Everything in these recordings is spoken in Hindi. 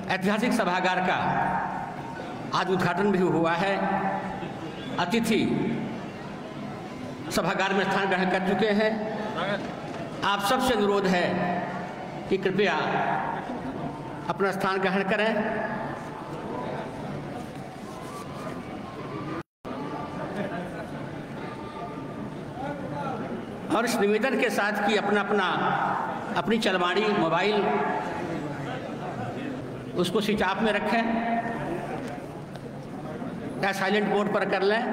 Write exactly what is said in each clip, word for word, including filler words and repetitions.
ऐतिहासिक सभागार का आज उद्घाटन भी हुआ है। अतिथि सभागार में स्थान ग्रहण कर चुके हैं। आप सबसे अनुरोध है कि कृपया अपना स्थान ग्रहण करें। और इस निवेदन के साथ कि अपना अपना अपनी चलवाणी मोबाइल उसको स्विच ऑफ में रखें या साइलेंट मोड पर कर लें,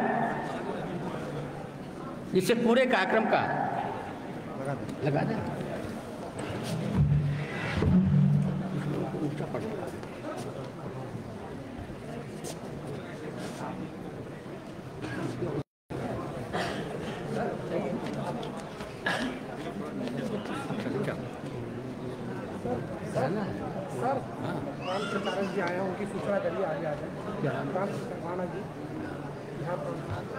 जिससे पूरे कार्यक्रम का लगा दें। सर, प्रांत प्रचारक जी आए हैं, उनकी सूचना करिए, आगे आ जाए। प्रांत राणा जी यहाँ पर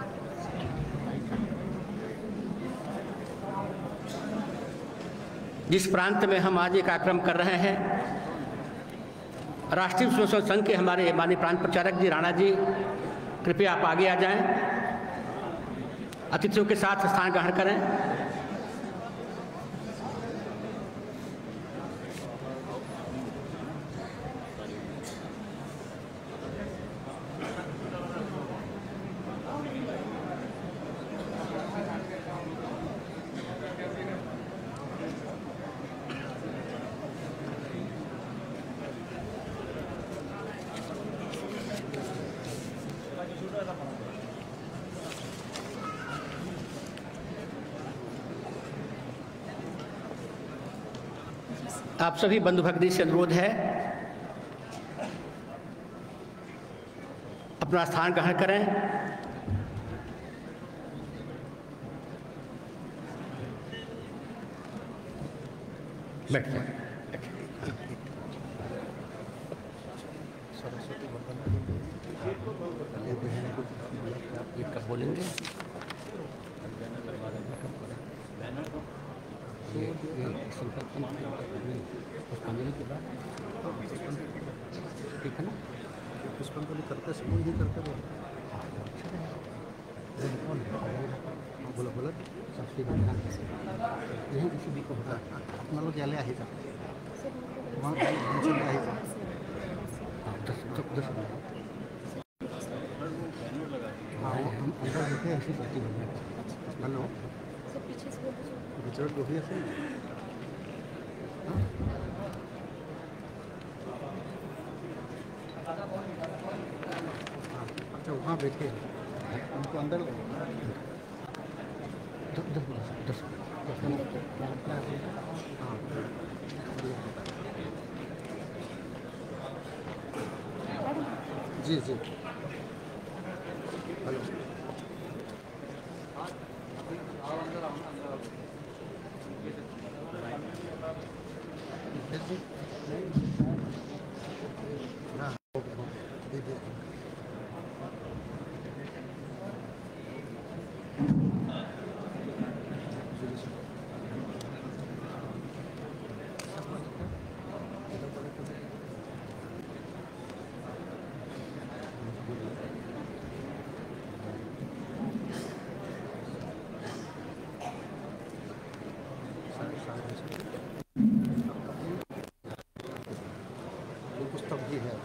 जिस प्रांत में हम आज एक कार्यक्रम कर रहे हैं, राष्ट्रीय स्वयंसेवक संघ के हमारे माननीय प्रांत प्रचारक जी राणा जी, कृपया आप आगे आ जाएं, अतिथियों के साथ स्थान ग्रहण करें। आप सभी बंधु भक्ति से अनुरोध है अपना स्थान ग्रहण करें। बैठ जाएं। कब बोलेंगे? ये ये संकल्प पुष्पांजलि के बाद ठीक है ना? पुष्पांजलि करते समय ही करते बोला बोला सबसे यही किसी भी को होता अपना लोग जाले आहे का वहाँ आहे का दस दस हाँ हम अंदर देखे ऐसी बातें हेलो विचार दोही असेल अच्छा वहाँ बैठे उनको अंदर दस दस हाँ जी जी हेलो पुस्तक भी है।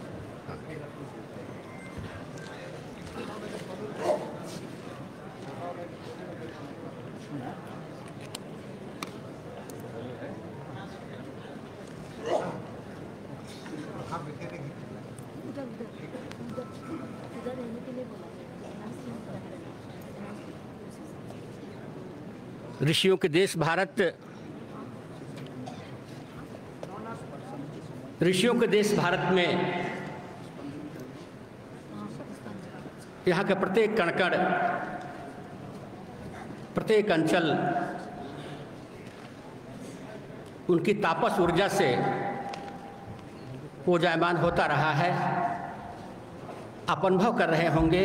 ऋषियों के देश भारत, ऋषियों के देश भारत में यहाँ का प्रत्येक कणकण, प्रत्येक अंचल उनकी तापस ऊर्जा से पूजायमान होता रहा है। आप अनुभव कर रहे होंगे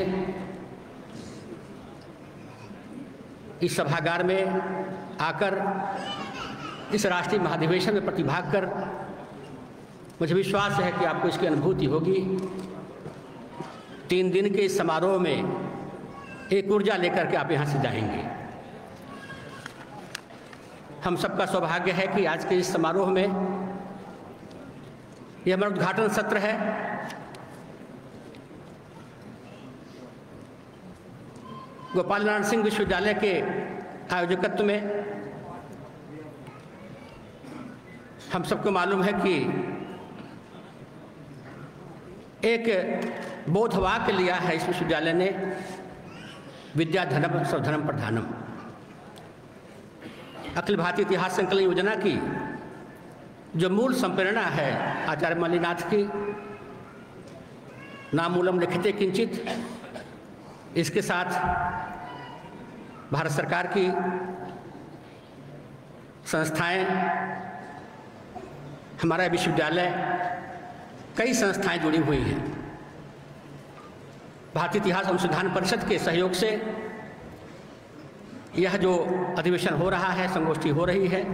इस सभागार में आकर, इस राष्ट्रीय महाधिवेशन में प्रतिभाग कर मुझे विश्वास है कि आपको इसकी अनुभूति होगी। तीन दिन के इस समारोह में एक ऊर्जा लेकर के आप यहाँ से जाएंगे। हम सबका सौभाग्य है कि आज के इस समारोह में यह हमारा उद्घाटन सत्र है। गोपाल नारायण सिंह विश्वविद्यालय के आयोजकत्व में हम सबको मालूम है कि एक बोधवाक्य लिया है इस विश्वविद्यालय ने, विद्या धनम स्वधनम प्रधानम। अखिल भारतीय इतिहास संकलन योजना की जो मूल संप्रेरणा है आचार्य मल्लिनाथ की, नामूलम लिखिते किंचित, इसके साथ भारत सरकार की संस्थाएं, हमारा विश्वविद्यालय, कई संस्थाएं जुड़ी हुई हैं। भारतीय इतिहास अनुसंधान परिषद के सहयोग से यह जो अधिवेशन हो रहा है, संगोष्ठी हो रही है,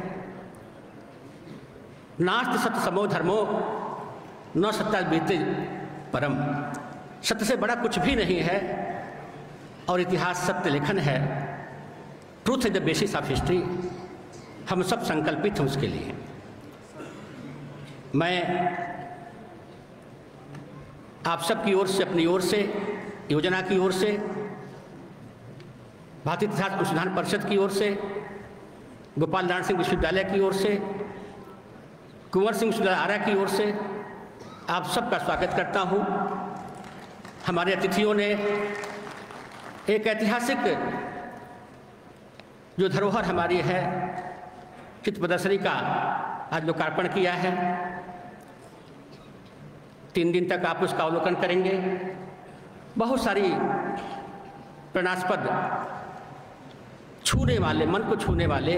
नास्ति सत्य समो धर्मो न सत्याद्वितीय परम, सत्य से बड़ा कुछ भी नहीं है और इतिहास सत्य लेखन है। Truth is the basis of history. हम सब संकल्पित हैं उसके लिए। मैं आप सब की ओर से, अपनी ओर से, योजना की ओर से, भारतीय इतिहास अनुसंधान परिषद की ओर से, गोपाल नारायण सिंह विश्वविद्यालय की ओर से, कुंवर सिंह विश्वविद्यालय आरा की ओर से आप सबका स्वागत करता हूँ। हमारे अतिथियों ने एक ऐतिहासिक जो धरोहर हमारी है, चित्र प्रदर्शनी का आज लोकार्पण किया है। तीन दिन तक आप उसका अवलोकन करेंगे। बहुत सारी प्रेरणास्पद, छूने वाले, मन को छूने वाले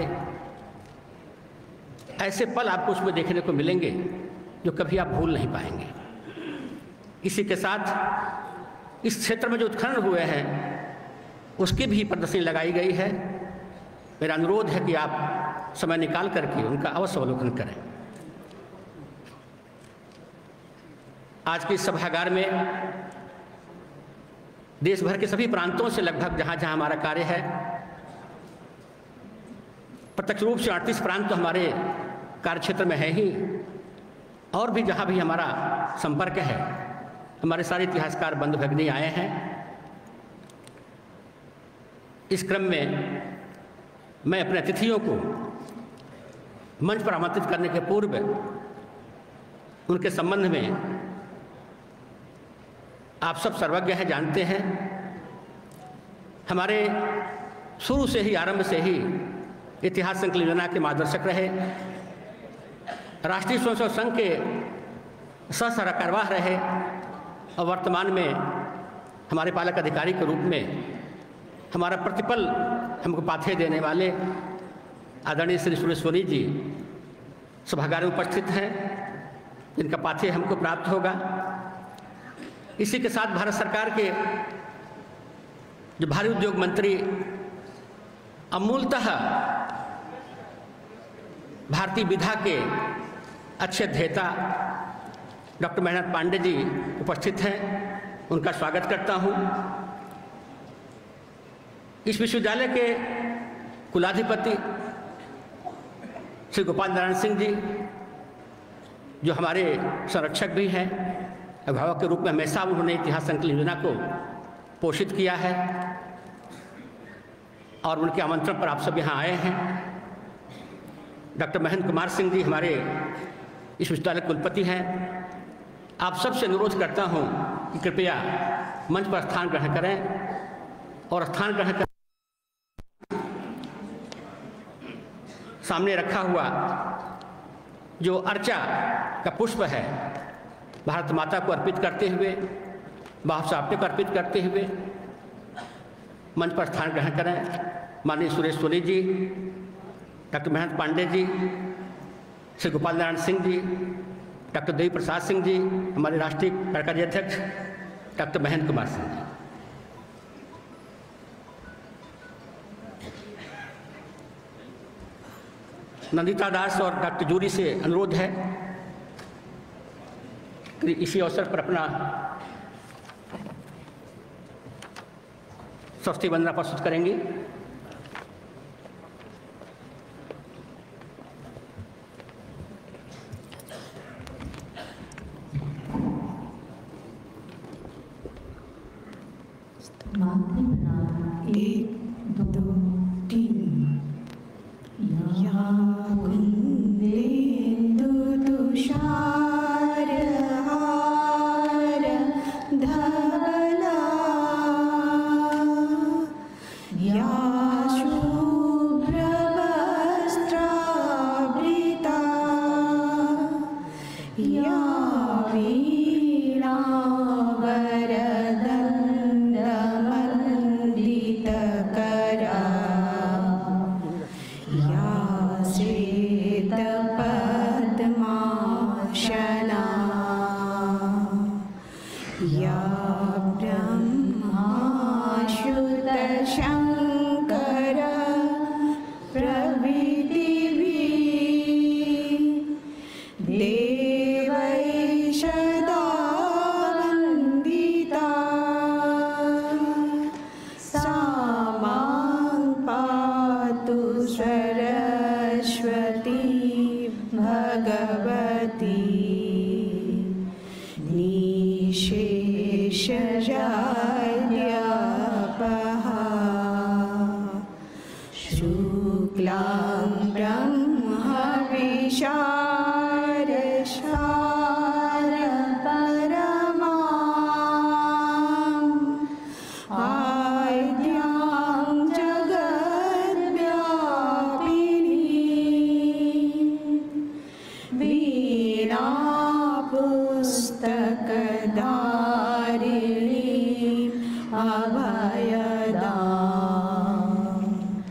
ऐसे पल आपको उसमें देखने को मिलेंगे जो कभी आप भूल नहीं पाएंगे। इसी के साथ इस क्षेत्र में जो उत्खनन हुए हैं उसकी भी प्रदर्शनी लगाई गई है। मेरा अनुरोध है कि आप समय निकाल करके उनका अवश्य अवलोकन करें। आज के इस सभागार में देश भर के सभी प्रांतों से लगभग जहाँ जहाँ हमारा कार्य है, प्रत्यक्ष रूप से अड़तीस प्रांत तो हमारे कार्य क्षेत्र में है ही, और भी जहाँ भी हमारा संपर्क है, हमारे सारे इतिहासकार बंधु भगिनी आए हैं। इस क्रम में मैं अपने अतिथियों को मंच पर आमंत्रित करने के पूर्व उनके संबंध में आप सब सर्वज्ञ हैं, जानते हैं। हमारे शुरू से ही, आरंभ से ही इतिहास संकलन योजना के मार्गदर्शक रहे, राष्ट्रीय स्वयंसेवक संघ के सह कार्यवाह रहे और वर्तमान में हमारे पालक अधिकारी के रूप में हमारा प्रतिपल हमको पाथेय देने वाले आदरणीय श्री सुरेश्वरी जी सभागार में उपस्थित हैं, जिनका पाथेय हमको प्राप्त होगा। इसी के साथ भारत सरकार के जो भारी उद्योग मंत्री, अमूलतः भारतीय विधा के अच्छे अध्येता डॉक्टर महेंद्र पांडे जी उपस्थित हैं, उनका स्वागत करता हूं। इस विश्वविद्यालय के कुलाधिपति श्री गोपाल नारायण सिंह जी, जो हमारे संरक्षक भी हैं, अभिभावक के रूप में हमेशा उन्होंने इतिहास संकलन योजना को पोषित किया है और उनके आमंत्रण पर आप सब यहाँ आए हैं। डॉक्टर महेंद्र कुमार सिंह जी हमारे इस विश्वविद्यालय कुलपति हैं। आप सबसे अनुरोध करता हूँ कि कृपया मंच पर स्थान ग्रहण करें और स्थान ग्रहण कर सामने रखा हुआ जो अर्चा का पुष्प है, भारत माता को अर्पित करते हुए, बाप साहब को अर्पित करते हुए मंच पर स्थान ग्रहण करें। माननीय सुरेश सोनी जी, डॉक्टर महेंद्र पांडे जी, श्री गोपाल नारायण सिंह जी, डॉक्टर देवी प्रसाद सिंह जी, हमारे राष्ट्रीय कार्यकारी अध्यक्ष डॉक्टर महेंद्र कुमार सिंह जी। नंदिता दास और डॉक्टर जूरी से अनुरोध है इसी अवसर पर अपना स्वस्ति वंदना प्रस्तुत करेंगी। एक दो तीन या कुंदेन्दु तुषार हार धवला या शुभ्रवस्त्रावृता या वीणा वरदण्डमण्डितकरा या श्वेतपद्मासना या ब्रह्माच्युतशङ्कर प्रभृतिभिः देवैः सदा वन्दिता सा मां पातु सरस्वती भगवती निःशेषजाड्यापहा शुक्लां ब्रह्मविशारसारपरमाम् आद्यां जगद्व्यापिनीं वीणापुस्तकधारिणीम् अभयदाम्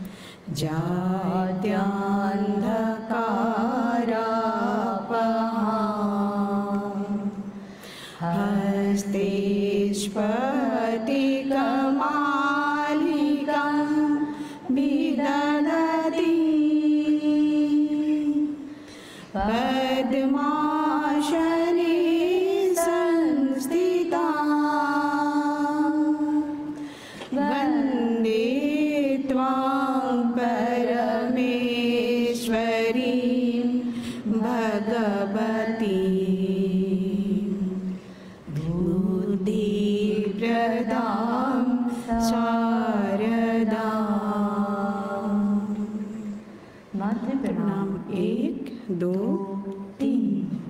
जात्यान्धकारापहाम् हस्ते स्फटिकमालिकां विदधती पद्मासने संस्थिता वन्दे त्वां परमेश्वरीं भगवती बुद्धिप्रदां शारदाम्। मातृ प्रणाम। एक दो तीन।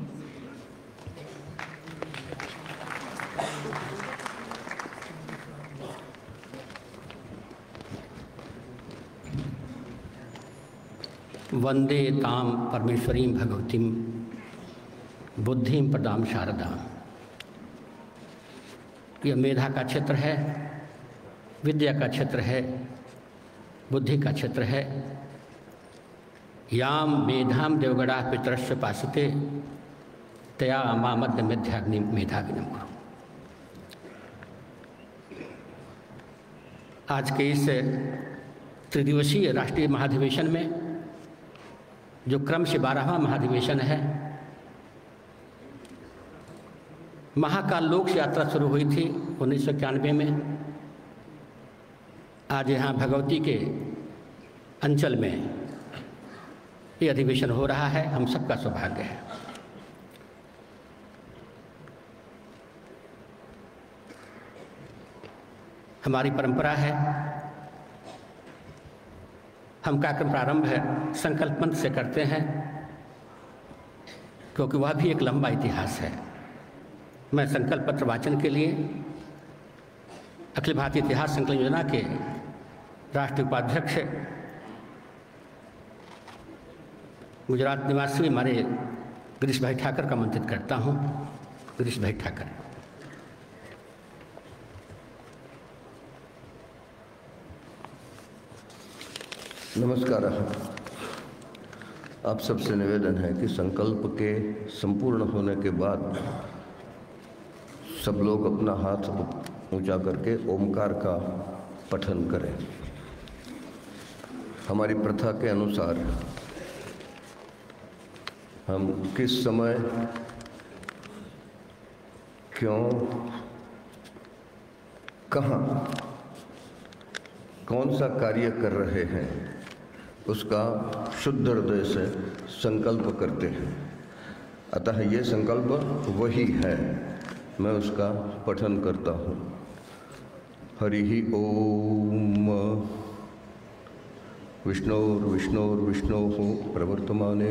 वंदे ताम परमेश्वरीं भगवतीं बुद्धिं प्रदाम शारदाम। यह मेधा का क्षेत्र है, विद्या का क्षेत्र है, बुद्धि का क्षेत्र है। याम मेधाम देवगणा पितरस्य पासते तया मामद्य मिथ्याग्नि मेधाग्निम करो। आज के इस त्रिदिवसीय राष्ट्रीय महाधिवेशन में, जो क्रम से बारहवां महाधिवेशन है, महाकाल लोक से यात्रा शुरू हुई थी उन्नीस सौ इक्यानवे में। आज यहाँ भगवती के अंचल में ये अधिवेशन हो रहा है। हम सबका सौभाग्य है। हमारी परंपरा है, हम कार्यक्रम प्रारंभ है संकल्प मंत्र से करते हैं, क्योंकि वह भी एक लंबा इतिहास है। मैं संकल्प पत्र वाचन के लिए अखिल भारतीय इतिहास संकलन योजना के राष्ट्रीय उपाध्यक्ष गुजरात निवासी हमारे गिरीश भाई ठाकर का आमंत्रित करता हूँ। गिरीश भाई ठाकर। नमस्कार। आप सबसे निवेदन है कि संकल्प के संपूर्ण होने के बाद सब लोग अपना हाथ ऊंचा करके ओमकार का पठन करें। हमारी प्रथा के अनुसार हम किस समय क्यों, कहाँ, कौन सा कार्य कर रहे हैं, उसका शुद्ध हृदय से संकल्प करते हैं। अतः ये संकल्प वही है, मैं उसका पठन करता हूँ। हरि ओम। विष्णोर्विष्णोर्विष्णोः प्रवर्तमाने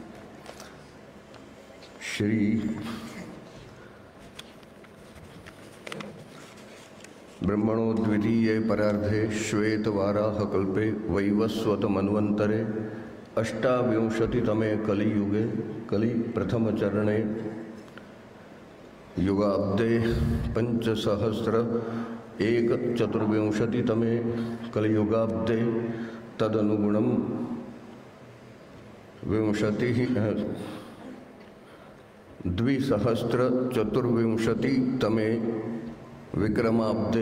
श्री ब्रह्मणो द्वितीये परार्धे श्वेतवाराह कल्पे वैवस्वत मन्वन्तरे अष्टाविंशतितमे कलियुगे कलि प्रथम चरणे युगाब्दे पंचसहस्र एक चतुर्विंशतितमे कलियुगाब्दे तदनुगुणं विंशति द्विसहस्र चतुर्विंशतितमे विक्रमाब्दे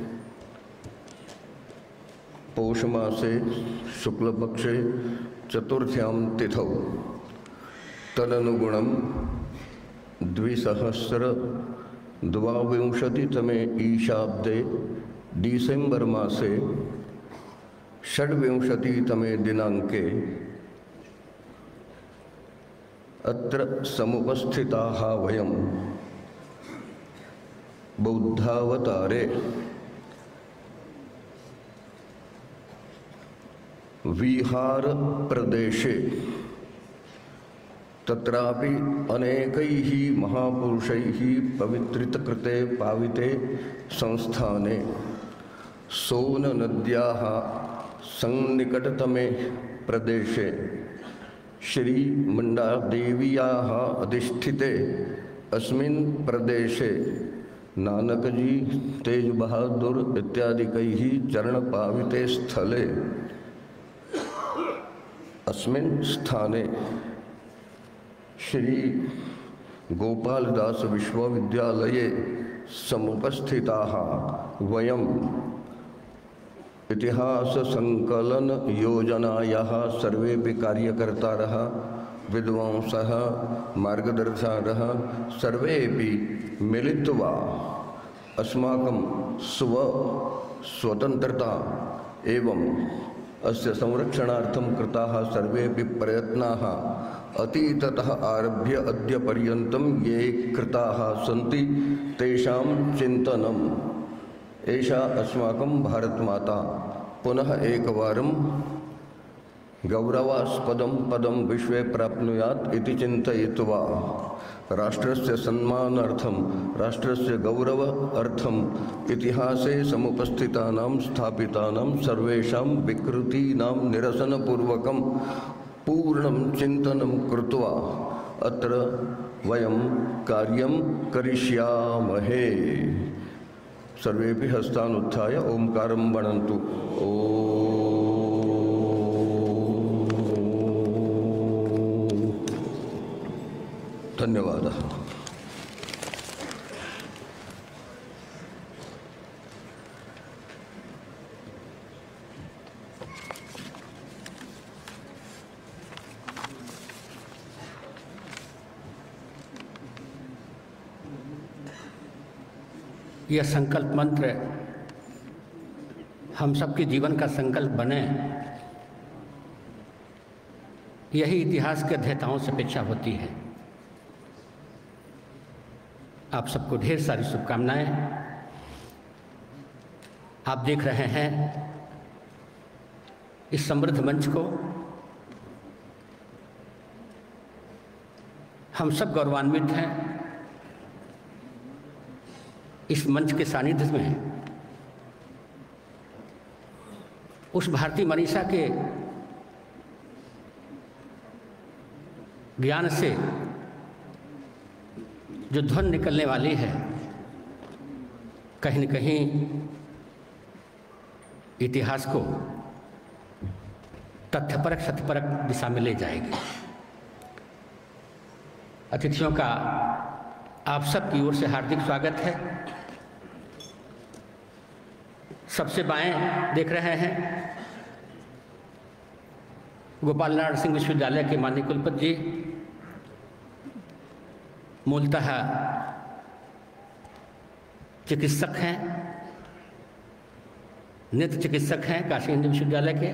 पौषमासे शुक्लपक्षे चतुर्थ्यां तिथौ तदनुगुणं द्विसहस्र द्वाविंशतितमे ईशाब्दे डिसेम्बर मासे षड्विंशतितमे दिनांके अत्र समुपस्थिताः वयं बौद्धावतारे विहार प्रदेशे तत्रापि अनेकैः महापुरुषैः पवित्रितकृते पाविते संस्थाने सोन नद्याः सन्निकटतमे प्रदेशे श्री मंडादेवीयाः अधिष्ठिते अस्मिन् प्रदेशे नानक जी, तेज बहादुर इत्यादिकैः चरणपाविते स्थले अस्मिन् स्थाने श्री गोपालदास विश्वविद्यालये समुपस्थिताः वयम् इतिहास संकलन योजनायाः सर्वेपि कार्यकर्तारः, विद्वांसः, मार्गदर्शकः सर्वेपि मिलित्वा अस्माकं स्व स्वतंत्रता एवं अस्य संरक्षणार्थं कृताः सर्वेपि प्रयत्नाः अतीततः आरभ्य अद्य पर्यन्तं ये कृताः सन्ति तेषां चिन्तनम् एषा अस्माकं भारत माता पुनः एकवारं गौरवास्पदं पदं विश्वे प्राप्नुयात् इति चिन्तयित्वा राष्ट्रस्य सम्मानार्थं, राष्ट्रस्य गौरव अर्थं इतिहासे समुपस्थितानां स्थापितानां सर्वेषां विकृतीनां निरसनपूर्वकं पूर्णं चिन्तनं कृत्वा अत्र वयं कार्यं करिष्यामहे। सर्वेपि हस्तानुत्थाय ओंकारं वदन्तु। ओम। धन्यवादः। यह संकल्प मंत्र हम सबके जीवन का संकल्प बने, यही इतिहास के अध्येताओं से अपेक्षा होती है। आप सबको ढेर सारी शुभकामनाएं। आप देख रहे हैं इस समृद्ध मंच को, हम सब गौरवान्वित हैं इस मंच के सानिध्य में उस भारतीय मनीषा के ज्ञान से जो ध्वनि निकलने वाली है, कहीं न कहीं इतिहास को तथ्यपरक सत्यपरक दिशा में ले जाएगी। अतिथियों का आप सब की ओर से हार्दिक स्वागत है। सबसे बाएं देख रहे हैं गोपाल नारायण सिंह विश्वविद्यालय के माननीय कुलपति जी, मूलतः चिकित्सक हैं, नेत्र चिकित्सक हैं काशी हिंदू विश्वविद्यालय के।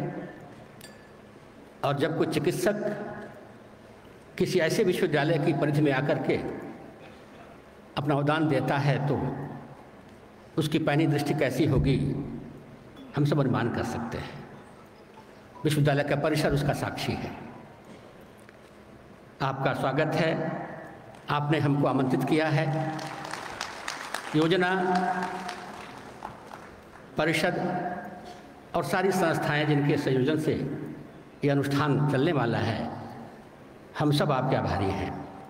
और जब कोई चिकित्सक किसी ऐसे विश्वविद्यालय की परिधि में आकर के अपना अवदान देता है तो उसकी पैनी दृष्टि कैसी होगी हम सब अनुमान कर सकते हैं। विश्वविद्यालय का परिसर उसका साक्षी है। आपका स्वागत है, आपने हमको आमंत्रित किया है। योजना, परिषद और सारी संस्थाएं जिनके संयोजन से ये अनुष्ठान चलने वाला है, हम सब आपके आभारी हैं।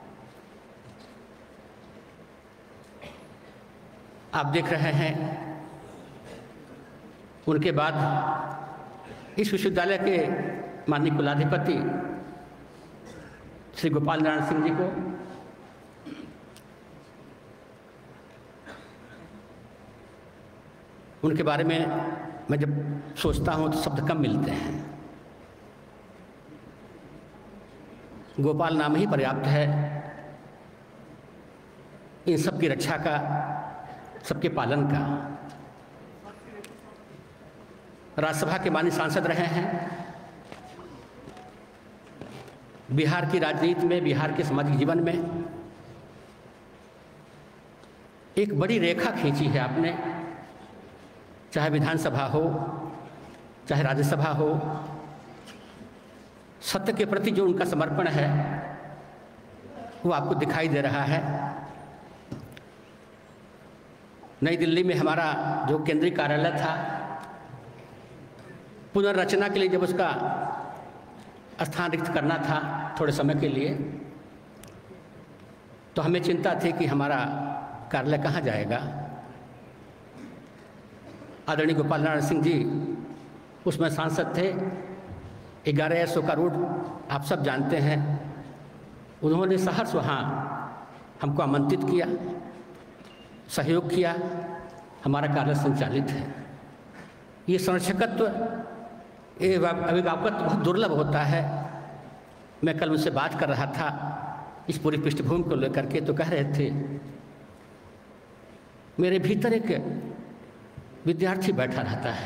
आप देख रहे हैं उनके बाद इस विश्वविद्यालय के माननीय कुलाधिपति श्री गोपाल नारायण सिंह जी को उनके बारे में मैं जब सोचता हूँ तो शब्द कम मिलते हैं। गोपाल नाम ही पर्याप्त है इन सब की रक्षा का, सबके पालन का। राज्यसभा के माननीय सांसद रहे हैं। बिहार की राजनीति में, बिहार के सामाजिक जीवन में एक बड़ी रेखा खींची है आपने, चाहे विधानसभा हो, चाहे राज्यसभा हो। सत्य के प्रति जो उनका समर्पण है वो आपको दिखाई दे रहा है। नई दिल्ली में हमारा जो केंद्रीय कार्यालय था, पुनर्रचना के लिए जब उसका स्थान रिक्त करना था थोड़े समय के लिए, तो हमें चिंता थी कि हमारा कार्यालय कहाँ जाएगा। आदरणीय गोपाल नारायण सिंह जी उसमें सांसद थे। ग्यारह सौ का रोड आप सब जानते हैं। उन्होंने सहर्ष वहाँ हमको आमंत्रित किया, सहयोग किया। हमारा कार्य संचालित है। ये संरक्षकत्व, ये अभिभावकत्व बहुत दुर्लभ होता है। मैं कल उनसे बात कर रहा था इस पूरी पृष्ठभूमि को लेकर के, तो कह रहे थे मेरे भीतर एक विद्यार्थी बैठा रहता है,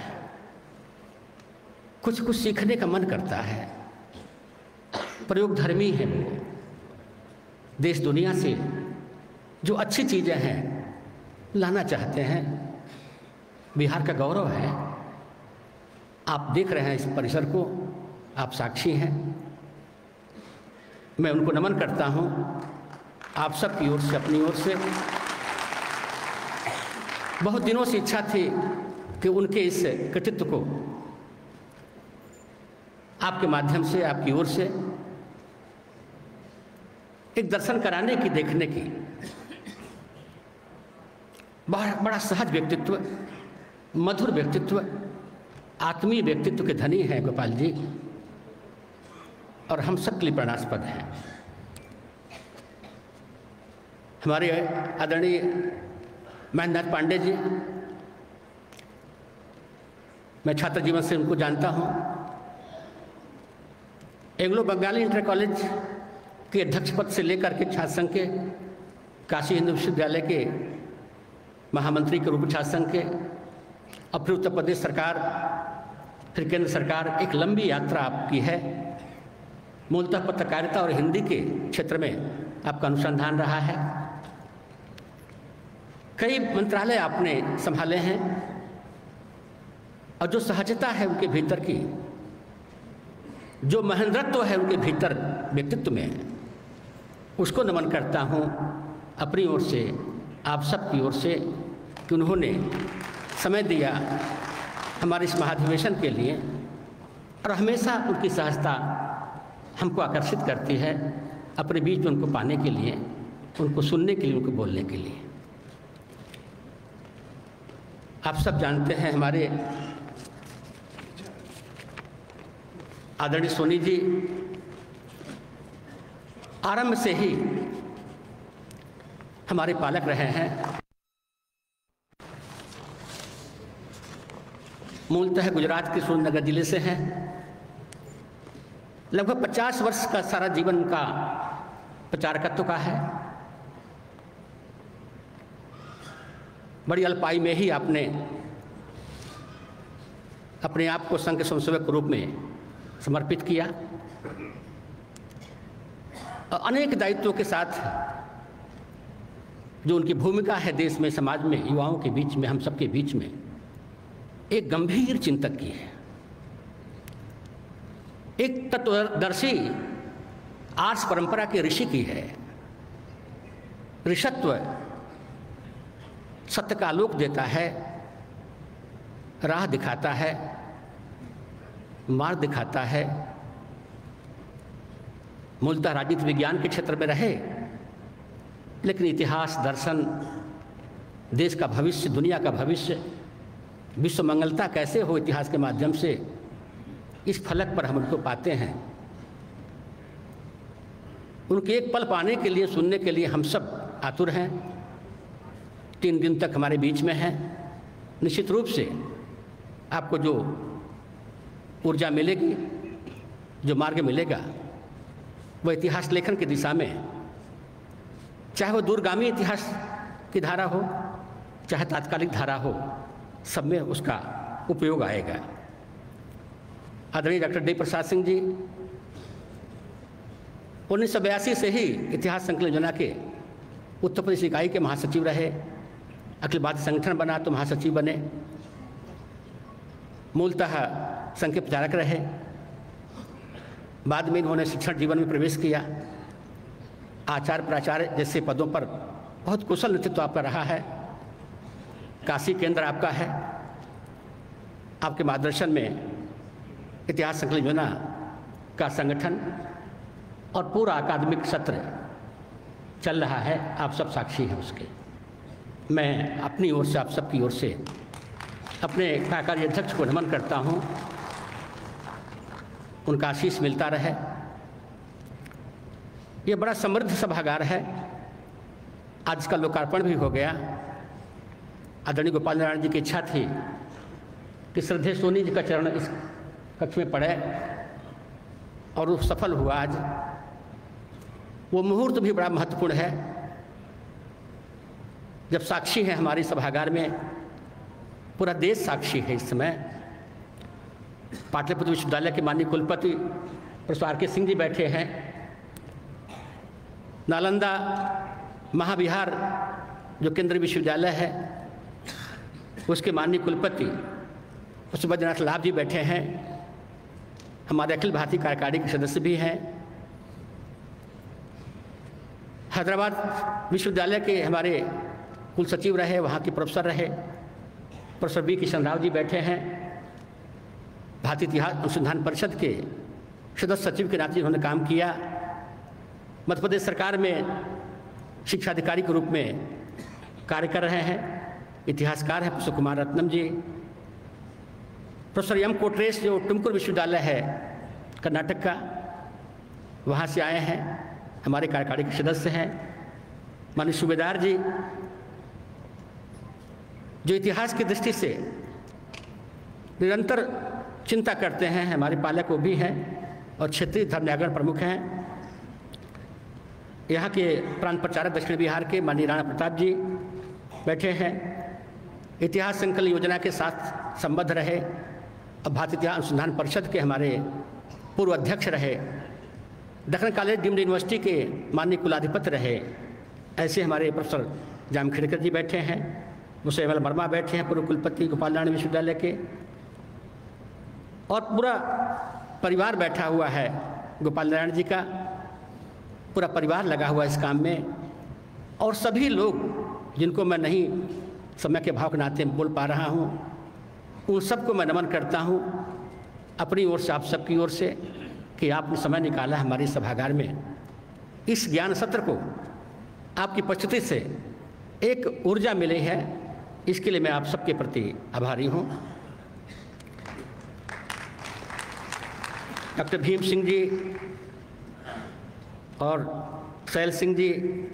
कुछ कुछ सीखने का मन करता है। प्रयोगधर्मी है वो। देश दुनिया से जो अच्छी चीज़ें हैं लाना चाहते हैं। बिहार का गौरव है। आप देख रहे हैं इस परिसर को, आप साक्षी हैं। मैं उनको नमन करता हूं आप सब की ओर से, अपनी ओर से। बहुत दिनों से इच्छा थी कि उनके इस कृतित्व को आपके माध्यम से, आपकी ओर से एक दर्शन कराने की, देखने की। बड़ा बड़ा सहज व्यक्तित्व, मधुर व्यक्तित्व, आत्मीय व्यक्तित्व के धनी हैं गोपाल जी, और हम सब के लिए प्रेरणास्पद हैं। हमारे आदरणीय महेंद्र पांडे जी, मैं छात्र जीवन से उनको जानता हूँ। एंग्लो बंगाली इंटर कॉलेज के अध्यक्ष पद से लेकर के छात्र संघ के, काशी हिंदू विश्वविद्यालय के महामंत्री के रूप में छात्र संघ के, और फिर उत्तर प्रदेश सरकार, फिर केंद्र सरकार, एक लंबी यात्रा आपकी है। मूलतः पत्रकारिता और हिंदी के क्षेत्र में आपका अनुसंधान रहा है। कई मंत्रालय आपने संभाले हैं, और जो सहजता है उनके भीतर की, जो महेंद्रत्व है उनके भीतर व्यक्तित्व में, उसको नमन करता हूँ अपनी ओर से, आप सब की ओर से, कि उन्होंने समय दिया हमारे इस महाधिवेशन के लिए। और हमेशा उनकी सहजता हमको आकर्षित करती है अपने बीच में उनको पाने के लिए, उनको सुनने के लिए, उनको बोलने के लिए। आप सब जानते हैं हमारे आदरणीय सोनी जी आरंभ से ही हमारे पालक रहे हैं। मूलतः गुजरात के सुरेंद्रनगर जिले से हैं। लगभग पचास वर्ष का सारा जीवन का प्रचारकत्व का है। बड़ी अल्पायु में ही आपने अपने आप को संघ के स्वयंसेवक के रूप में समर्पित किया। अनेक दायित्वों के साथ जो उनकी भूमिका है देश में, समाज में, युवाओं के बीच में, हम सबके बीच में, एक गंभीर चिंतक की है, एक तत्वदर्शी आर्ष परंपरा के ऋषि की है। ऋषत्व सत्य का आलोक देता है, राह दिखाता है, मार्ग दिखाता है। मूलतः राजनीति विज्ञान के क्षेत्र में रहे, लेकिन इतिहास, दर्शन, देश का भविष्य, दुनिया का भविष्य, विश्व मंगलता कैसे हो इतिहास के माध्यम से, इस फलक पर हम उनको पाते हैं। उनके एक पल पाने के लिए, सुनने के लिए हम सब आतुर हैं। तीन दिन तक हमारे बीच में हैं। निश्चित रूप से आपको जो ऊर्जा मिलेगी, जो मार्ग मिलेगा, वह इतिहास लेखन की दिशा में, चाहे वो दूरगामी इतिहास की धारा हो, चाहे तात्कालिक धारा हो, सब में उसका उपयोग आएगा। आदरणीय डॉक्टर डी प्रसाद सिंह जी उन्नीस सौ बयासी से ही इतिहास संकलन योजना के उत्तर प्रदेश इकाई के महासचिव रहे। अखिल भारतीय संगठन बना तो महासचिव बने। मूलतः संघ के प्रचारक रहे। बाद में इन्होंने शिक्षण जीवन में प्रवेश किया। आचार्य प्राचार्य जैसे पदों पर बहुत कुशल नेतृत्व आपका रहा है। काशी केंद्र आपका है। आपके मार्गदर्शन में इतिहास संकलन योजना का संगठन और पूरा अकादमिक सत्र चल रहा है। आप सब साक्षी हैं उसके। मैं अपनी ओर से, आप सबकी ओर से अपने कार्यकारी अध्यक्ष को नमन करता हूं। उनका आशीष मिलता रहे। ये बड़ा समृद्ध सभागार है। आज इसका लोकार्पण भी हो गया। आदरणीय गोपाल नारायण जी की इच्छा थी कि श्रद्धेय सोनी जी का चरण इस कक्ष में पड़े और वो सफल हुआ। आज वो मुहूर्त भी बड़ा महत्वपूर्ण है, जब साक्षी है हमारे सभागार में, पूरा देश साक्षी है इस समय। पाटलिपुत्र विश्वविद्यालय के माननीय कुलपति प्रोफेसर आर के सिंह जी बैठे हैं। नालंदा महाविहार जो केंद्रीय विश्वविद्यालय है, उसके माननीय कुलपति प्रोफेसर बैद्यनाथ लाभ जी बैठे हैं। हमारे अखिल भारतीय कार्यकारिणी के सदस्य भी हैं। हैदराबाद विश्वविद्यालय के हमारे कुल सचिव रहे, वहाँ के प्रोफेसर रहे प्रोफेसर बी किशन राव जी बैठे हैं। भारतीय इतिहास अनुसंधान परिषद के सदस्य सचिव के नाते उन्होंने काम किया। मध्य प्रदेश सरकार में शिक्षा अधिकारी के रूप में कार्य कर रहे हैं। इतिहासकार हैं professor Kumar Ratnam ji. Professor M Kotresh जो टुमकुर विश्वविद्यालय है कर्नाटक का, वहाँ से आए हैं, हमारे कार्यकारी के सदस्य हैं। माननीय सूबेदार जी जो इतिहास की दृष्टि से निरंतर चिंता करते हैं, हमारे पालक वो भी हैं और क्षेत्रीय धर्म जागरण प्रमुख हैं। यहाँ के प्रांत प्रचारक दक्षिण बिहार के माननीय राणा प्रताप जी बैठे हैं। इतिहास संकलन योजना के साथ संबद्ध रहे। अब भारतीय इतिहास अनुसंधान परिषद के हमारे पूर्व अध्यक्ष रहे। दक्षिण कॉलेज डीम्ड यूनिवर्सिटी के माननीय कुलाधिपति रहे। ऐसे हमारे प्रोफेसर जाम खेड़कर जी बैठे हैं। मुसेवल वर्मा बैठे हैं, पूर्व कुलपति गोपाल नारायण विश्वविद्यालय के। और पूरा परिवार बैठा हुआ है गोपाल नारायण जी का। पूरा परिवार लगा हुआ इस काम में। और सभी लोग जिनको मैं नहीं समय के भाव के नाते बोल पा रहा हूँ, उन सबको मैं नमन करता हूँ अपनी ओर से, आप सबकी ओर से, कि आपने समय निकाला हमारे सभागार में। इस ज्ञान सत्र को आपकी उपस्थिति से एक ऊर्जा मिली है, इसके लिए मैं आप सबके प्रति आभारी हूँ। डॉक्टर भीम सिंह जी और शैल सिंह जी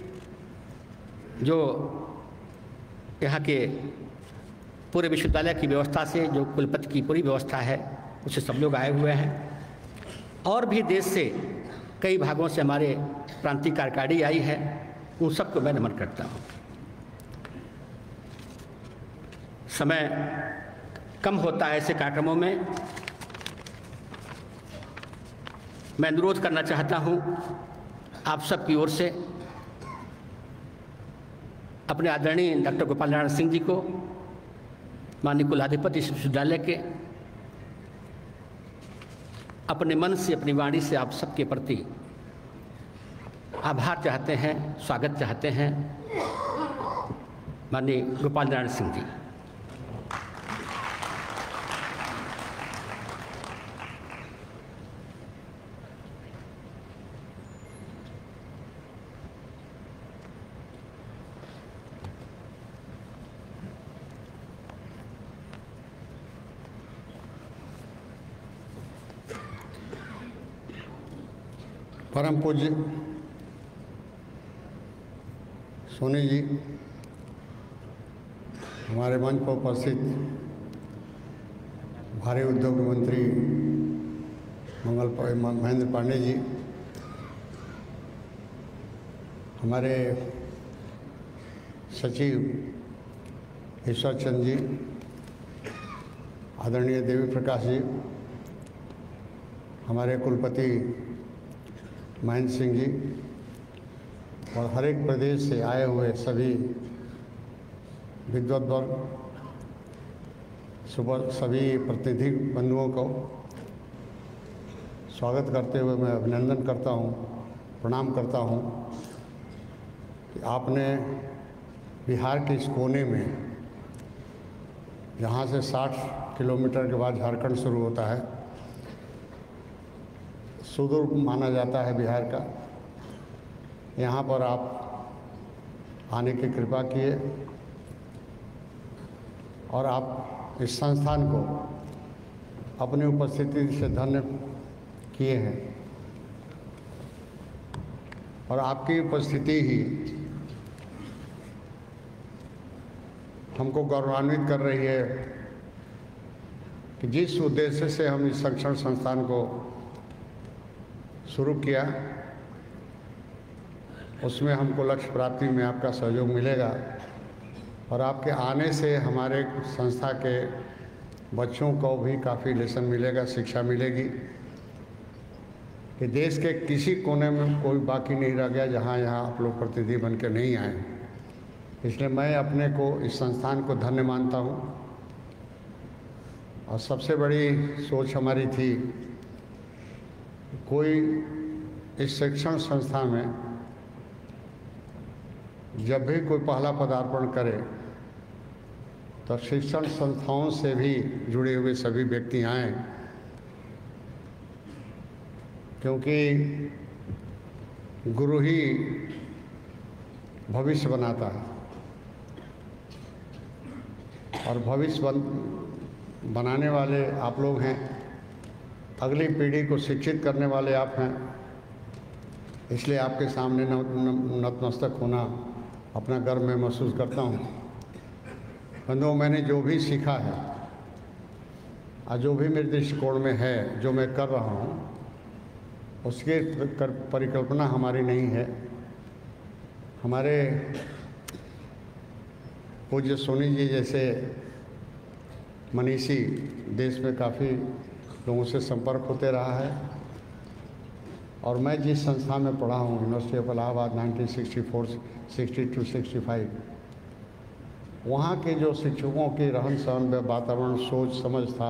जो यहाँ के पूरे विश्वविद्यालय की व्यवस्था से, जो कुलपति की पूरी व्यवस्था है, उससे सब लोग आए हुए हैं। और भी देश से कई भागों से हमारे प्रांतीय कार्यकारिणी आई है, उन सबको मैं नमन करता हूँ। समय कम होता है ऐसे कार्यक्रमों में। मैं अनुरोध करना चाहता हूं आप सबकी ओर से अपने आदरणीय डॉक्टर गोपाल नारायण सिंह जी को, माननीय कुलाधिपति विश्वविद्यालय के, अपने मन से, अपनी वाणी से आप सबके प्रति आभार चाहते हैं, स्वागत चाहते हैं। माननीय गोपाल नारायण सिंह जी। परम पूज्य सोनी जी, हमारे मंच पर उपस्थित भारी उद्योग मंत्री मंगल महेंद्र पांडे जी, हमारे सचिव ईश्वर चंद जी, आदरणीय देवी प्रकाश जी, हमारे कुलपति महेंद्र सिंह जी और हर एक प्रदेश से आए हुए सभी विद्वत वर्ग, सुबह सभी प्रतिनिधि बंधुओं को स्वागत करते हुए मैं अभिनंदन करता हूं, प्रणाम करता हूं कि आपने बिहार के इस कोने में, जहां से साठ किलोमीटर के बाद झारखंड शुरू होता है, सुदूर माना जाता है बिहार का, यहाँ पर आप आने की कृपा किए और आप इस संस्थान को अपनी उपस्थिति से धन्य किए हैं। और आपकी उपस्थिति ही हमको गौरवान्वित कर रही है कि जिस उद्देश्य से हम इस शिक्षण संस्थान को शुरू किया, उसमें हमको लक्ष्य प्राप्ति में आपका सहयोग मिलेगा और आपके आने से हमारे संस्था के बच्चों को भी काफ़ी लेसन मिलेगा, शिक्षा मिलेगी कि देश के किसी कोने में कोई बाकी नहीं रह गया जहाँ यहाँ आप लोग प्रतिनिधि बन के नहीं आए। इसलिए मैं अपने को, इस संस्थान को धन्य मानता हूँ। और सबसे बड़ी सोच हमारी थी, कोई इस शिक्षण संस्था में जब भी कोई पहला पदार्पण करे तो शिक्षण संस्थाओं से भी जुड़े हुए सभी व्यक्ति आएं, क्योंकि गुरु ही भविष्य बनाता है और भविष्य बन, बनाने वाले आप लोग हैं, अगली पीढ़ी को शिक्षित करने वाले आप हैं। इसलिए आपके सामने नतमस्तक होना अपना गर्व मैं महसूस करता हूँ। बंधुओं, मैंने जो भी सीखा है और जो भी मेरे दृष्टिकोण में है, जो मैं कर रहा हूँ, उसकी परिकल्पना हमारी नहीं है। हमारे पूज्य सोनी जी जैसे मनीषी देश में काफ़ी लोगों से संपर्क होते रहा है और मैं जिस संस्था में पढ़ा हूँ, university of Allahabad nineteen sixty four sixty two sixty five, वहाँ के जो शिक्षकों के रहन सहन, वातावरण, सोच समझ था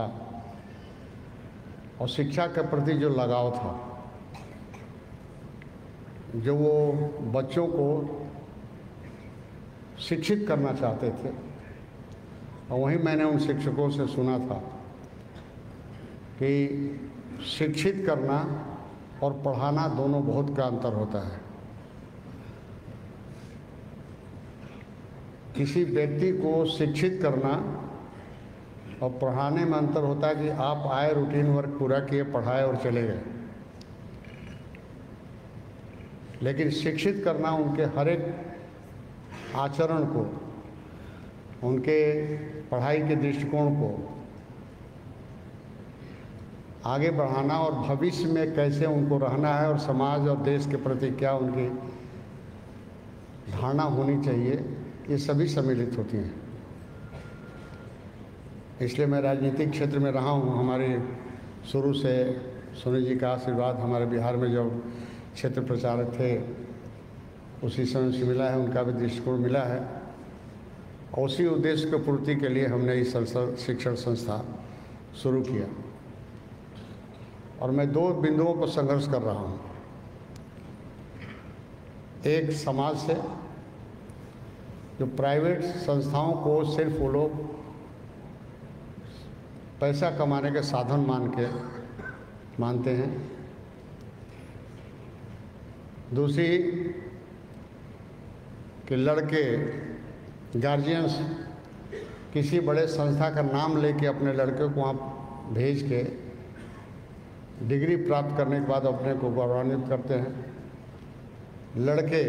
और शिक्षा के प्रति जो लगाव था, जो वो बच्चों को शिक्षित करना चाहते थे, और वहीं मैंने उन शिक्षकों से सुना था कि शिक्षित करना और पढ़ाना दोनों बहुत का अंतर होता है। किसी व्यक्ति को शिक्षित करना और पढ़ाने में अंतर होता है कि आप आए, रूटीन वर्क पूरा किए, पढ़ाए और चले गए। लेकिन शिक्षित करना उनके हर एक आचरण को, उनके पढ़ाई के दृष्टिकोण को आगे बढ़ाना और भविष्य में कैसे उनको रहना है और समाज और देश के प्रति क्या उनकी धारणा होनी चाहिए, ये सभी सम्मिलित होती हैं। इसलिए मैं राजनीतिक क्षेत्र में रहा हूँ। हमारे शुरू से सुनील जी का आशीर्वाद हमारे बिहार में जो क्षेत्र प्रचारक थे उसी समय से मिला है, उनका भी दृष्टिकोण मिला है और उसी उद्देश्य की पूर्ति के लिए हमने इस संस्था शिक्षण संस्था शुरू किया। और मैं दो बिंदुओं पर संघर्ष कर रहा हूँ। एक, समाज से, जो प्राइवेट संस्थाओं को सिर्फ वो लोग पैसा कमाने के साधन मान के मानते हैं। दूसरी कि लड़के गार्जियंस किसी बड़े संस्था का नाम लेके अपने लड़के को वहाँ भेज के डिग्री प्राप्त करने के बाद अपने को गौरवान्वित करते हैं। लड़के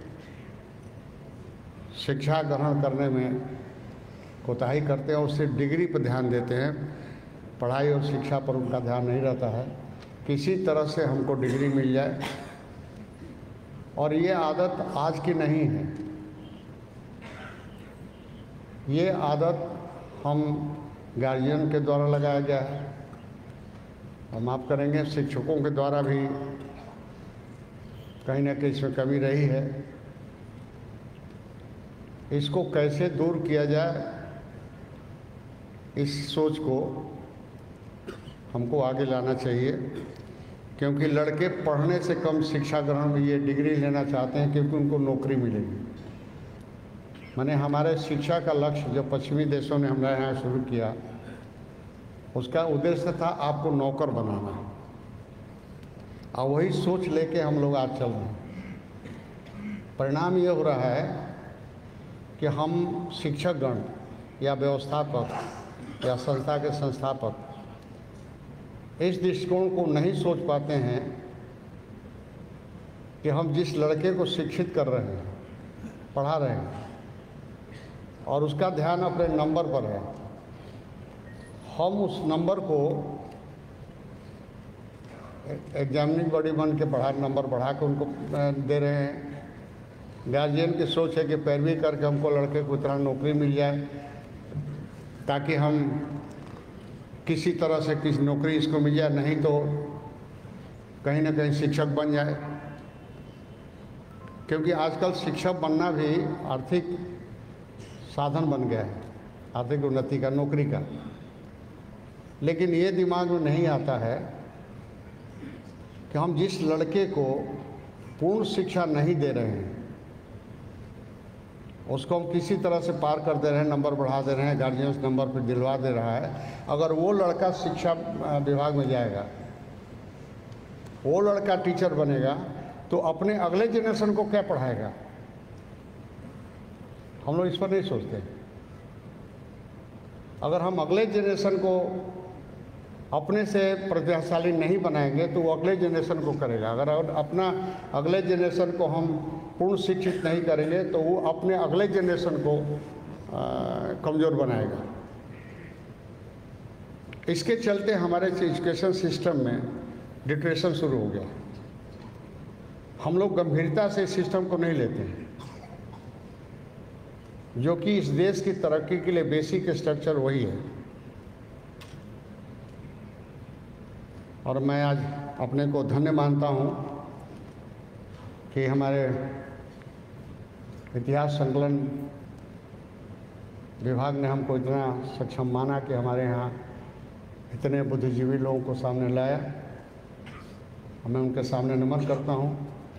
शिक्षा ग्रहण करने में कोताही करते हैं और सिर्फ डिग्री पर ध्यान देते हैं, पढ़ाई और शिक्षा पर उनका ध्यान नहीं रहता है। किसी तरह से हमको डिग्री मिल जाए, और ये आदत आज की नहीं है। ये आदत हम गार्जियन के द्वारा लगाया गया है, हम आप करेंगे शिक्षकों के द्वारा भी कहीं ना कहीं इसमें कमी रही है। इसको कैसे दूर किया जाए, इस सोच को हमको आगे लाना चाहिए, क्योंकि लड़के पढ़ने से कम शिक्षा ग्रहण में ये डिग्री लेना चाहते हैं क्योंकि उनको नौकरी मिलेगी। माने हमारे शिक्षा का लक्ष्य जो पश्चिमी देशों ने हमारे यहाँ शुरू किया, उसका उद्देश्य था आपको नौकर बनाना, और वही सोच लेके हम लोग आज चल रहे हैं। परिणाम ये हो रहा है कि हम शिक्षकगण या व्यवस्थापक या संस्था के संस्थापक इस दृष्टिकोण को नहीं सोच पाते हैं कि हम जिस लड़के को शिक्षित कर रहे हैं, पढ़ा रहे हैं, और उसका ध्यान अपने नंबर पर है, हम उस नंबर को एग्जामिनिंग बॉडी बन के बढ़ा नंबर बढ़ा के उनको दे रहे हैं। गार्जियन की सोच है कि पैरवी करके हमको लड़के को इतना नौकरी मिल जाए ताकि हम किसी तरह से किसी नौकरी इसको मिल जाए, नहीं तो कहीं ना कहीं शिक्षक बन जाए। क्योंकि आजकल शिक्षक बनना भी आर्थिक साधन बन गया है, आर्थिक उन्नति का, नौकरी का। लेकिन ये दिमाग में नहीं आता है कि हम जिस लड़के को पूर्ण शिक्षा नहीं दे रहे हैं उसको हम किसी तरह से पार कर दे रहे हैं, नंबर बढ़ा दे रहे हैं, गार्जियंस नंबर पर दिलवा दे रहा है। अगर वो लड़का शिक्षा विभाग में जाएगा, वो लड़का टीचर बनेगा, तो अपने अगले जनरेशन को क्या पढ़ाएगा? हम लोग इस पर नहीं सोचते। अगर हम अगले जनरेशन को अपने से प्रतिभाशाली नहीं बनाएंगे तो वो अगले जनरेशन को करेगा। अगर अपना अगले जनरेशन को हम पूर्ण शिक्षित नहीं करेंगे तो वो अपने अगले जनरेशन को आ, कमज़ोर बनाएगा। इसके चलते हमारे एजुकेशन सिस्टम में डिप्रेशन शुरू हो गया। हम लोग गंभीरता से इस सिस्टम को नहीं लेते हैं, जो कि इस देश की तरक्की के लिए बेसिक स्ट्रक्चर वही है। और मैं आज अपने को धन्य मानता हूँ कि हमारे इतिहास संकलन विभाग ने हमको इतना सक्षम माना कि हमारे यहाँ इतने बुद्धिजीवी लोगों को सामने लाया। मैं उनके सामने नमन करता हूँ।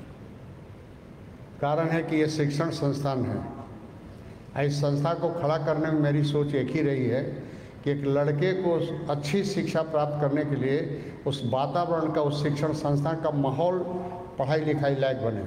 कारण है कि ये शिक्षण संस्थान है। इस संस्था को खड़ा करने में मेरी सोच एक ही रही है कि एक लड़के को अच्छी शिक्षा प्राप्त करने के लिए उस वातावरण का, उस शिक्षण संस्थान का माहौल पढ़ाई लिखाई लायक बने,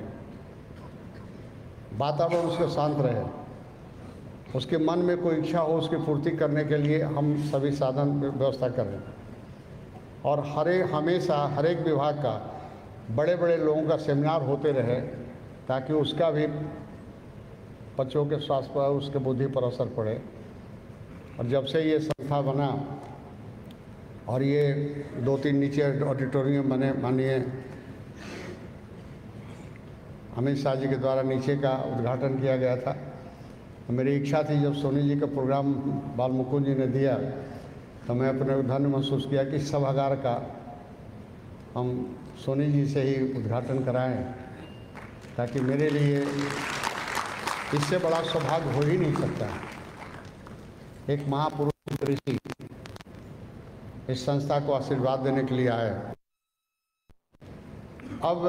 वातावरण उसका शांत रहे, उसके मन में कोई इच्छा हो उसकी पूर्ति करने के लिए हम सभी साधन व्यवस्था करें। और हर एक हमेशा हर एक विभाग का बड़े बड़े लोगों का सेमिनार होते रहे ताकि उसका भी बच्चों के स्वास्थ्य पर, उसके बुद्धि पर असर पड़े। और जब से ये संस्था बना और ये दो तीन नीचे ऑडिटोरियम बने, माननीय अमित शाह जी के द्वारा नीचे का उद्घाटन किया गया था, मेरी इच्छा थी जब सोनी जी का प्रोग्राम बाल मुकुंद जी ने दिया तो मैं अपने धन्य महसूस किया कि सभागार का हम सोनी जी से ही उद्घाटन कराएं, ताकि मेरे लिए इससे बड़ा सौभाग्य हो ही नहीं सकता। एक महापुरुष ऋषि इस संस्था को आशीर्वाद देने के लिए आए। अब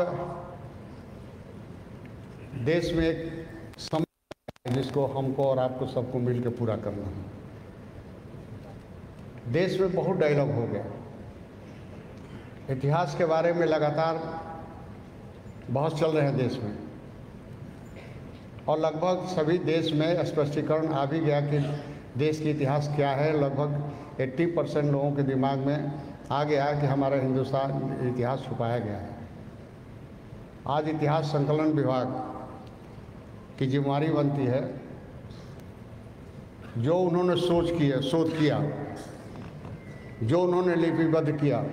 देश में एक समय है जिसको हमको और आपको सबको मिलकर पूरा करना है। देश में बहुत डायलॉग हो गया, इतिहास के बारे में लगातार बहुत चल रहे हैं देश में, और लगभग सभी देश में स्पष्टीकरण आ भी गया कि देश की इतिहास क्या है। लगभग अस्सी परसेंट लोगों के दिमाग में आ गया कि हमारा हिंदुस्तान इतिहास छुपाया गया है। आज इतिहास संकलन विभाग की जिम्मेदारी बनती है, जो उन्होंने सोच किया शोध किया, जो उन्होंने लिपिबद्ध किया,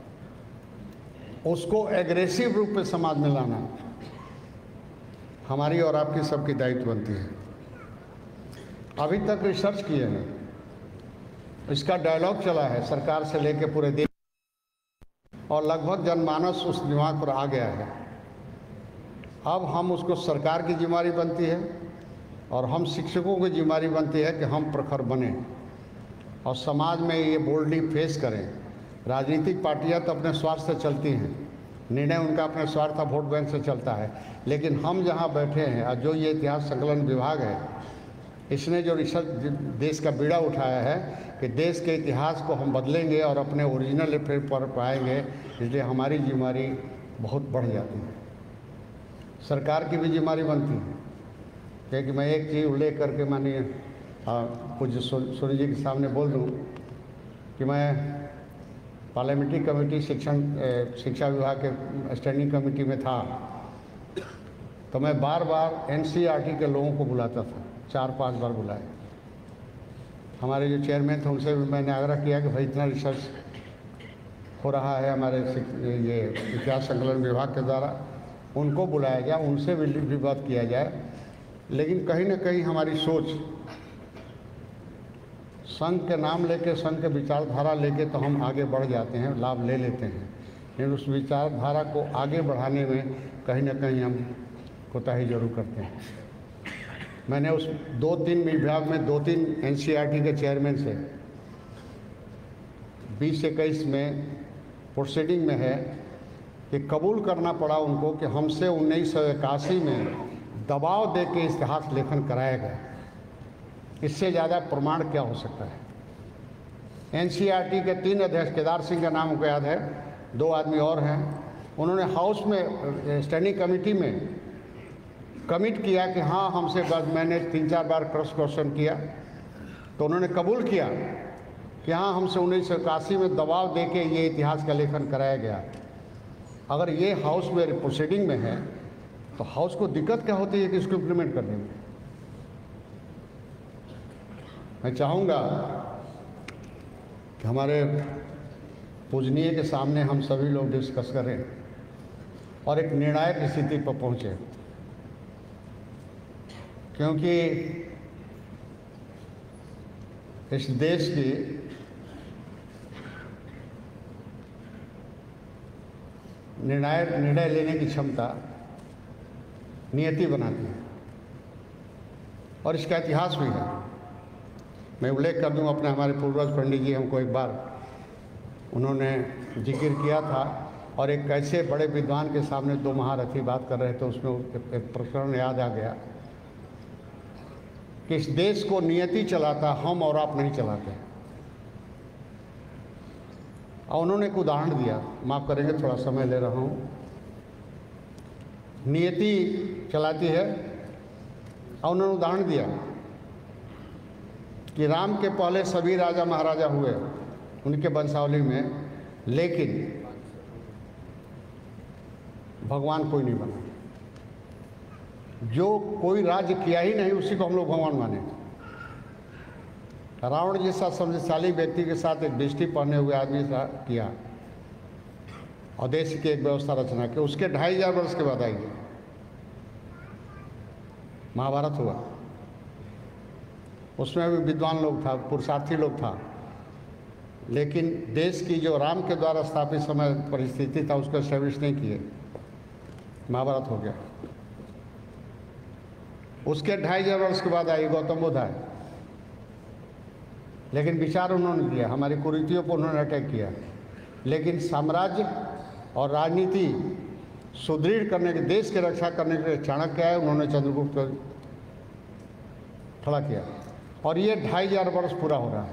उसको एग्रेसिव रूप में समाज में लाना हमारी और आपकी सबकी दायित्व बनती है। अभी तक रिसर्च किए हैं, इसका डायलॉग चला है सरकार से लेकर पूरे देश, और लगभग जनमानस उस दिमाग पर आ गया है। अब हम उसको सरकार की जिम्मेदारी बनती है और हम शिक्षकों की जिम्मेदारी बनती है कि हम प्रखर बने और समाज में ये बोल्डली फेस करें। राजनीतिक पार्टियां तो अपने स्वार्थ से चलती हैं, निर्णय उनका अपने स्वार्थ वोट बैंक से चलता है, लेकिन हम जहां बैठे हैं और जो ये इतिहास संकलन विभाग है, इसने जो रिसर्च देश का बीड़ा उठाया है कि देश के इतिहास को हम बदलेंगे और अपने ओरिजिनल पर पाएंगे, इसलिए हमारी जिम्मेदारी बहुत बढ़ जाती है। सरकार की भी जिम्मेदारी बनती है, क्योंकि मैं एक चीज़ उल्लेख करके मानिए कुछ सोनी जी के सामने बोल दूं कि मैं पार्लियामेंट्री कमेटी शिक्षण शिक्षा विभाग के स्टैंडिंग कमेटी में था, तो मैं बार बार एनसीईआरटी के लोगों को बुलाता था, चार पांच बार बुलाए। हमारे जो चेयरमैन थे उनसे भी मैंने आग्रह किया कि भाई इतना रिसर्च हो रहा है हमारे ये इतिहास संकलन विभाग के द्वारा, उनको बुलाया गया, उनसे भी भी बात किया जाए। लेकिन कहीं ना कहीं हमारी सोच संघ के नाम लेके, संघ के विचारधारा लेके तो हम आगे बढ़ जाते हैं, लाभ ले लेते हैं, लेकिन उस विचारधारा को आगे बढ़ाने में कहीं ना कहीं हम कोताही जरूर करते हैं। मैंने उस दो तीन विभाग में दो तीन एनसीईआरटी के चेयरमैन से बीस इक्कीस में प्रोसीडिंग में है कि कबूल करना पड़ा उनको कि हमसे उन्नीस सौ इक्यासी में दबाव दे के इतिहास लेखन कराया गया। इससे ज़्यादा प्रमाण क्या हो सकता है। एनसीईआरटी के तीन अध्यक्ष, केदार सिंह का नाम को याद है, दो आदमी और हैं, उन्होंने हाउस में स्टैंडिंग कमेटी में कमिट किया कि हाँ हमसे बात, मैंने तीन चार बार क्रॉस क्वेश्चन किया तो उन्होंने कबूल किया कि हाँ हमसे उन्नीस सौ इक्यासी में दबाव दे के ये इतिहास का लेखन कराया गया। अगर ये हाउस में प्रोसीडिंग में है तो हाउस को दिक्कत क्या होती है कि इसको इम्प्लीमेंट करने में। मैं चाहूँगा कि हमारे पूजनीय के सामने हम सभी लोग डिस्कस करें और एक निर्णायक स्थिति पर पहुँचे, क्योंकि इस देश की निर्णय निर्णय लेने की क्षमता नियति बनाती है और इसका इतिहास भी है। मैं उल्लेख कर दूं अपने हमारे पूर्वज पंडित जी हमको एक बार उन्होंने जिक्र किया था, और एक कैसे बड़े विद्वान के सामने दो महारथी बात कर रहे थे, उसमें एक प्रकरण याद आ गया कि इस देश को नियति चलाता, हम और आप नहीं चलाते। और उन्होंने एक उदाहरण दिया, माफ़ करेंगे थोड़ा समय ले रहा हूँ। नियति चलाती है और उन्होंने उदाहरण दिया कि राम के पहले सभी राजा महाराजा हुए उनके वंशावली में, लेकिन भगवान कोई नहीं बना। जो कोई राज्य किया ही नहीं उसी को हम लोग भगवान माने। रावण जैसा समझशाली व्यक्ति के साथ एक दृष्टि पहने हुए आदमी सा किया और देश की एक व्यवस्था रचना की। उसके ढाई हजार वर्ष के बाद आएगी महाभारत हुआ। उसमें भी विद्वान लोग था, पुरुषार्थी लोग था, लेकिन देश की जो राम के द्वारा स्थापित समय परिस्थिति था उसको एस्टैब्लिश नहीं किए। महाभारत हो गया। उसके ढाई हजार वर्ष के बाद आई गौतम बुद्ध आए, लेकिन विचार उन्होंने किया, हमारी कुरीतियों पर उन्होंने अटैक किया, लेकिन साम्राज्य और राजनीति सुदृढ़ करने के, देश की रक्षा करने के लिए चाणक्य आए, उन्होंने चंद्रगुप्त को खड़ा किया। और ये ढाई हजार वर्ष पूरा हो रहा है।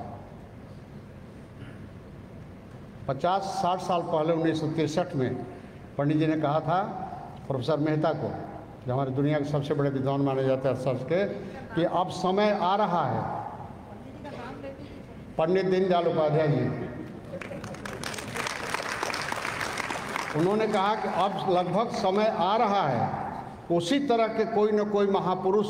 पचास साठ साल पहले उन्नीस सौ तिरसठ में पंडित जी ने कहा था प्रोफेसर मेहता को, जो हमारी दुनिया के सबसे बड़े विद्वान माने जाते हैं अर्थशास्त्र के, कि अब समय आ रहा है। पंडित दीनदयाल उपाध्याय जी, उन्होंने कहा कि अब लगभग समय आ रहा है, उसी तरह के कोई न कोई महापुरुष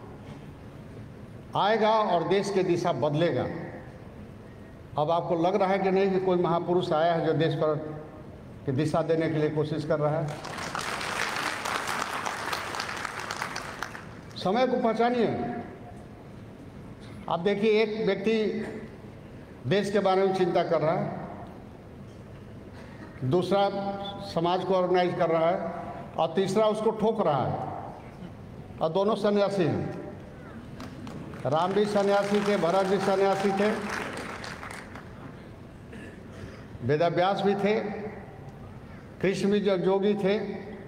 आएगा और देश की दिशा बदलेगा। अब आपको लग रहा है कि नहीं कि कोई महापुरुष आया है जो देश पर की दिशा देने के लिए कोशिश कर रहा है? समय को पहचानिए। आप देखिए, एक व्यक्ति देश के बारे में चिंता कर रहा है, दूसरा समाज को ऑर्गेनाइज कर रहा है, और तीसरा उसको ठोक रहा है, और दोनों सन्यासी हैं। राम भी सन्यासी थे, भरत भी सन्यासी थे, वेदव्यास भी थे, कृष्ण भी जो जोगी थे,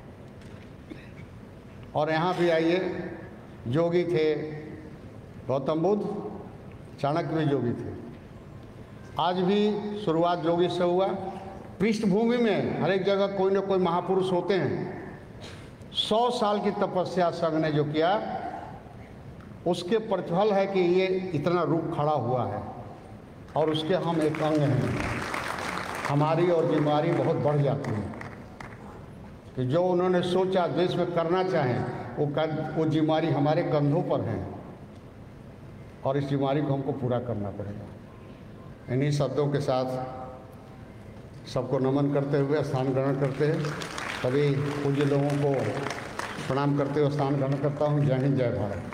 और यहाँ भी आइए जोगी थे, गौतम बुद्ध, चाणक्य भी जोगी थे। आज भी शुरुआत जोगी से हुआ। पृष्ठभूमि में हर एक जगह कोई ना कोई महापुरुष होते हैं। सौ साल की तपस्या संघ ने जो किया, उसके प्रतिफल है कि ये इतना रूप खड़ा हुआ है, और उसके हम एक अंग हैं। हमारी और जिम्मेदारी बहुत बढ़ जाती है कि जो उन्होंने सोचा देश में करना चाहें, वो कर, वो जिम्मेदारी हमारे कंधों पर है, और इस जिम्मेदारी को हमको पूरा करना पड़ेगा। इन्हीं शब्दों के साथ सबको नमन करते हुए स्थान ग्रहण करते हैं। सभी पूज्य लोगों को प्रणाम करते हुए स्थान ग्रहण करता हूँ। जय हिंद, जय भारत।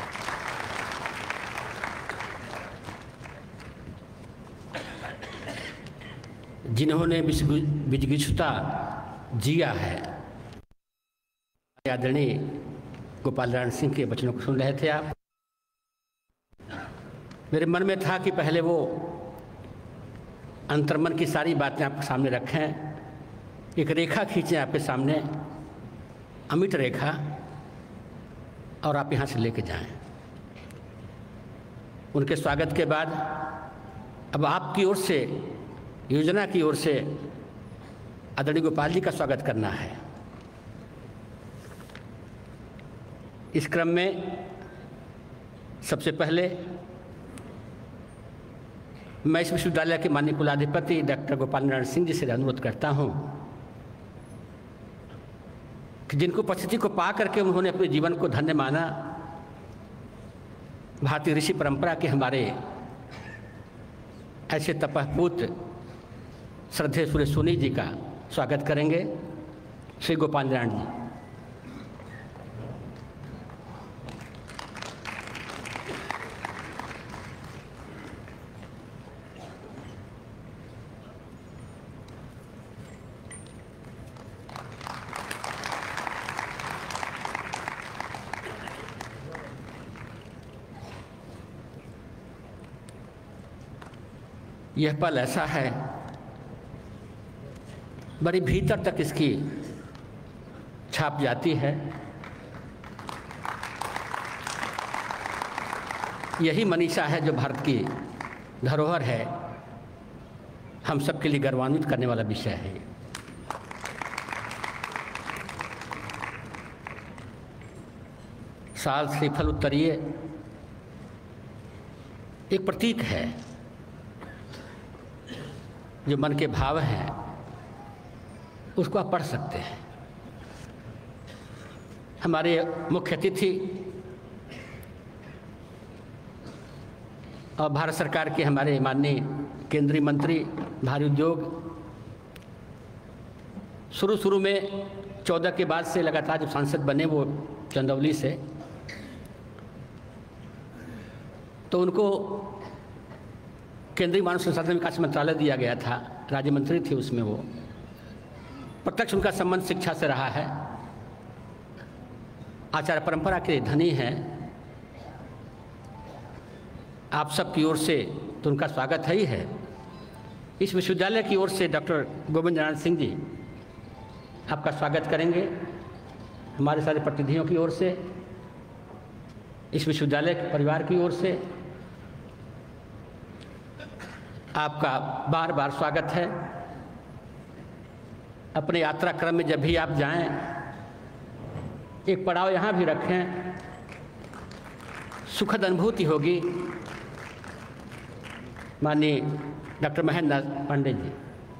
जिन्होंने विजिगीषुता जिया है, आदरणीय गोपाल नारायण सिंह के वचनों को सुन रहे थे आप। मेरे मन में था कि पहले वो अंतर्मन की सारी बातें आपके सामने रखें, एक रेखा खींचें आपके सामने, अमिट रेखा, और आप यहाँ से लेके जाएं। उनके स्वागत के बाद अब आपकी ओर से, योजना की ओर से आदरणीय गोपाल जी का स्वागत करना है। इस क्रम में सबसे पहले मैं इस विश्वविद्यालय के माननीय कुलाधिपति डॉक्टर गोपाल नारायण सिंह जी से अनुरोध करता हूं कि जिनको परिस्थिति को पा करके उन्होंने अपने जीवन को धन्य माना, भारतीय ऋषि परंपरा के हमारे ऐसे तपःपूत श्रद्धेय सूर्य सोनी जी का स्वागत करेंगे। श्री गोपाल नारायण जी। यह पल ऐसा है, बड़ी भीतर तक इसकी छाप जाती है। यही मनीषा है जो भारत की धरोहर है, हम सबके लिए गौरवान्वित करने वाला विषय है। साल श्रीफल उत्तरीय एक प्रतीक है, जो मन के भाव हैं उसको आप पढ़ सकते हैं। हमारे मुख्य अतिथि और भारत सरकार के हमारे माननीय केंद्रीय मंत्री भारी उद्योग, शुरू शुरू में चौदह के बाद से लगातार जब सांसद बने वो चंदौली से, तो उनको केंद्रीय मानव संसाधन विकास मंत्रालय दिया गया था, राज्य मंत्री थे उसमें वो। प्रत्यक्ष उनका संबंध शिक्षा से रहा है, आचार्य परंपरा के धनी हैं। आप सब की ओर से तो उनका स्वागत है ही है। इस विश्वविद्यालय की ओर से डॉक्टर गोविंद नारायण सिंह जी आपका स्वागत करेंगे। हमारे सारे प्रतिनिधियों की ओर से, इस विश्वविद्यालय के परिवार की ओर से आपका बार बार स्वागत है। अपने यात्रा क्रम में जब भी आप जाएं, एक पड़ाव यहाँ भी रखें, सुखद अनुभूति होगी। माननीय डॉक्टर महेंद्र नाथ पांडे जी।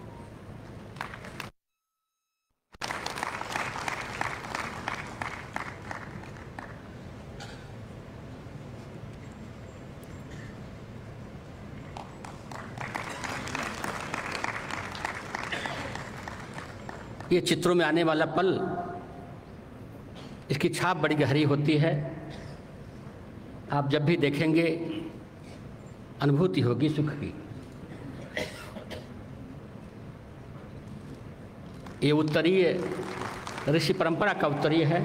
ये चित्रों में आने वाला पल, इसकी छाप बड़ी गहरी होती है। आप जब भी देखेंगे अनुभूति होगी सुख की। ये उत्तरीय ऋषि परंपरा का उत्तरीय है,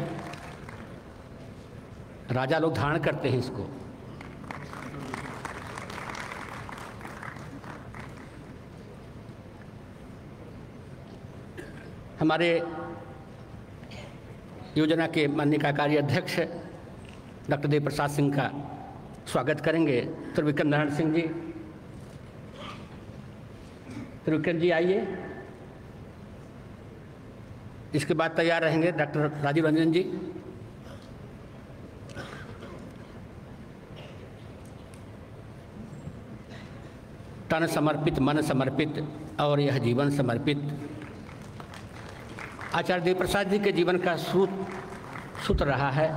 राजा लोग धारण करते हैं इसको। हमारे योजना के माननीय कार्यकारी अध्यक्ष डॉक्टर देव प्रसाद सिंह का स्वागत करेंगे। त्रिविक्रम नारायण सिंह जी, त्रिविक्रम जी आइए। इसके बाद तैयार रहेंगे डॉक्टर राजीव रंजन जी। तन समर्पित, मन समर्पित और यह जीवन समर्पित। आचार्य देव प्रसाद जी के जीवन का सूत्र सूत्र रहा है।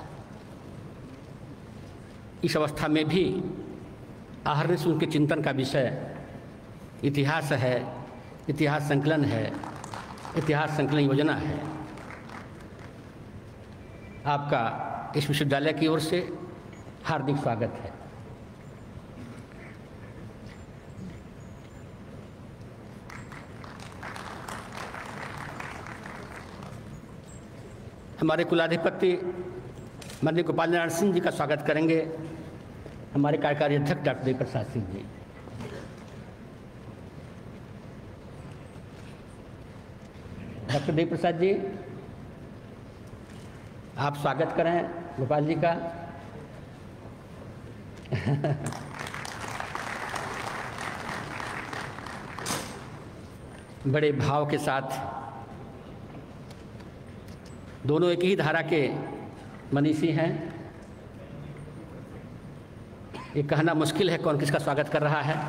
इस अवस्था में भी आहर्निश उनके चिंतन का विषय इतिहास है, इतिहास संकलन है, इतिहास संकलन योजना है। आपका इस विश्वविद्यालय की ओर से हार्दिक स्वागत है। हमारे कुलाधिपति माननीय गोपाल नारायण सिंह जी का स्वागत करेंगे हमारे कार्यकारी अध्यक्ष डॉक्टर देव प्रसाद सिंह जी। डॉक्टर देव प्रसाद जी, आप स्वागत करें गोपाल जी का। बड़े भाव के साथ, दोनों एक ही धारा के मनीषी हैं। ये कहना मुश्किल है कौन किसका स्वागत कर रहा है।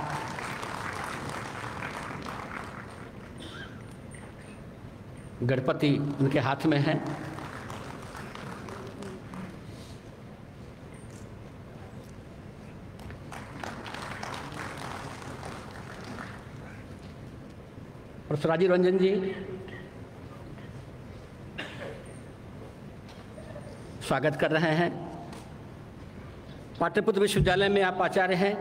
गणपति उनके हाथ में है। और राजीव रंजन जी स्वागत कर रहे हैं। पाटलिपुत्र विश्वविद्यालय में आप आचार्य हैं,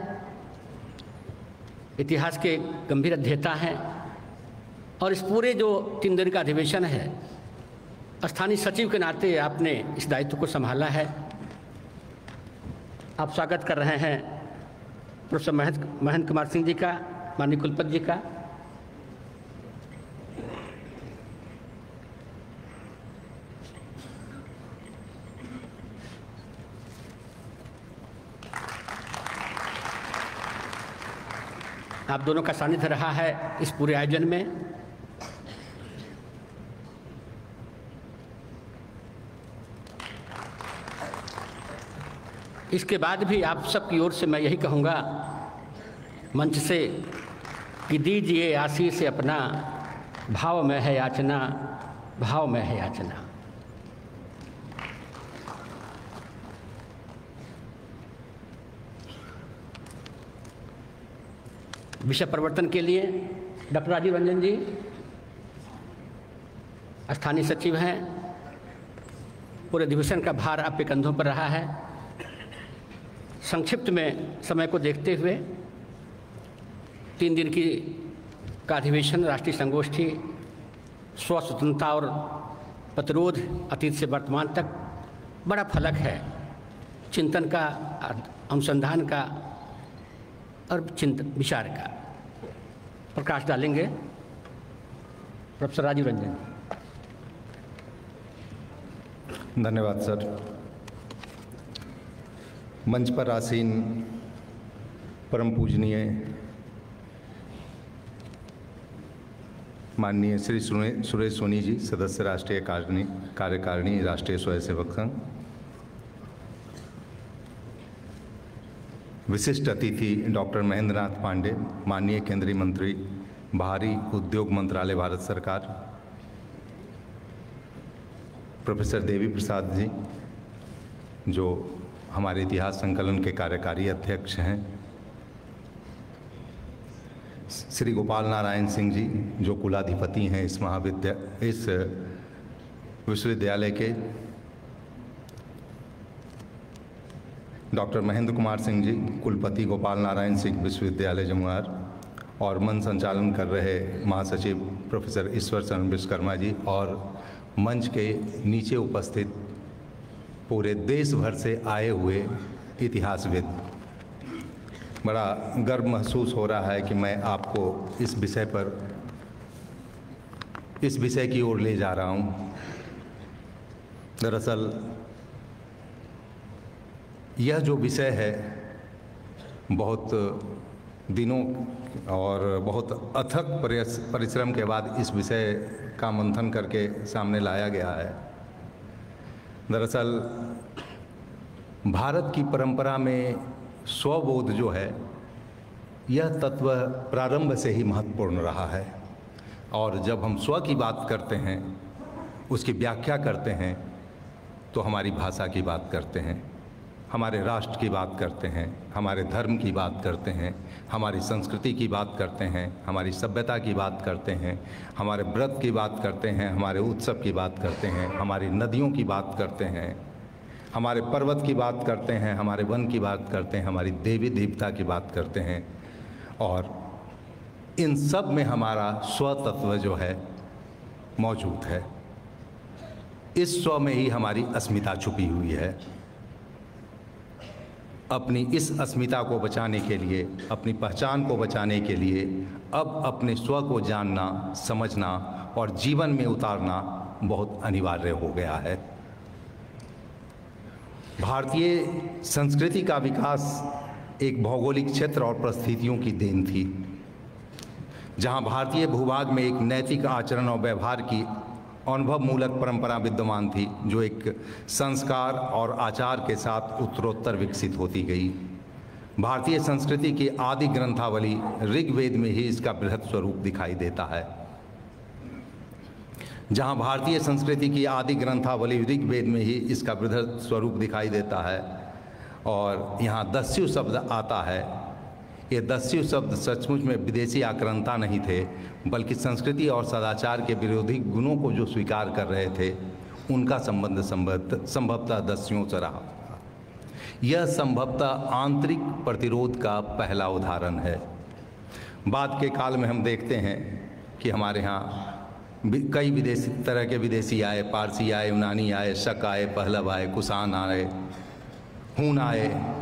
इतिहास के गंभीर अध्येता हैं और इस पूरे जो तीन दिन का अधिवेशन है, स्थानीय सचिव के नाते आपने इस दायित्व को संभाला है। आप स्वागत कर रहे हैं प्रोफेसर महेंद्र महेंद्र कुमार सिंह जी का, माननीय कुलपति जी का। आप दोनों का सानिध्य रहा है इस पूरे आयोजन में। इसके बाद भी आप सबकी ओर से मैं यही कहूँगा मंच से कि दीजिए आशीष अपना, भाव में है याचना, भाव में है याचना। विषय परिवर्तन के लिए डॉक्टर राजीव रंजन जी स्थानीय सचिव हैं। पूरे अधिवेशन का भार आपके कंधों पर रहा है। संक्षिप्त में समय को देखते हुए तीन दिन की का अधिवेशन राष्ट्रीय संगोष्ठी स्व स्वतंत्रता और प्रतिरोध अतीत से वर्तमान तक बड़ा फलक है चिंतन का, अनुसंधान का और चिंतन विचार का। प्रकाश डालेंगे प्रोफेसर राजीव रंजन। धन्यवाद सर। मंच पर आसीन परम पूजनीय माननीय श्री सुरेश सोनी जी, सदस्य राष्ट्रीय कार्यकारिणी राष्ट्रीय स्वयंसेवक संघ, विशिष्ट अतिथि डॉक्टर महेंद्र नाथ पांडे, माननीय केंद्रीय मंत्री बाहरी उद्योग मंत्रालय भारत सरकार, प्रोफेसर देवी प्रसाद जी जो हमारे इतिहास संकलन के कार्यकारी अध्यक्ष हैं, श्री गोपाल नारायण सिंह जी जो कुलाधिपति हैं इस महाविद्या इस विश्वविद्यालय के, डॉक्टर महेंद्र कुमार सिंह जी कुलपति गोपाल नारायण सिंह विश्वविद्यालय जमुआर, और मंच संचालन कर रहे महासचिव प्रोफेसर ईश्वर चरण विश्वकर्मा जी, और मंच के नीचे उपस्थित पूरे देश भर से आए हुए इतिहासविद। बड़ा गर्व महसूस हो रहा है कि मैं आपको इस विषय पर इस विषय की ओर ले जा रहा हूँ। दरअसल यह जो विषय है बहुत दिनों और बहुत अथक परिश्रम के बाद इस विषय का मंथन करके सामने लाया गया है। दरअसल भारत की परंपरा में स्वबोध जो है यह तत्व प्रारंभ से ही महत्वपूर्ण रहा है, और जब हम स्व की बात करते हैं, उसकी व्याख्या करते हैं, तो हमारी भाषा की बात करते हैं, हमारे राष्ट्र की बात करते हैं, हमारे धर्म की बात करते हैं, हमारी संस्कृति की बात करते हैं, हमारी सभ्यता की बात करते हैं, हमारे व्रत की बात करते हैं, हमारे उत्सव की बात करते हैं, हमारी नदियों की बात करते हैं, हमारे पर्वत की बात करते हैं, हमारे वन की बात करते हैं, हमारी देवी देवता की बात करते हैं, और इन सब में हमारा स्व तत्व जो है मौजूद है। इस स्व में ही हमारी अस्मिता छुपी हुई है। अपनी इस अस्मिता को बचाने के लिए, अपनी पहचान को बचाने के लिए अब अपने स्व को जानना, समझना और जीवन में उतारना बहुत अनिवार्य हो गया है। भारतीय संस्कृति का विकास एक भौगोलिक क्षेत्र और परिस्थितियों की देन थी, जहां भारतीय भूभाग में एक नैतिक आचरण और व्यवहार की अनुभव मूलक परंपरा विद्यमान थी, जो एक संस्कार और आचार के साथ उत्तरोत्तर विकसित होती गई। भारतीय संस्कृति की आदि ग्रंथावली ऋग्वेद में ही इसका बृहद स्वरूप दिखाई देता है। जहां भारतीय संस्कृति की आदि ग्रंथावली ऋग्वेद में ही इसका बृहद स्वरूप दिखाई देता है, और यहाँ दस्यु शब्द आता है। ये दस्यु शब्द सचमुच में विदेशी आक्रांता नहीं थे, बल्कि संस्कृति और सदाचार के विरोधी गुणों को जो स्वीकार कर रहे थे, उनका संबंध संभवतः दस्युओं से रहा। यह संभवतः आंतरिक प्रतिरोध का पहला उदाहरण है। बाद के काल में हम देखते हैं कि हमारे यहाँ कई विदेशी तरह के विदेशी आए, पारसी आए, यूनानी आए, शक आए, पहलव आए, कुषाण आए, हून आए,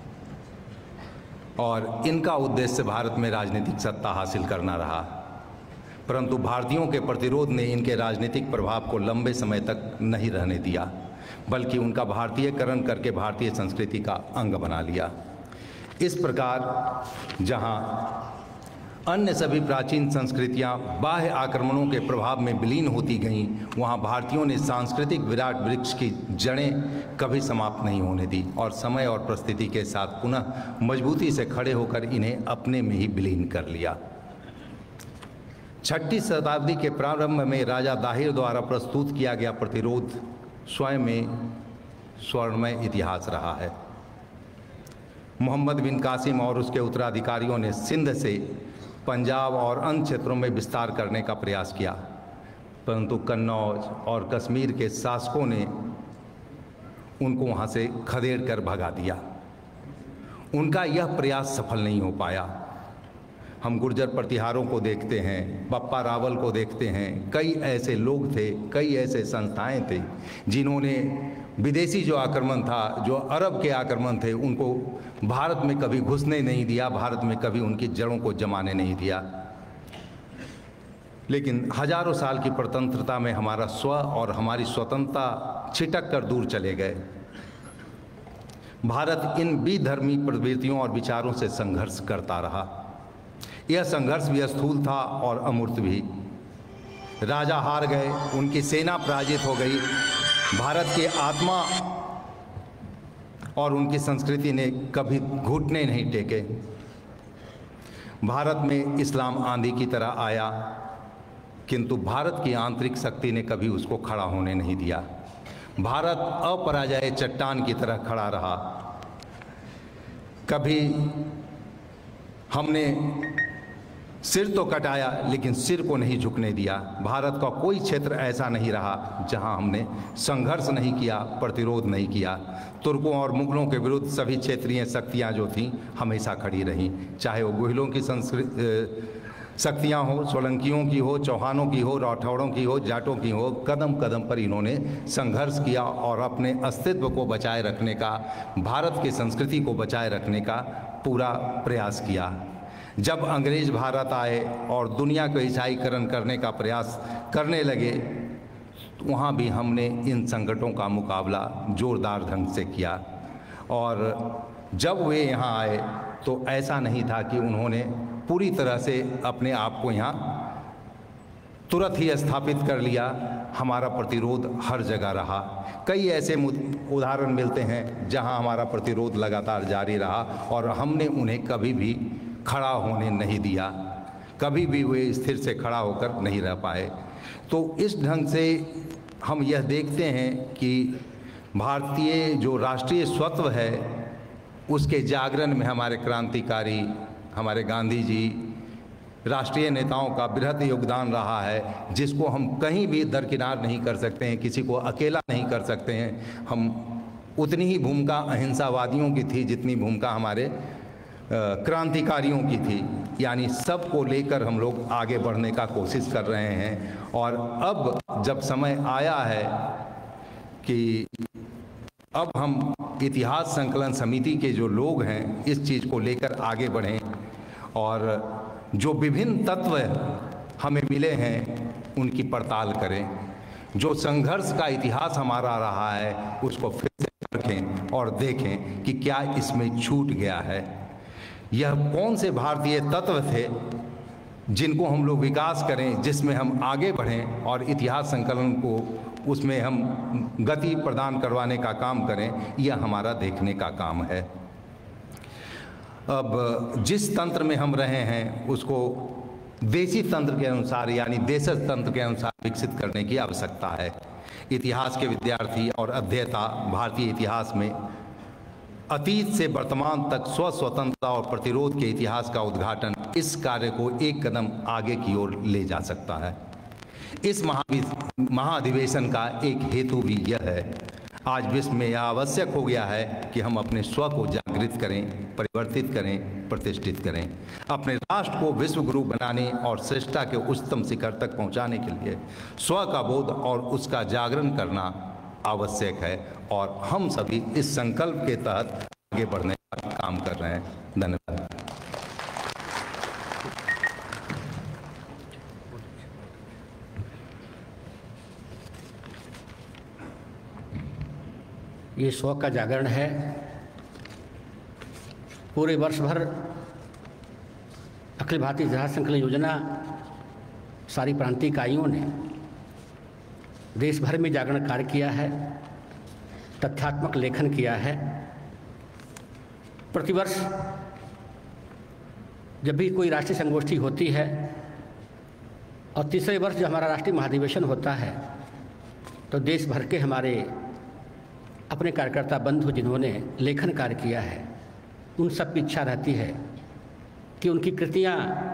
और इनका उद्देश्य भारत में राजनीतिक सत्ता हासिल करना रहा। परंतु भारतीयों के प्रतिरोध ने इनके राजनीतिक प्रभाव को लंबे समय तक नहीं रहने दिया, बल्कि उनका भारतीयकरण करके भारतीय संस्कृति का अंग बना लिया। इस प्रकार जहां अन्य सभी प्राचीन संस्कृतियां बाह्य आक्रमणों के प्रभाव में विलीन होती गईं, वहां भारतीयों ने सांस्कृतिक विराट वृक्ष की जड़ें कभी समाप्त नहीं होने दी, और समय और परिस्थिति के साथ पुनः मजबूती से खड़े होकर इन्हें अपने में ही विलीन कर लिया। छठी शताब्दी के प्रारंभ में राजा दाहिर द्वारा प्रस्तुत किया गया प्रतिरोध स्वयं में स्वर्णमय इतिहास रहा है। मोहम्मद बिन कासिम और उसके उत्तराधिकारियों ने सिंध से पंजाब और अन्य क्षेत्रों में विस्तार करने का प्रयास किया, परंतु कन्नौज और कश्मीर के शासकों ने उनको वहाँ से खदेड़ कर भगा दिया। उनका यह प्रयास सफल नहीं हो पाया। हम गुर्जर प्रतिहारों को देखते हैं, बप्पा रावल को देखते हैं, कई ऐसे लोग थे, कई ऐसे संस्थाएं थे जिन्होंने विदेशी जो आक्रमण था, जो अरब के आक्रमण थे, उनको भारत में कभी घुसने नहीं दिया, भारत में कभी उनकी जड़ों को जमाने नहीं दिया। लेकिन हजारों साल की प्रतंत्रता में हमारा स्व और हमारी स्वतंत्रता छिटक कर दूर चले गए। भारत इन विधर्मी प्रवृत्तियों और विचारों से संघर्ष करता रहा। यह संघर्ष भी स्थूल था और अमूर्त भी। राजा हार गए, उनकी सेना पराजित हो गई, भारत की आत्मा और उनकी संस्कृति ने कभी घुटने नहीं टेके। भारत में इस्लाम आंधी की तरह आया, किंतु भारत की आंतरिक शक्ति ने कभी उसको खड़ा होने नहीं दिया। भारत अपराजय चट्टान की तरह खड़ा रहा। कभी हमने सिर तो कटाया, लेकिन सिर को नहीं झुकने दिया। भारत का कोई क्षेत्र ऐसा नहीं रहा जहां हमने संघर्ष नहीं किया, प्रतिरोध नहीं किया। तुर्कों और मुगलों के विरुद्ध सभी क्षेत्रीय शक्तियां जो थीं हमेशा खड़ी रहीं, चाहे वो गुहिलों की संस्कृति शक्तियाँ हो, सोलंकियों की हो, चौहानों की हो, राठौड़ों की हो, जाटों की हो। कदम कदम पर इन्होंने संघर्ष किया और अपने अस्तित्व को बचाए रखने का, भारत की संस्कृति को बचाए रखने का पूरा प्रयास किया। जब अंग्रेज भारत आए और दुनिया को ईसाईकरण करने का प्रयास करने लगे, वहाँ भी हमने इन संकटों का मुकाबला जोरदार ढंग से किया। और जब वे यहाँ आए तो ऐसा नहीं था कि उन्होंने पूरी तरह से अपने आप को यहाँ तुरंत ही स्थापित कर लिया। हमारा प्रतिरोध हर जगह रहा। कई ऐसे उदाहरण मिलते हैं जहाँ हमारा प्रतिरोध लगातार जारी रहा और हमने उन्हें कभी भी खड़ा होने नहीं दिया, कभी भी वे स्थिर से खड़ा होकर नहीं रह पाए। तो इस ढंग से हम यह देखते हैं कि भारतीय जो राष्ट्रीय स्वत्व है, उसके जागरण में हमारे क्रांतिकारी, हमारे गांधी जी, राष्ट्रीय नेताओं का बृहद योगदान रहा है, जिसको हम कहीं भी दरकिनार नहीं कर सकते हैं, किसी को अकेला नहीं कर सकते हैं। हम उतनी ही भूमिका अहिंसावादियों की थी जितनी भूमिका हमारे क्रांतिकारियों की थी। यानी सबको लेकर हम लोग आगे बढ़ने का कोशिश कर रहे हैं। और अब जब समय आया है कि अब हम इतिहास संकलन समिति के जो लोग हैं इस चीज़ को लेकर आगे बढ़ें और जो विभिन्न तत्व हमें मिले हैं उनकी पड़ताल करें। जो संघर्ष का इतिहास हमारा रहा है उसको फिर से रखें और देखें कि क्या इसमें छूट गया है। यह कौन से भारतीय तत्व थे जिनको हम लोग विकास करें, जिसमें हम आगे बढ़ें और इतिहास संकलन को उसमें हम गति प्रदान करवाने का काम करें। यह हमारा देखने का काम है। अब जिस तंत्र में हम रहे हैं उसको देशी तंत्र के अनुसार यानी देशज तंत्र के अनुसार विकसित करने की आवश्यकता है। इतिहास के विद्यार्थी और अध्येता भारतीय इतिहास में अतीत से वर्तमान तक स्व स्वतंत्रता और प्रतिरोध के इतिहास का उद्घाटन इस कार्य को एक कदम आगे की ओर ले जा सकता है। इस महाधिवेशन का एक हेतु भी यह है, आज विश्व में यह आवश्यक हो गया है कि हम अपने स्व को जागृत करें, परिवर्तित करें, प्रतिष्ठित करें। अपने राष्ट्र को विश्व गुरु बनाने और श्रेष्ठता के उच्चतम शिखर तक पहुंचाने के लिए स्व का बोध और उसका जागरण करना आवश्यक है और हम सभी इस संकल्प के तहत आगे बढ़ने का काम कर रहे हैं। धन्यवाद। ये स्व का जागरण है। पूरे वर्ष भर अखिल भारतीय इतिहास संकलन योजना सारी प्रांतीय इकाइयों ने देश भर में जागरण कार्य किया है, तथ्यात्मक लेखन किया है। प्रतिवर्ष जब भी कोई राष्ट्रीय संगोष्ठी होती है और तीसरे वर्ष जब हमारा राष्ट्रीय महाधिवेशन होता है तो देश भर के हमारे अपने कार्यकर्ता बंधु जिन्होंने लेखन कार्य किया है उन सब की इच्छा रहती है कि उनकी कृतियाँ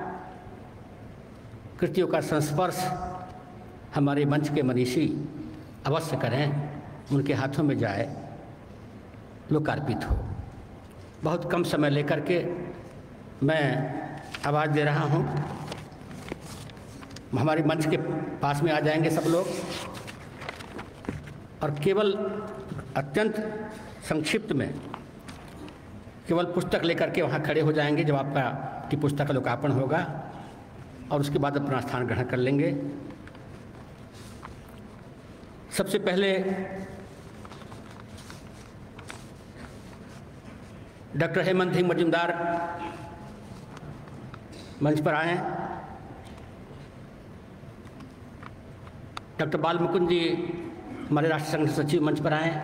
कृतियों का संस्पर्श हमारे मंच के मनीषी अवश्य करें, उनके हाथों में जाए, लोकार्पित हो। बहुत कम समय लेकर के मैं आवाज़ दे रहा हूँ। हमारे मंच के पास में आ जाएंगे सब लोग और केवल अत्यंत संक्षिप्त में केवल पुस्तक लेकर के वहाँ खड़े हो जाएंगे जब आपका की पुस्तक का लोकार्पण होगा और उसके बाद अपना स्थान ग्रहण कर लेंगे। सबसे पहले डॉक्टर हेमंत सिंह मजूमदार मंच पर आएँ। डॉक्टर बाल मुकुंद जी हमारे राष्ट्रीय संघ सचिव मंच पर आएँ।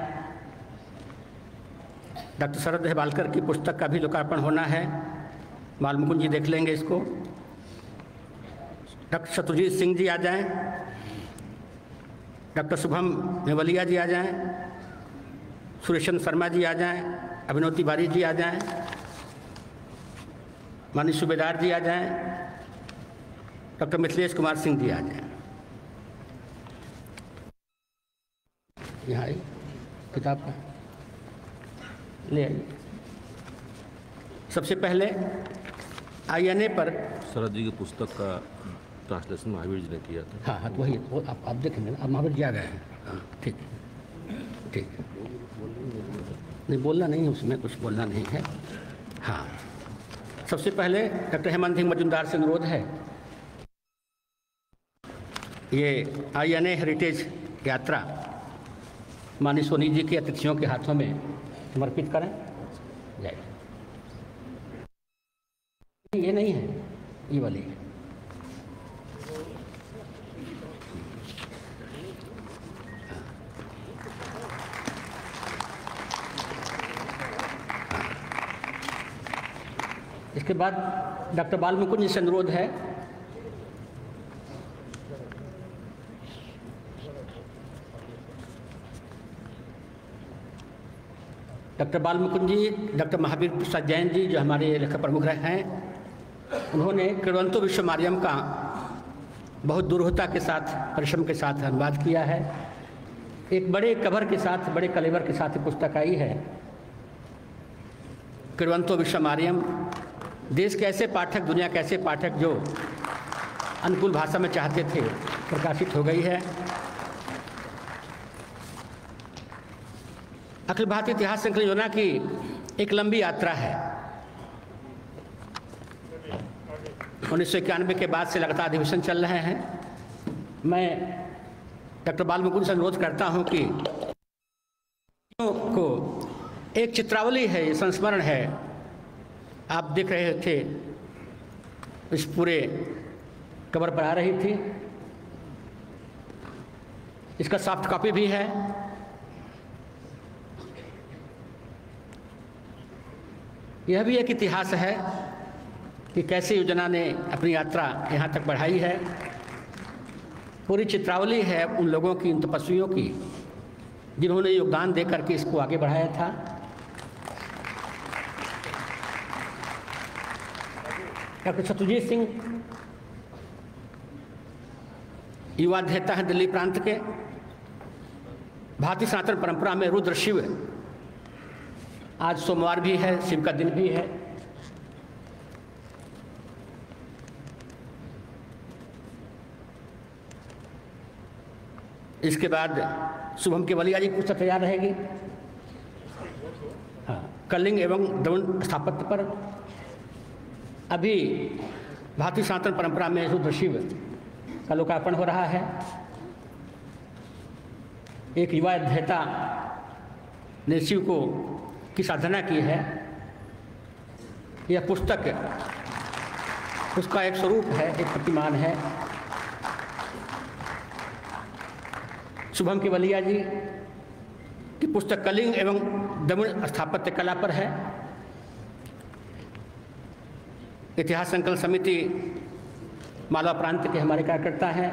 डॉक्टर शरद हेबालकर की पुस्तक का भी लोकार्पण होना है, बाल मुकुंद जी देख लेंगे इसको। डॉक्टर शत्रुजीत सिंह जी आ जाएं, डॉक्टर शुभम मेवलिया जी आ जाएं, सुरेशन शर्मा जी आ जाएं, अभिनव तिवारी जी आ जाएं, माननीय सूबेदार जी आ जाएं, डॉक्टर मिथिलेश कुमार सिंह जी आ जाएं। यहाँ आई किताब का ले आइए। सबसे पहले आई एन ए पर शरद जी की पुस्तक का ट्रांसलेशन महावीर जी ने किया था। हाँ हाँ तो वही वो आप आप देखेंगे ना, अब महावीर जी आ गए हैं। हाँ ठीक ठीक, नहीं बोलना नहीं है उसमें, कुछ बोलना नहीं है। हाँ सबसे पहले डॉक्टर हेमंत सिंह मजूमदार से अनुरोध है ये आई एन ए हेरिटेज यात्रा माननीय सोनी जी के अतिथियों के हाथों में समर्पित करें। जय। ये नहीं है, ये वाली है। इसके बाद डॉक्टर बाल मुकुंद जी से अनुरोध है डॉक्टर बाल मुकुंद जी, डॉक्टर महावीर प्रसाद जैन जी जो हमारे लेखक प्रमुख रहे हैं, उन्होंने किरवंतो विश्वमार्यम का बहुत दुरूहता के साथ परिश्रम के साथ अनुवाद किया है। एक बड़े कवर के साथ, बड़े कलेवर के साथ पुस्तक आई है किरवंतो विश्वमार्यम। देश के ऐसे पाठक, दुनिया के ऐसे पाठक जो अनुकूल भाषा में चाहते थे, प्रकाशित हो गई है। अखिल भारतीय इतिहास संकलन योजना की एक लंबी यात्रा है। उन्नीस सौ इक्यानवे के बाद से लगातार अधिवेशन चल रहे हैं। मैं डॉक्टर बाल मुकुंद से अनुरोध करता हूं कि को एक चित्रावली है, ये संस्मरण है। आप देख रहे थे इस पूरे कवर पर आ रही थी, इसका सॉफ्ट कॉपी भी है। यह भी एक इतिहास है कि कैसे योजना ने अपनी यात्रा यहाँ तक बढ़ाई है। पूरी चित्रावली है उन लोगों की, उन तपस्वियों की जिन्होंने योगदान दे करके इसको आगे बढ़ाया था। डॉक्टर शत्रुजीत सिंह युवा अध्येता हैं दिल्ली प्रांत के। भारतीय सनातन परंपरा में रुद्र शिव, आज सोमवार भी है, शिव का दिन भी है। इसके बाद शुभम केवलिया जी की पुस्तक तैयार रहेगी। हाँ, कलिंग एवं दमन स्थापत्य पर अभी भारतीय सनातन परंपरा में रुद्र शिव का लोकार्पण हो रहा है। एक युवा अध्येता ने शिव को की साधना की है। यह पुस्तक उसका एक स्वरूप है, एक प्रतिमान है। शुभम केवलिया जी की पुस्तक कलिंग एवं दमन स्थापत्य कला पर है। इतिहास संकलन समिति मालवा प्रांत के हमारे कार्यकर्ता हैं।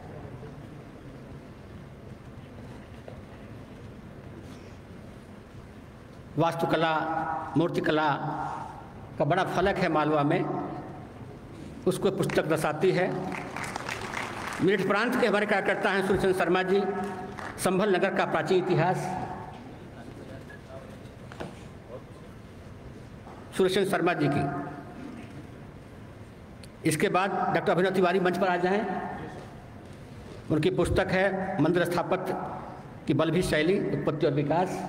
वास्तुकला, मूर्तिकला का बड़ा फलक है मालवा में, उसको पुस्तक दर्शाती है। मेरठ प्रांत के हमारे कार्यकर्ता हैं सुरेशन शर्मा जी, संभल नगर का प्राचीन इतिहास। सुरेश शर्मा जी की। इसके बाद डॉक्टर अभिनव तिवारी मंच पर आ जाएं। उनकी पुस्तक है मंदिर स्थापत्य की बल्लभी शैली, उत्पत्ति और विकास।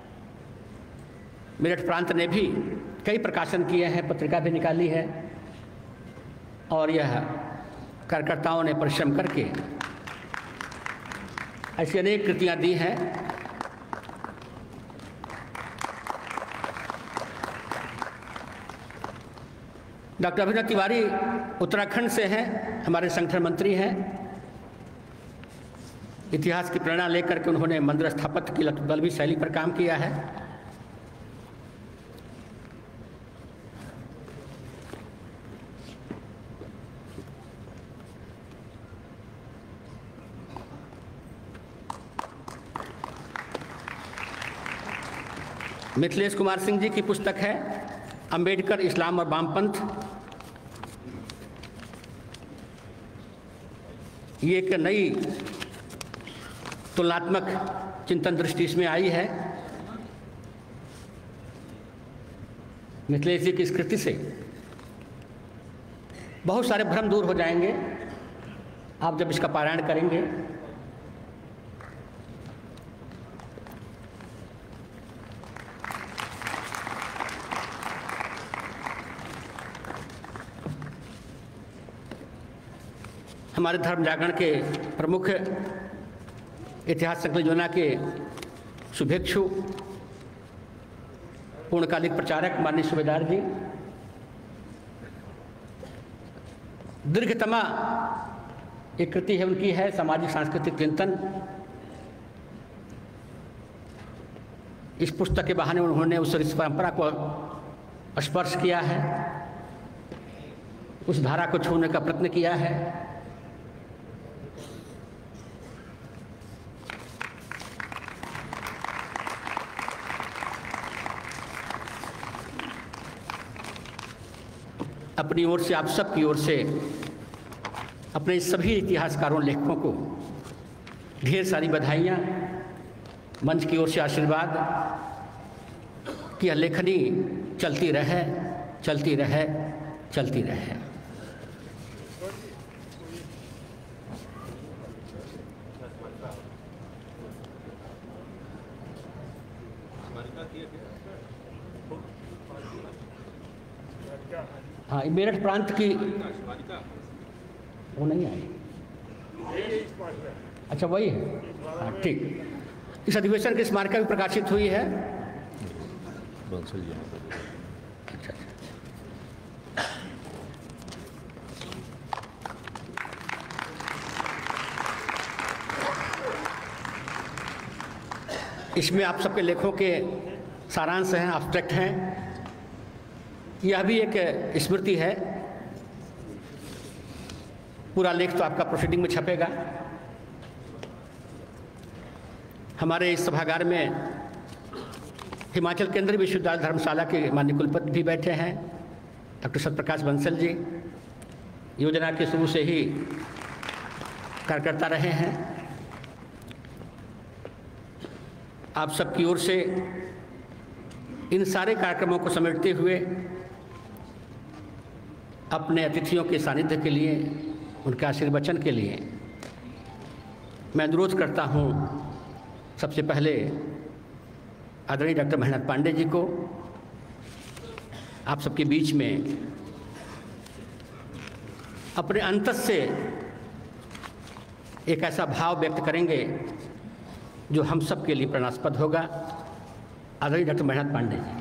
मेरठ प्रांत ने भी कई प्रकाशन किए हैं, पत्रिका भी निकाली है, और यह कार्यकर्ताओं ने परिश्रम करके ऐसी अनेक कृतियां दी हैं। डॉक्टर अभिनव तिवारी उत्तराखंड से हैं, हमारे संगठन मंत्री हैं। इतिहास की प्रेरणा लेकर के उन्होंने मंदिर स्थापत्य की बल्लभी शैली पर काम किया है। मिथिलेश कुमार सिंह जी की पुस्तक है अंबेडकर, इस्लाम और वामपंथ। ये एक नई तुलनात्मक चिंतन दृष्टि इसमें आई है। मिथिलेश जी की इस कृति से बहुत सारे भ्रम दूर हो जाएंगे आप जब इसका पारायण करेंगे। हमारे धर्म जागरण के प्रमुख इतिहास संकलन योजना के शुभेच्छु पूर्णकालिक प्रचारक माननीय सूबेदार जी, दीर्घतमा एक कृति है उनकी है सामाजिक सांस्कृतिक चिंतन। इस पुस्तक के बहाने उन्होंने उस परंपरा को स्पर्श किया है, उस धारा को छूने का प्रयत्न किया है। अपनी ओर से, आप सब की ओर से, अपने सभी इतिहासकारों लेखकों को ढेर सारी बधाइयाँ, मंच की ओर से आशीर्वाद कि यह लेखनी चलती रहे, चलती रहे, चलती रहे। हाँ, मेरठ प्रांत की वो नहीं आई। अच्छा, वही है। हाँ, ठीक। इस अधिवेशन की स्मारिका भी प्रकाशित हुई है। अच्छा, इसमें आप सबके लेखों के सारांश हैं, एब्स्ट्रैक्ट हैं। यह भी एक स्मृति है। पूरा लेख तो आपका प्रोसीडिंग में छपेगा। हमारे इस सभागार में हिमाचल केंद्रीय विश्वविद्यालय धर्मशाला के माननीय कुलपति भी बैठे हैं, डॉक्टर सत्यप्रकाश बंसल जी। योजना के शुरू से ही कार्यकर्ता रहे हैं। आप सबकी ओर से इन सारे कार्यक्रमों को समेटते हुए अपने अतिथियों के सानिध्य के लिए, उनके आशीर्वचन के लिए मैं अनुरोध करता हूं सबसे पहले आदरणीय डॉक्टर महेंद्र पांडे जी को आप सबके बीच में अपने अंतस से एक ऐसा भाव व्यक्त करेंगे जो हम सब के लिए प्रेरणास्पद होगा। आदरणीय डॉक्टर महेंद्र पांडे जी।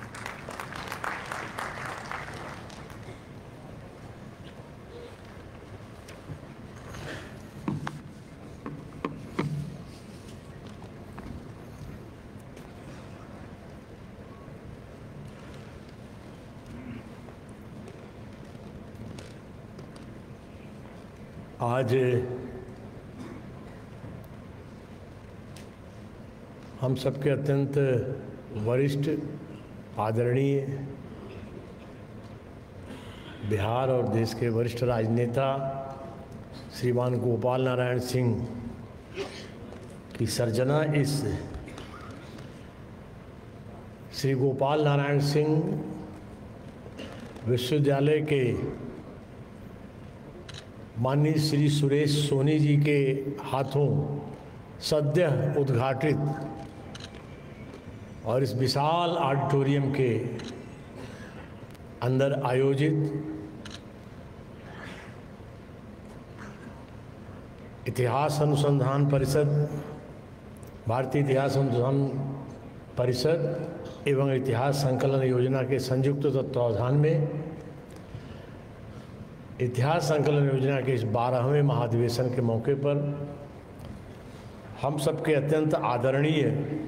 आज हम सबके अत्यंत वरिष्ठ आदरणीय बिहार और देश के वरिष्ठ राजनेता श्रीमान गोपाल नारायण सिंह की सर्जना इस श्री गोपाल नारायण सिंह विश्वविद्यालय के माननीय श्री सुरेश सोनी जी के हाथों सद्य उद्घाटित और इस विशाल ऑडिटोरियम के अंदर आयोजित इतिहास अनुसंधान परिषद, भारतीय इतिहास अनुसंधान परिषद एवं इतिहास संकलन योजना के संयुक्त तत्वावधान में इतिहास संकलन योजना के इस बारहवें महाधिवेशन के मौके पर हम सबके अत्यंत आदरणीय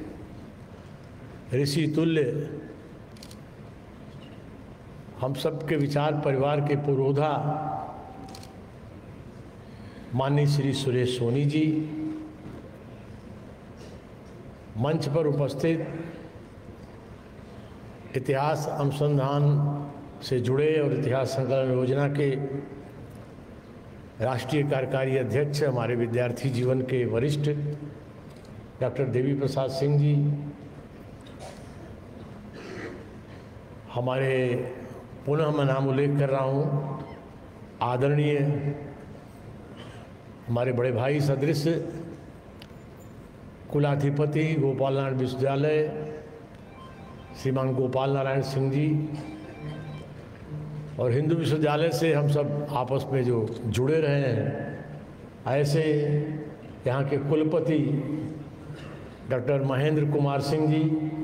ऋषि तुल्य, हम सबके विचार परिवार के पुरोधा माननीय श्री सुरेश सोनी जी, मंच पर उपस्थित इतिहास अनुसंधान से जुड़े और इतिहास संकलन योजना के राष्ट्रीय कार्यकारी अध्यक्ष, हमारे विद्यार्थी जीवन के वरिष्ठ डॉक्टर देवी प्रसाद सिंह जी, हमारे पुनः मैं नाम उल्लेख कर रहा हूँ आदरणीय हमारे बड़े भाई सदृश कुलाधिपति गोपाल नारायण विश्वविद्यालय श्रीमान गोपाल नारायण सिंह जी, और हिंदू विश्वविद्यालय से हम सब आपस में जो जुड़े रहे हैं, ऐसे यहाँ के कुलपति डॉक्टर महेंद्र कुमार सिंह जी,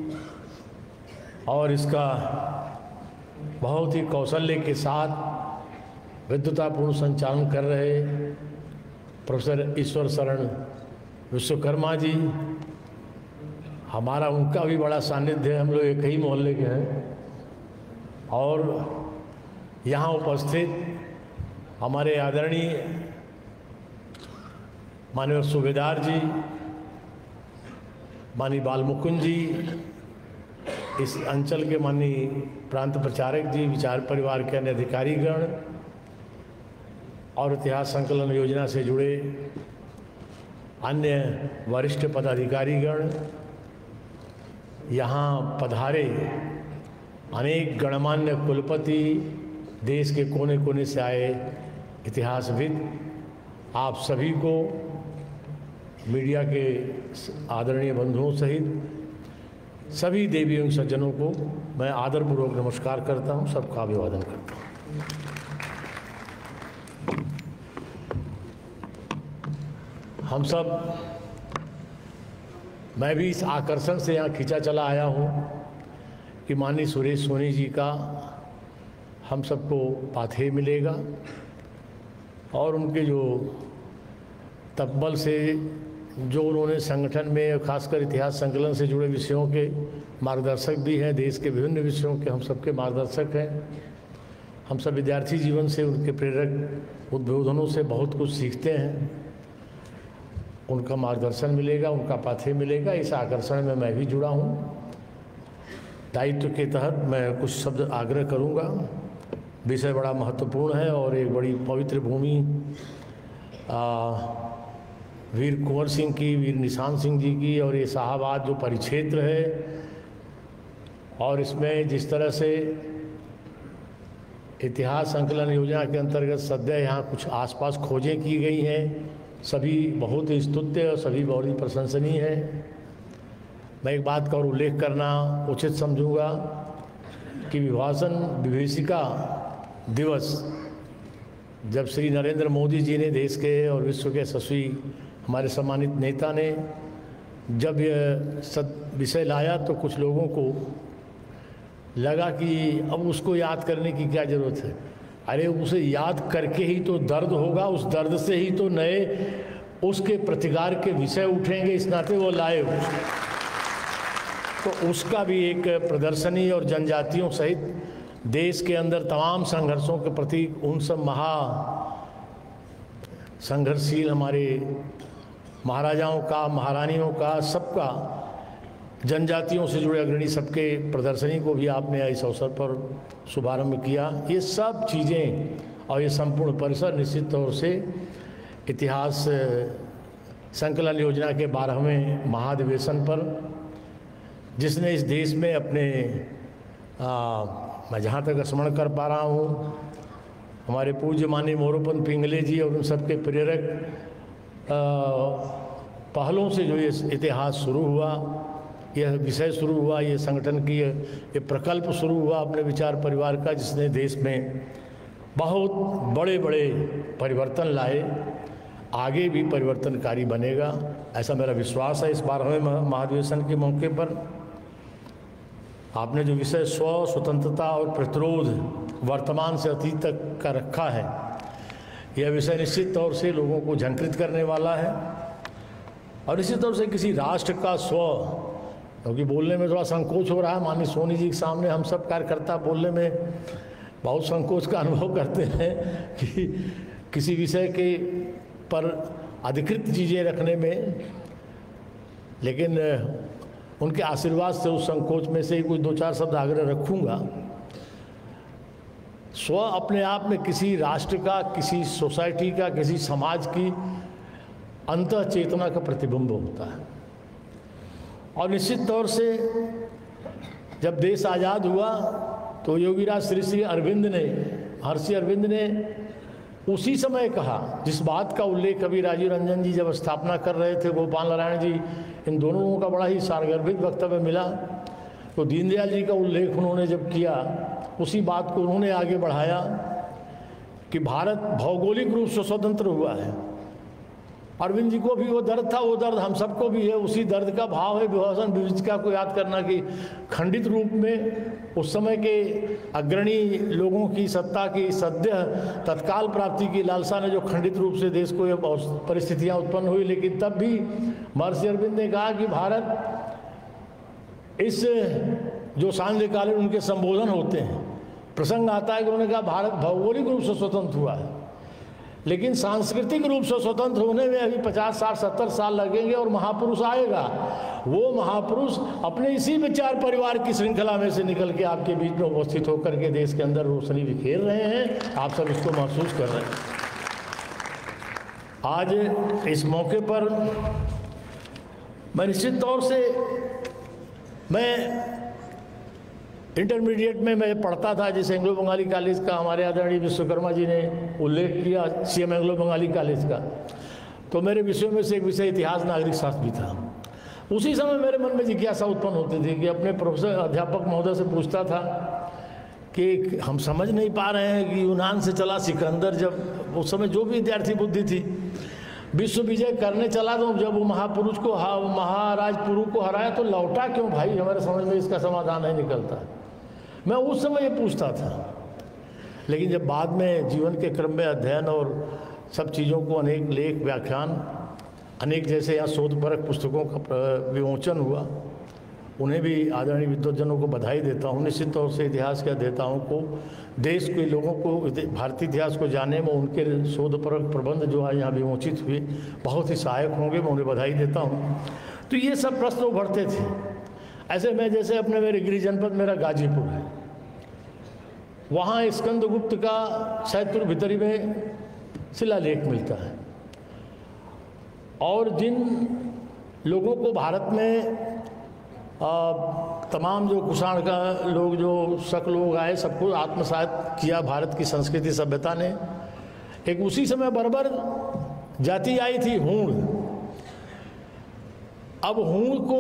और इसका बहुत ही कौशल्य के साथ विद्वतापूर्ण संचालन कर रहे प्रोफेसर ईश्वर शरण विश्वकर्मा जी, हमारा उनका भी बड़ा सानिध्य है, हम लोग एक ही मोहल्ले के हैं। और यहाँ उपस्थित हमारे आदरणीय माननीय सूबेदार जी, माननीय बालमुकुंद जी, इस अंचल के माननीय प्रांत प्रचारक जी, विचार परिवार के अन्य अधिकारीगण और इतिहास संकलन योजना से जुड़े अन्य वरिष्ठ पदाधिकारीगण, यहाँ पधारे अनेक गणमान्य कुलपति, देश के कोने कोने से आए इतिहासविद, आप सभी को, मीडिया के आदरणीय बंधुओं सहित सभी देवी एवं सज्जनों को मैं आदरपूर्वक नमस्कार करता हूँ, सबका अभिवादन करता हूँ। हम सब, मैं भी इस आकर्षण से यहाँ खींचा चला आया हूँ कि माननीय सुरेश सोनी जी का हम सबको पाथेय मिलेगा और उनके जो तकबल से जो उन्होंने संगठन में खासकर इतिहास संकलन से जुड़े विषयों के मार्गदर्शक भी हैं, देश के विभिन्न विषयों के हम सबके मार्गदर्शक हैं। हम सब विद्यार्थी जीवन से उनके प्रेरक उद्बोधनों से बहुत कुछ सीखते हैं, उनका मार्गदर्शन मिलेगा, उनका पाथेय मिलेगा। इस आकर्षण में मैं भी जुड़ा हूँ। दायित्व के तहत मैं कुछ शब्द आग्रह करूँगा। विषय बड़ा महत्वपूर्ण है और एक बड़ी पवित्र भूमि वीर कुंवर सिंह की, वीर निशान सिंह जी की, और ये शाहाबाद जो परिक्षेत्र है, और इसमें जिस तरह से इतिहास संकलन योजना के अंतर्गत सद्य यहाँ कुछ आसपास खोजें की गई हैं, सभी बहुत ही स्तुत्य और सभी बहुत ही प्रशंसनीय है। मैं एक बात का और उल्लेख करना उचित समझूंगा कि विभाजन विभीषिका दिवस जब श्री नरेंद्र मोदी जी ने, देश के और विश्व के यशस्वी हमारे सम्मानित नेता ने जब यह सद विषय लाया, तो कुछ लोगों को लगा कि अब उसको याद करने की क्या ज़रूरत है। अरे उसे याद करके ही तो दर्द होगा, उस दर्द से ही तो नए उसके प्रतिकार के विषय उठेंगे, इस नाते वो लाए हो। तो उसका भी एक प्रदर्शनी और जनजातियों सहित देश के अंदर तमाम संघर्षों के प्रति उन सब महा संघर्षशील हमारे महाराजाओं का, महारानियों का, सबका, जनजातियों से जुड़े अग्रणी सबके प्रदर्शनी को भी आपने इस अवसर पर शुभारंभ किया। ये सब चीज़ें और ये संपूर्ण परिसर निश्चित तौर से इतिहास संकलन योजना के बारहवें महाधिवेशन पर, जिसने इस देश में अपने आ, मैं जहाँ तक स्मरण कर पा रहा हूँ, हमारे पूज्य माननीय मोरोपंत पिंगले जी और उन सबके प्रेरक पहलों से जो ये इतिहास शुरू हुआ, यह विषय शुरू हुआ, ये संगठन की ये प्रकल्प शुरू हुआ अपने विचार परिवार का, जिसने देश में बहुत बड़े बड़े परिवर्तन लाए, आगे भी परिवर्तनकारी बनेगा, ऐसा मेरा विश्वास है। इस बारहवें महाधिवेशन के मौके पर आपने जो विषय स्व स्वतंत्रता और प्रतिरोध वर्तमान से अतीत तक का रखा है, यह विषय निश्चित तौर से लोगों को झंकृत करने वाला है। और निश्चित तौर से किसी राष्ट्र का स्व, क्योंकि बोलने में थोड़ा संकोच हो रहा है, माननीय सोनी जी के सामने हम सब कार्यकर्ता बोलने में बहुत संकोच का अनुभव करते हैं कि किसी विषय के पर अधिकृत चीज़ें रखने में, लेकिन उनके आशीर्वाद से उस संकोच में से ही कुछ दो चार शब्द आग्रह रखूँगा। स्व अपने आप में किसी राष्ट्र का, किसी सोसाइटी का, किसी समाज की अंतः चेतना का प्रतिबिंब होता है। और निश्चित तौर से जब देश आज़ाद हुआ तो योगीराज श्री श्री अरविंद ने, महर्षि अरविंद ने उसी समय कहा, जिस बात का उल्लेख अभी राजीव रंजन जी जब स्थापना कर रहे थे, गोपाल नारायण जी, इन दोनों का बड़ा ही सारगर्भित वक्तव्य मिला, तो दीनदयाल जी का उल्लेख उन्होंने जब किया, उसी बात को उन्होंने आगे बढ़ाया कि भारत भौगोलिक रूप से स्वतंत्र हुआ है। अरविंद जी को भी वो दर्द था, वो दर्द हम सबको भी है, उसी दर्द का भाव है विभाजन विविधता को याद करना कि खंडित रूप में उस समय के अग्रणी लोगों की सत्ता की सद्य तत्काल प्राप्ति की लालसा ने जो खंडित रूप से देश को ये परिस्थितियाँ उत्पन्न हुई, लेकिन तब भी महर्षि अरविंद ने कहा कि भारत, इस जो सांध्यकालीन उनके संबोधन होते हैं, प्रसंग आता है कि उन्होंने कहा भारत भौगोलिक रूप से स्वतंत्र हुआ है, लेकिन सांस्कृतिक रूप से स्वतंत्र होने में अभी पचास साठ सत्तर साल लगेंगे और महापुरुष आएगा। वो महापुरुष अपने इसी विचार परिवार की श्रृंखला में से निकल के आपके बीच में उपस्थित होकर के देश के अंदर रोशनी बिखेर रहे हैं, आप सब इसको महसूस कर रहे हैं। आज इस मौके पर मैं निश्चित तौर से, मैं इंटरमीडिएट में मैं पढ़ता था, जैसे एंग्लो बंगाली कॉलेज का हमारे आदरणीय विश्वकर्मा जी ने उल्लेख किया, सीएम एंग्लो बंगाली कॉलेज का, तो मेरे विषयों में से एक विषय इतिहास नागरिक शास्त्र भी था। उसी समय मेरे मन में जिज्ञासा उत्पन्न होती थी कि अपने प्रोफेसर अध्यापक महोदय से पूछता था कि हम समझ नहीं पा रहे हैं कि यूनान से चला सिकंदर, जब उस समय जो भी विद्यार्थी बुद्धि थी, विश्व विजय करने चला, तो जब वो महापुरुष को महाराज पुरु को हराया तो लौटा क्यों भाई? हमारे समझ में इसका समाधान नहीं निकलता। मैं उस समय ये पूछता था, लेकिन जब बाद में जीवन के क्रम में अध्ययन और सब चीज़ों को अनेक लेख व्याख्यान, अनेक जैसे यहाँ शोधपरक पुस्तकों का विमोचन हुआ, उन्हें भी आदरणीय विद्वज्जनों को बधाई देता हूँ। निश्चित तौर से इतिहास के अध्येताओं को, देश के लोगों को भारतीय इतिहास को जानने में उनके शोधपरक प्रबंध जो है यहाँ विमोचित हुए बहुत ही सहायक होंगे, मैं उन्हें बधाई देता हूँ। तो ये सब प्रश्न उभरते थे। ऐसे मैं जैसे अपने मेरे गृह जनपद मेरा गाजीपुर है, वहाँ स्कंदगुप्त का सैदपुर भितरी में शिलालेख मिलता है, और जिन लोगों को भारत में आ, तमाम जो कुषाण का लोग, जो शक लोग आए, सबको आत्मसात किया भारत की संस्कृति सभ्यता ने। एक उसी समय बर्बर जाति आई थी हूण। अब हूण को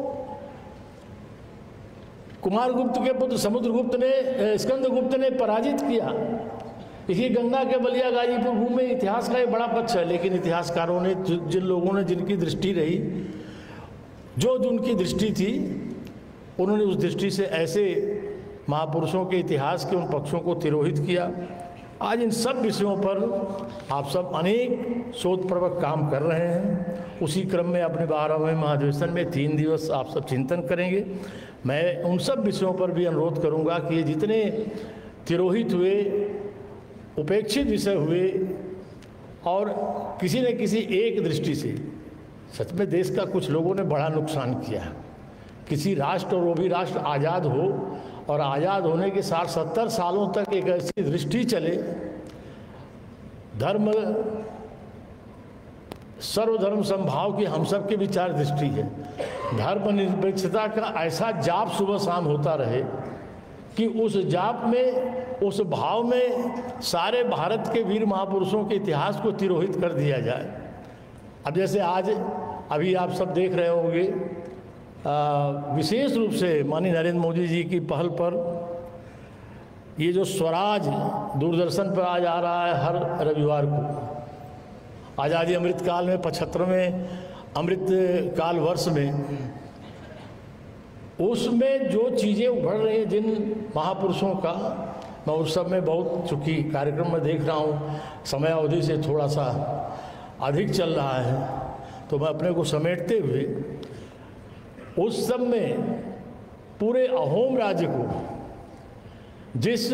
कुमारगुप्त के पुत्र समुद्रगुप्त ने, स्कंदगुप्त ने पराजित किया। देखिए गंगा के बलिया गाजीपुर भूमि में इतिहास का एक बड़ा पक्ष है, लेकिन इतिहासकारों ने, जिन लोगों ने, जिनकी दृष्टि रही, जो जिनकी दृष्टि थी, उन्होंने उस दृष्टि से ऐसे महापुरुषों के इतिहास के उन पक्षों को तिरोहित किया। आज इन सब विषयों पर आप सब अनेक शोधपूर्वक काम कर रहे हैं। उसी क्रम में अपने बारहवें महाधिवेशन में तीन दिवस आप सब चिंतन करेंगे। मैं उन सब विषयों पर भी अनुरोध करूंगा कि ये जितने तिरोहित हुए, उपेक्षित विषय हुए, और किसी न किसी एक दृष्टि से सच में देश का कुछ लोगों ने बड़ा नुकसान किया है। किसी राष्ट्र, और वो भी राष्ट्र आज़ाद हो, और आज़ाद होने के साठ सत्तर सालों तक एक ऐसी दृष्टि चले, धर्म सर्वधर्म समभाव की हम सब की विचार दृष्टि है, धर्मनिरपेक्षता का ऐसा जाप सुबह शाम होता रहे कि उस जाप में, उस भाव में सारे भारत के वीर महापुरुषों के इतिहास को तिरोहित कर दिया जाए। अब जैसे आज अभी आप सब देख रहे होंगे, विशेष रूप से माननीय नरेंद्र मोदी जी की पहल पर ये जो स्वराज दूरदर्शन पर आज आ रहा है हर रविवार को, आज़ादी अमृत काल में पचहत्तरवें अमृत काल वर्ष में, उसमें जो चीज़ें उभर रही हैं जिन महापुरुषों का, मैं उस सब में बहुत, चूँकि कार्यक्रम में देख रहा हूँ समय अवधि से थोड़ा सा अधिक चल रहा है, तो मैं अपने को समेटते हुए उस सब में पूरे अहोम राज्य को जिस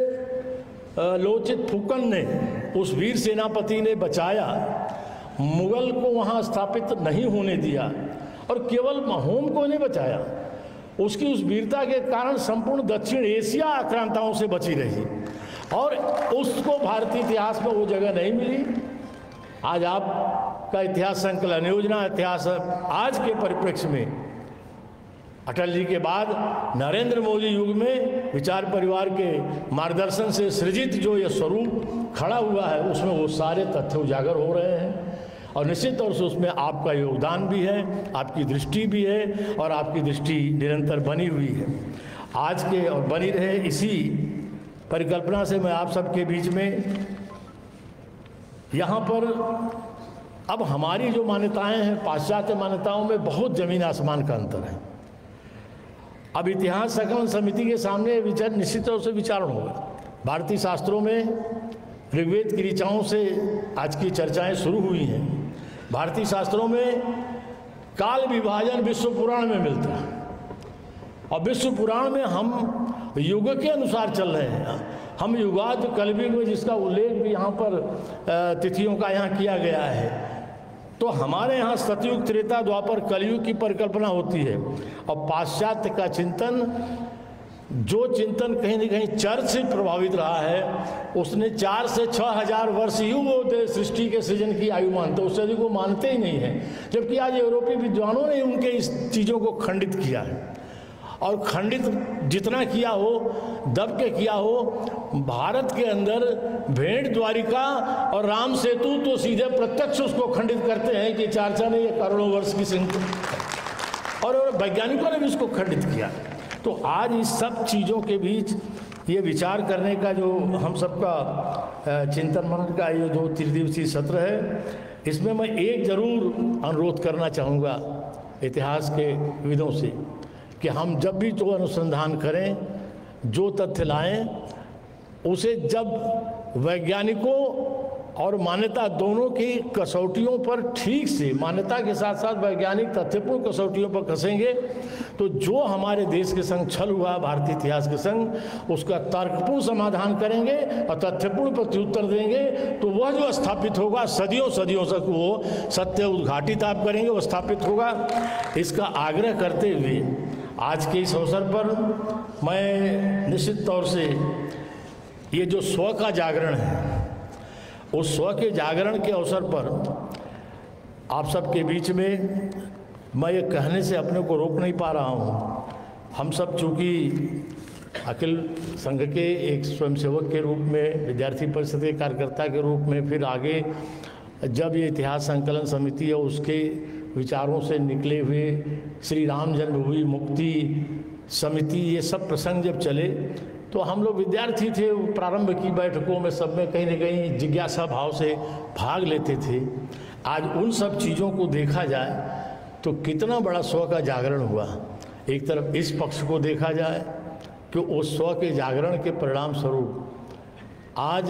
लोचित फुकन ने, उस वीर सेनापति ने बचाया, मुगल को वहाँ स्थापित नहीं होने दिया, और केवल अहोम को नहीं बचाया, उसकी उस वीरता के कारण संपूर्ण दक्षिण एशिया आक्रांताओं से बची रही, और उसको भारतीय इतिहास में वो जगह नहीं मिली। आज आपका इतिहास संकलन योजना, इतिहास आज के परिप्रेक्ष्य में अटल जी के बाद नरेंद्र मोदी युग में विचार परिवार के मार्गदर्शन से सृजित जो ये स्वरूप खड़ा हुआ है, उसमें वो सारे तथ्य उजागर हो रहे हैं, और निश्चित तौर से उसमें आपका योगदान भी है, आपकी दृष्टि भी है, और आपकी दृष्टि निरंतर बनी हुई है आज के, और बनी रहे। इसी परिकल्पना से मैं आप सबके बीच में यहाँ पर, अब हमारी जो मान्यताएं हैं पाश्चात्य मान्यताओं में बहुत जमीन आसमान का अंतर है। अब इतिहास संकलन समिति के सामने विचार निश्चित तौर से विचारण होगा। भारतीय शास्त्रों में ऋग्वेद की ऋचाओं से आज की चर्चाएं शुरू हुई हैं। भारतीय शास्त्रों में काल विभाजन विश्व पुराण में मिलता है, और विश्व पुराण में हम युग के अनुसार चल रहे हैं। हम युगाद कलयुग में, जिसका उल्लेख भी यहाँ पर तिथियों का यहाँ किया गया है, तो हमारे यहाँ सतयुग, त्रेता, द्वापर, कलयुग की परिकल्पना होती है। और पाश्चात्य का चिंतन, जो चिंतन कहीं न कहीं चर्च से प्रभावित रहा है, उसने चार से छः हजार वर्ष ही वो सृष्टि के सृजन की आयु मानते, उससे अधिक वो मानते ही नहीं है। जबकि आज यूरोपीय विद्वानों ने उनके इस चीज़ों को खंडित किया है, और खंडित जितना किया हो, दब के किया हो। भारत के अंदर भेंट द्वारिका और राम सेतु तो सीधे प्रत्यक्ष उसको खंडित करते हैं कि चर्चा ने ये करोड़ों वर्ष की संख्या, और वैज्ञानिकों ने भी इसको खंडित किया। तो आज इस सब चीज़ों के बीच ये विचार करने का जो हम सबका चिंतन मनन का ये जो त्रिदिवसीय सत्र है, इसमें मैं एक जरूर अनुरोध करना चाहूँगा इतिहास के विदों से कि हम जब भी जो अनुसंधान करें, जो तथ्य लाएं, उसे जब वैज्ञानिकों और मान्यता दोनों की कसौटियों पर ठीक से, मान्यता के साथ साथ वैज्ञानिक तथ्यपूर्ण कसौटियों पर कसेंगे, तो जो हमारे देश के संग छल हुआ, भारतीय इतिहास के संग, उसका तर्कपूर्ण समाधान करेंगे और तथ्यपूर्ण प्रत्युत्तर देंगे, तो वह जो स्थापित होगा सदियों सदियों तक वो सत्य उद्घाटित आप करेंगे, वो स्थापित होगा। इसका आग्रह करते हुए आज के इस अवसर पर मैं निश्चित तौर से ये जो स्व का जागरण है, उस स्व के जागरण के अवसर पर आप सबके बीच में मैं ये कहने से अपने को रोक नहीं पा रहा हूँ। हम सब चूँकि अखिल संघ के एक स्वयंसेवक के रूप में, विद्यार्थी परिषद के कार्यकर्ता के रूप में, फिर आगे जब ये इतिहास संकलन समिति है उसके विचारों से निकले हुए श्री राम जन्मभूमि मुक्ति समिति, ये सब प्रसंग जब चले, तो हम लोग विद्यार्थी थे, प्रारंभ की बैठकों में सब में कहीं न कहीं जिज्ञासा भाव से भाग लेते थे। आज उन सब चीज़ों को देखा जाए तो कितना बड़ा स्व का जागरण हुआ। एक तरफ इस पक्ष को देखा जाए कि उस स्व के जागरण के परिणाम स्वरूप आज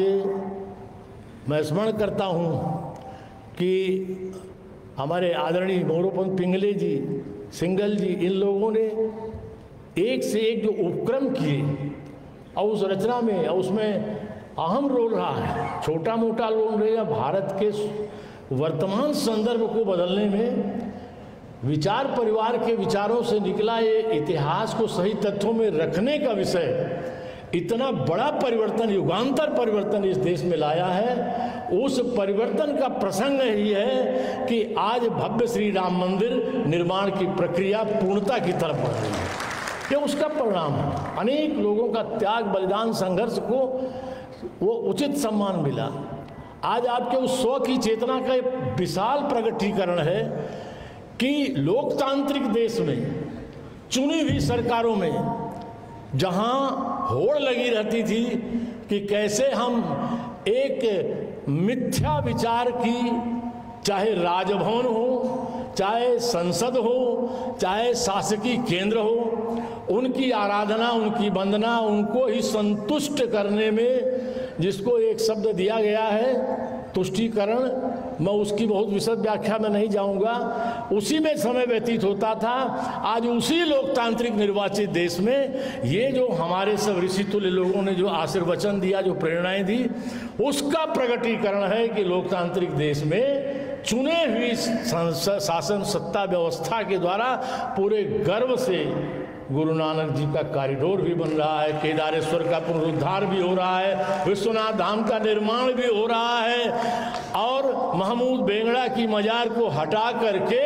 मैं स्मरण करता हूँ कि हमारे आदरणीय मोरोपंत पिंगले जी, सिंगल जी, इन लोगों ने एक से एक जो उपक्रम किए और उस रचना में, और उसमें अहम रोल रहा है, छोटा मोटा रोल रहेगा भारत के वर्तमान संदर्भ को बदलने में। विचार परिवार के विचारों से निकला ये इतिहास को सही तथ्यों में रखने का विषय इतना बड़ा परिवर्तन, युगांतर परिवर्तन इस देश में लाया है। उस परिवर्तन का प्रसंग ही है कि आज भव्य श्री राम मंदिर निर्माण की प्रक्रिया पूर्णता की तरफ बढ़ रही है। ये उसका परिणाम है। अनेक लोगों का त्याग, बलिदान, संघर्ष को वो उचित सम्मान मिला। आज आपके उस स्व की चेतना का एक विशाल प्रगटीकरण है कि लोकतांत्रिक देश में, चुनी हुई सरकारों में, जहां होड़ लगी रहती थी कि कैसे हम एक मिथ्या विचार की, चाहे राजभवन हो, चाहे संसद हो, चाहे शासकीय केंद्र हो, उनकी आराधना, उनकी वंदना, उनको ही संतुष्ट करने में जिसको एक शब्द दिया गया है तुष्टीकरण, मैं उसकी बहुत विशद व्याख्या में नहीं जाऊंगा, उसी में समय व्यतीत होता था। आज उसी लोकतांत्रिक निर्वाचित देश में ये जो हमारे सब ऋषि तुल्य लोगों ने जो आशीर्वचन दिया, जो प्रेरणाएं दी, उसका प्रगटीकरण है कि लोकतांत्रिक देश में चुने हुई शासन सत्ता व्यवस्था के द्वारा पूरे गर्व से गुरु नानक जी का कॉरिडोर भी बन रहा है, केदारेश्वर का पुनरुद्धार भी हो रहा है, विश्वनाथ धाम का निर्माण भी हो रहा है, और महमूद बेंगड़ा की मजार को हटा करके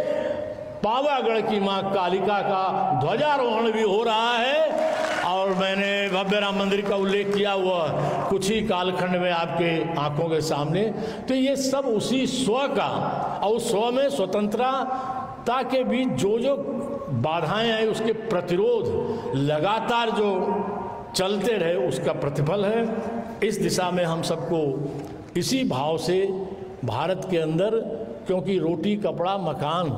पावागढ़ की मां कालिका का ध्वजारोहण भी हो रहा है। और मैंने भव्य राम मंदिर का उल्लेख किया हुआ कुछ ही कालखंड में आपके आंखों के सामने। तो ये सब उसी स्व का, और स्व में स्वतंत्रता के बीच जो जो बाधाएं हैं, उसके प्रतिरोध लगातार जो चलते रहे, उसका प्रतिफल है। इस दिशा में हम सबको इसी भाव से भारत के अंदर, क्योंकि रोटी, कपड़ा, मकान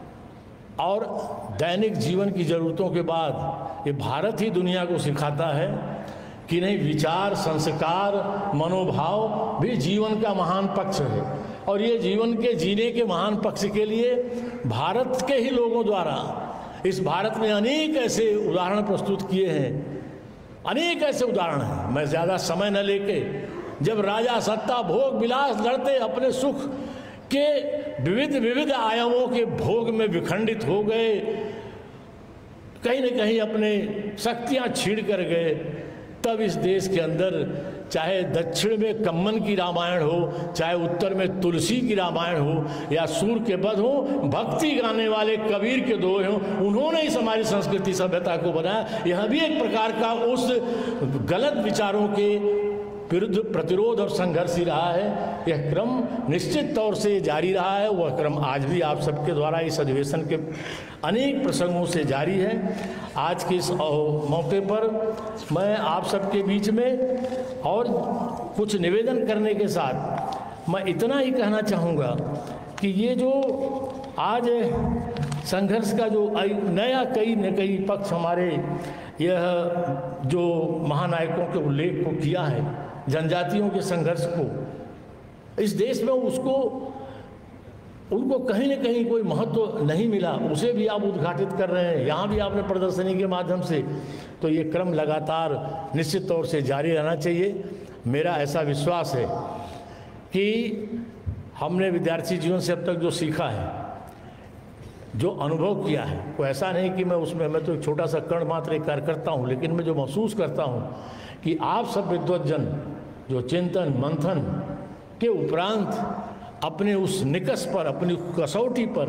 और दैनिक जीवन की ज़रूरतों के बाद ये भारत ही दुनिया को सिखाता है कि नहीं, विचार, संस्कार, मनोभाव भी जीवन का महान पक्ष है। और ये जीवन के जीने के महान पक्ष के लिए भारत के ही लोगों द्वारा इस भारत में अनेक ऐसे उदाहरण प्रस्तुत किए हैं, अनेक ऐसे उदाहरण हैं। मैं ज़्यादा समय न लेके, जब राजा सत्ता, भोग, विलास लड़ते अपने सुख के विविध विविध आयामों के भोग में विखंडित हो गए, कहीं न कहीं अपने शक्तियां छीड़ कर गए, तब इस देश के अंदर चाहे दक्षिण में कम्मन की रामायण हो, चाहे उत्तर में तुलसी की रामायण हो, या सूर के वध हो, भक्ति गाने वाले कबीर के दोहे हों, उन्होंने इस हमारी संस्कृति सभ्यता को बनाया। यह भी एक प्रकार का उस गलत विचारों के विरुद्ध प्रतिरोध और संघर्ष ही रहा है। यह क्रम निश्चित तौर से जारी रहा है, वह क्रम आज भी आप सबके द्वारा इस अधिवेशन के अनेक प्रसंगों से जारी है। आज के इस मौके पर मैं आप सबके बीच में और कुछ निवेदन करने के साथ मैं इतना ही कहना चाहूँगा कि ये जो आज संघर्ष का जो नया कई न कई पक्ष हमारे यह जो महानायकों के उल्लेख को किया है, जनजातियों के संघर्ष को इस देश में, उसको उनको कहीं न कहीं कोई महत्व नहीं मिला, उसे भी आप उद्घाटित कर रहे हैं, यहाँ भी आपने प्रदर्शनी के माध्यम से। तो ये क्रम लगातार निश्चित तौर से जारी रहना चाहिए। मेरा ऐसा विश्वास है कि हमने विद्यार्थी जीवन से अब तक जो सीखा है, जो अनुभव किया है, वो ऐसा नहीं कि मैं उसमें, मैं तो एक छोटा सा कण मात्र एक कार्यकर्ता हूँ, लेकिन मैं जो महसूस करता हूँ कि आप सब विद्वज्जन जो चिंतन मंथन के उपरांत अपने उस निकष पर, अपनी कसौटी पर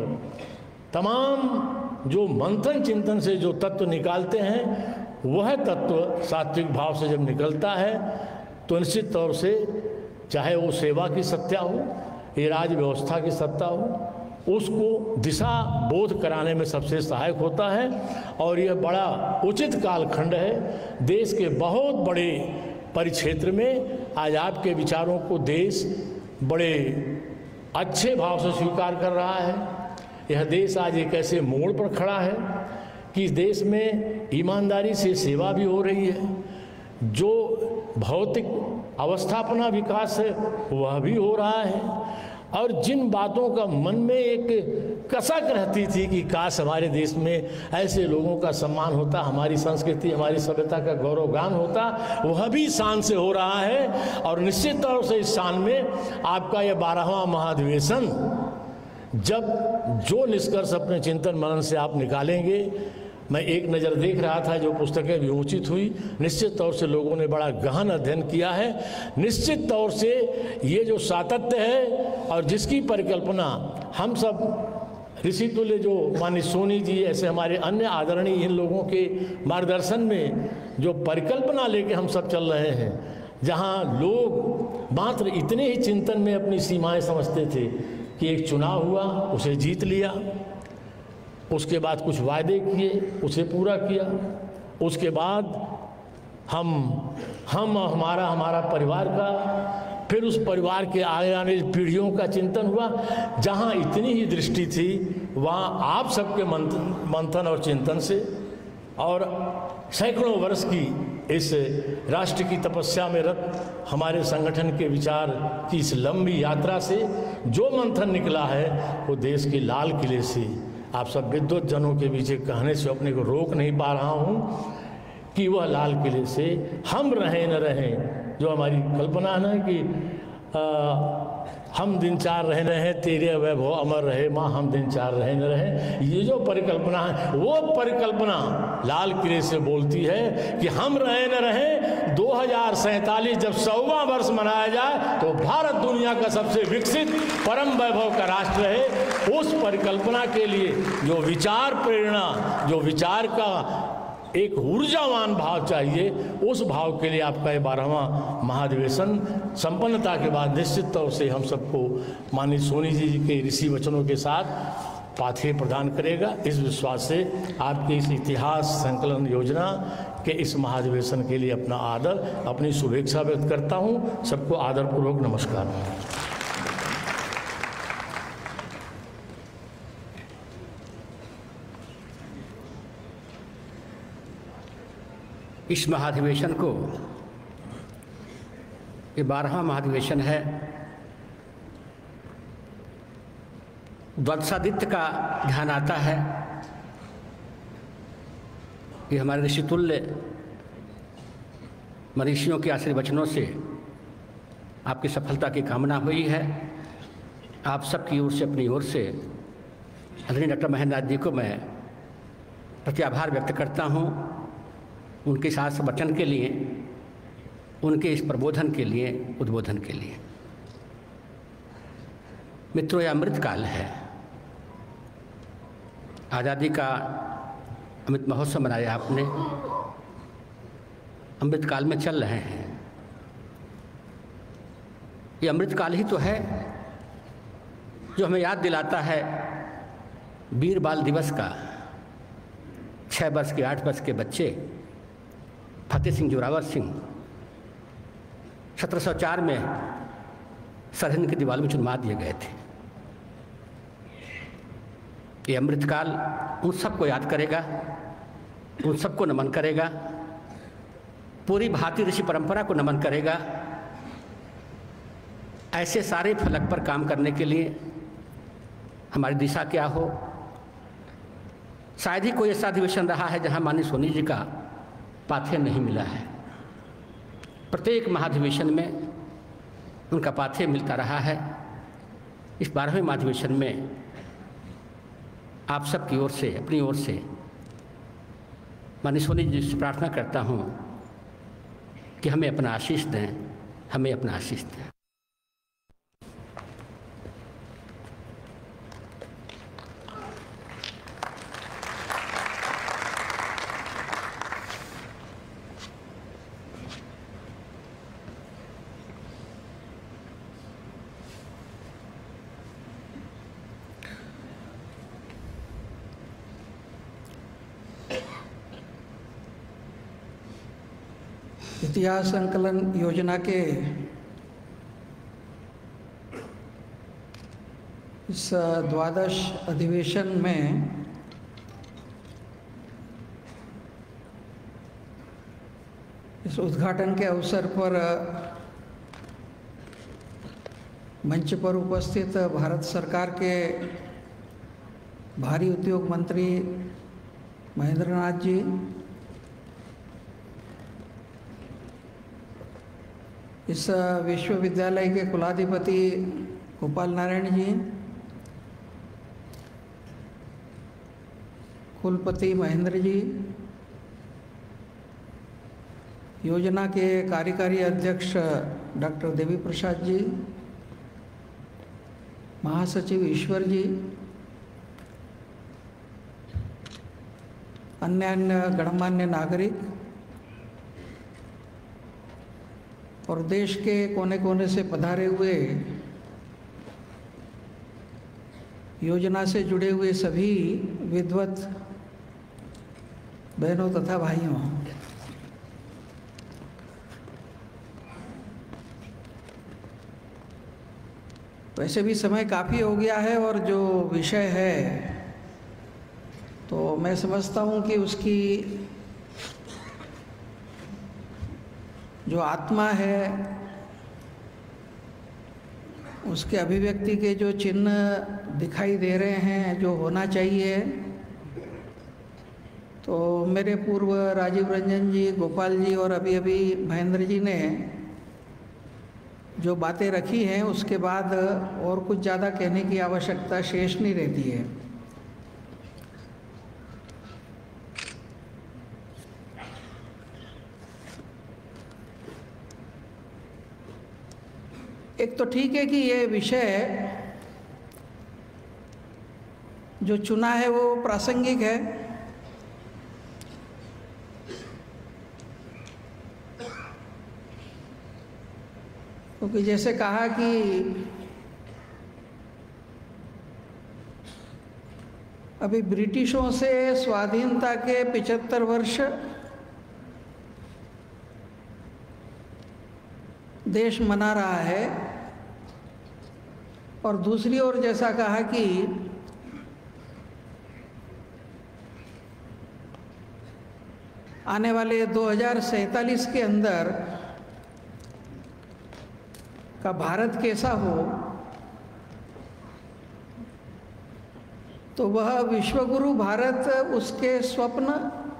तमाम जो मंथन चिंतन से जो तत्व निकालते हैं, वह तत्व सात्विक भाव से जब निकलता है तो निश्चित तौर से, चाहे वो सेवा की सत्ता हो, ये राज व्यवस्था की सत्ता हो, उसको दिशा बोध कराने में सबसे सहायक होता है। और यह बड़ा उचित कालखंड है। देश के बहुत बड़े परिक्षेत्र में आज आपके विचारों को देश बड़े अच्छे भाव से स्वीकार कर रहा है। यह देश आज एक ऐसे मोड़ पर खड़ा है कि इस देश में ईमानदारी से सेवा भी हो रही है, जो भौतिक अवस्थापना विकास है वह भी हो रहा है, और जिन बातों का मन में एक कसक रहती थी कि काश हमारे देश में ऐसे लोगों का सम्मान होता, हमारी संस्कृति, हमारी सभ्यता का गौरवगान होता, वह भी शान से हो रहा है। और निश्चित तौर से इस शान में आपका यह बारहवां महाधिवेशन, जब जो निष्कर्ष अपने चिंतन मनन से आप निकालेंगे, मैं एक नज़र देख रहा था जो पुस्तकें विमोचित हुई, निश्चित तौर से लोगों ने बड़ा गहन अध्ययन किया है। निश्चित तौर से ये जो सातत्य है और जिसकी परिकल्पना हम सब ऋषि तुल्य जो माननीय सोनी जी ऐसे हमारे अन्य आदरणीय इन लोगों के मार्गदर्शन में जो परिकल्पना लेके हम सब चल रहे हैं, जहाँ लोग मात्र इतने ही चिंतन में अपनी सीमाएं समझते थे कि एक चुनाव हुआ, उसे जीत लिया, उसके बाद कुछ वायदे किए, उसे पूरा किया, उसके बाद हम हम हमारा हमारा परिवार का, फिर उस परिवार के आगे आने पीढ़ियों का चिंतन हुआ। जहाँ इतनी ही दृष्टि थी वहाँ आप सबके मंथन मंथन और चिंतन से और सैकड़ों वर्ष की इस राष्ट्र की तपस्या में रत हमारे संगठन के विचार की इस लंबी यात्रा से जो मंथन निकला है वो देश के लाल किले से, आप सब विद्वत जनों के बीच कहने से अपने को रोक नहीं पा रहा हूँ कि वह लाल किले से हम रहें न रहें, जो हमारी कल्पना है कि आ, हम दिन चार रहे न रहें तेरे वैभव अमर रहे माँ, हम दिन चार रहे न रहें, ये जो परिकल्पना है वो परिकल्पना लाल किले से बोलती है कि हम रहे न रहें। दो हजार सैंतालीस जब सौवां वर्ष मनाया जाए तो भारत दुनिया का सबसे विकसित परम वैभव का राष्ट्र रहे। उस परिकल्पना के लिए जो विचार प्रेरणा, जो विचार का एक ऊर्जावान भाव चाहिए, उस भाव के लिए आपका ये बारहवां महाधिवेशन संपन्नता के बाद निश्चित तौर से हम सबको माननीय सोनी जी के ऋषि वचनों के साथ पाथेय प्रदान करेगा। इस विश्वास से आपके इस इतिहास संकलन योजना के इस महाधिवेशन के लिए अपना आदर, अपनी शुभेच्छा व्यक्त करता हूँ। सबको आदरपूर्वक नमस्कार। इस महाधिवेशन को, ये बारहवां महाधिवेशन है, द्वादशादित्य का ध्यान आता है। ये हमारे ऋषितुल्य मनीषियों के आशीर्वचनों से आपकी सफलता की कामना हुई है। आप सबकी ओर से, अपनी ओर से आदरणीय डॉक्टर महेंद्र नाथ जी को मैं प्रत्याभार व्यक्त करता हूँ, उनके साथ वचन के लिए, उनके इस प्रबोधन के लिए, उद्बोधन के लिए। मित्रों, यह अमृतकाल है। आज़ादी का अमृत महोत्सव मनाया आपने, अमृतकाल में चल रहे हैं। ये अमृतकाल ही तो है जो हमें याद दिलाता है वीर बाल दिवस का। छः वर्ष के, आठ वर्ष के बच्चे फतेह सिंह जोरावर सिंह सत्रह सौ चार में सरहिंद की दीवार में चुनवा दिए गए थे। ये अमृतकाल उन सबको याद करेगा, उन सबको नमन करेगा, पूरी भारतीय ऋषि परंपरा को नमन करेगा। ऐसे सारे फलक पर काम करने के लिए हमारी दिशा क्या हो। शायद ही कोई ऐसा अधिवेशन रहा है जहां माननीय सोनी जी का पाथेय नहीं मिला है। प्रत्येक महाधिवेशन में उनका पाथेय मिलता रहा है। इस बारहवें महाधिवेशन में आप सब की ओर से, अपनी ओर से माननीय सोनी जी से प्रार्थना करता हूँ कि हमें अपना आशीष दें, हमें अपना आशीष दें। इतिहास संकलन योजना के इस द्वादश अधिवेशन में इस उद्घाटन के अवसर पर मंच पर उपस्थित भारत सरकार के भारी उद्योग मंत्री महेंद्र नाथ जी, इस विश्वविद्यालय के कुलाधिपति गोपाल नारायण जी, कुलपति महेंद्र जी, योजना के कार्यकारी अध्यक्ष डॉक्टर देवी प्रसाद जी, महासचिव ईश्वर जी, अन्य अन्य गणमान्य नागरिक और देश के कोने कोने से पधारे हुए योजना से जुड़े हुए सभी विद्वत बहनों तथा भाइयों, वैसे भी समय काफ़ी हो गया है और जो विषय है तो मैं समझता हूँ कि उसकी जो आत्मा है, उसके अभिव्यक्ति के जो चिन्ह दिखाई दे रहे हैं, जो होना चाहिए, तो मेरे पूर्व राजीव रंजन जी, गोपाल जी और अभी अभी महेंद्र जी ने जो बातें रखी हैं, उसके बाद और कुछ ज़्यादा कहने की आवश्यकता शेष नहीं रहती है। एक तो ठीक है कि ये विषय जो चुना है वो प्रासंगिक है, क्योंकि जैसे कहा कि अभी ब्रिटिशों से स्वाधीनता के पचहत्तर वर्ष देश मना रहा है, और दूसरी ओर जैसा कहा कि आने वाले दो हज़ार सैंतालीस के अंदर का भारत कैसा हो, तो वह विश्वगुरु भारत, उसके स्वप्न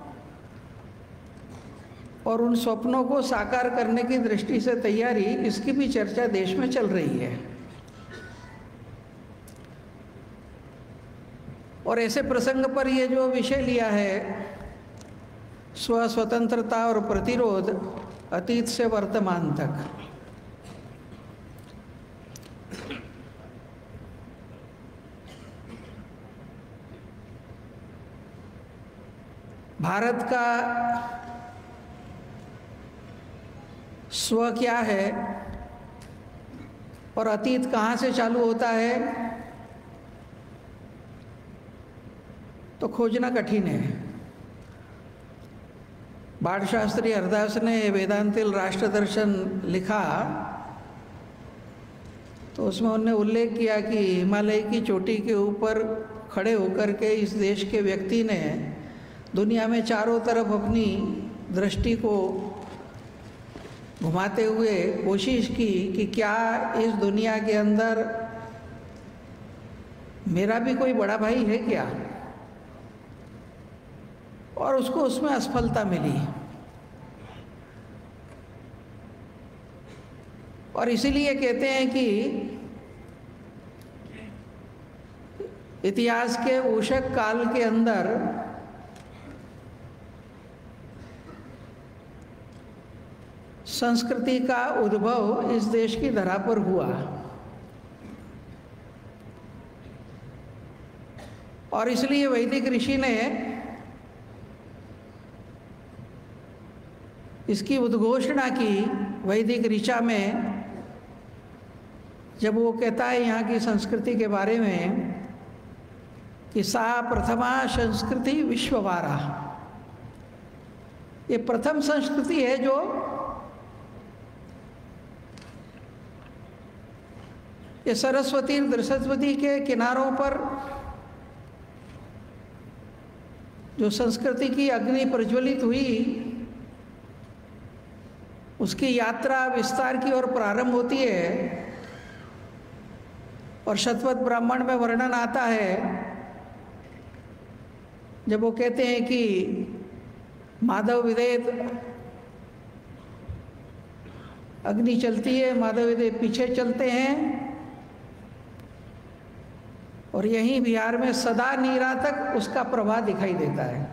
और उन स्वप्नों को साकार करने की दृष्टि से तैयारी, इसकी भी चर्चा देश में चल रही है। और ऐसे प्रसंग पर ये जो विषय लिया है, स्व स्वतंत्रता और प्रतिरोध अतीत से वर्तमान तक, भारत का स्व क्या है और अतीत कहाँ से चालू होता है, तो खोजना कठिन है। बाण शास्त्री हरदास ने वेदांतिल राष्ट्र दर्शन लिखा, तो उसमें उन्होंने उल्लेख किया कि हिमालय की चोटी के ऊपर खड़े होकर के इस देश के व्यक्ति ने दुनिया में चारों तरफ अपनी दृष्टि को घुमाते हुए कोशिश की कि क्या इस दुनिया के अंदर मेरा भी कोई बड़ा भाई है क्या, और उसको उसमें असफलता मिली। और इसीलिए कहते हैं कि इतिहास के ऊषक काल के अंदर संस्कृति का उद्भव इस देश की धरा पर हुआ, और इसलिए वैदिक ऋषि ने इसकी उद्घोषणा की वैदिक ऋचा में, जब वो कहता है यहाँ की संस्कृति के बारे में कि सा प्रथमा संस्कृति विश्ववारा, ये प्रथम संस्कृति है जो ये सरस्वती सरस्वती के किनारों पर जो संस्कृति की अग्नि प्रज्वलित हुई, उसकी यात्रा विस्तार की ओर प्रारंभ होती है। और शतपथ ब्राह्मण में वर्णन आता है, जब वो कहते हैं कि माधव विदेत अग्नि चलती है, माधव विदेत पीछे चलते हैं, और यहीं बिहार में सदा नीरा तक उसका प्रवाह दिखाई देता है।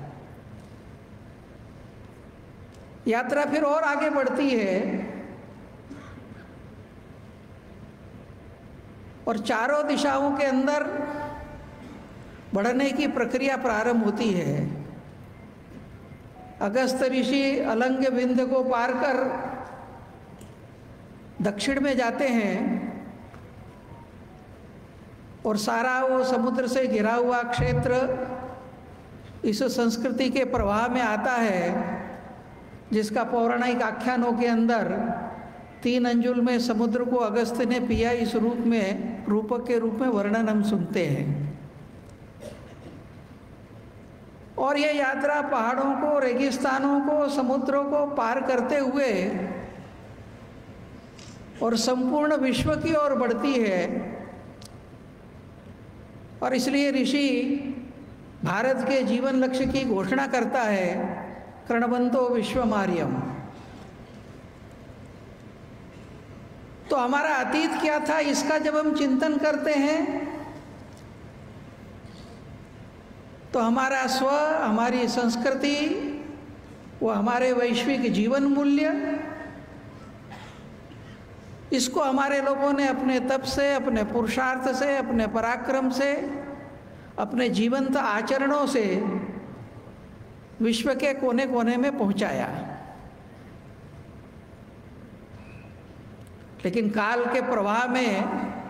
यात्रा फिर और आगे बढ़ती है और चारों दिशाओं के अंदर बढ़ने की प्रक्रिया प्रारंभ होती है। अगस्त ऋषि अलंग बिंद को पार कर दक्षिण में जाते हैं और सारा वो समुद्र से घिरा हुआ क्षेत्र इस संस्कृति के प्रवाह में आता है, जिसका पौराणिक आख्यानों के अंदर तीन अंजुल में समुद्र को अगस्त ने पिया, इस रूप में रूपक के रूप में वर्णन हम सुनते हैं। और ये यात्रा पहाड़ों को, रेगिस्तानों को, समुद्रों को पार करते हुए और संपूर्ण विश्व की ओर बढ़ती है। और इसलिए ऋषि भारत के जीवन लक्ष्य की घोषणा करता है, कृणवंतो विश्वमार्यम। तो हमारा अतीत क्या था, इसका जब हम चिंतन करते हैं तो हमारा स्व, हमारी संस्कृति, वो हमारे वैश्विक जीवन मूल्य, इसको हमारे लोगों ने अपने तप से, अपने पुरुषार्थ से, अपने पराक्रम से, अपने जीवंत आचरणों से विश्व के कोने कोने में पहुंचाया। लेकिन काल के प्रवाह में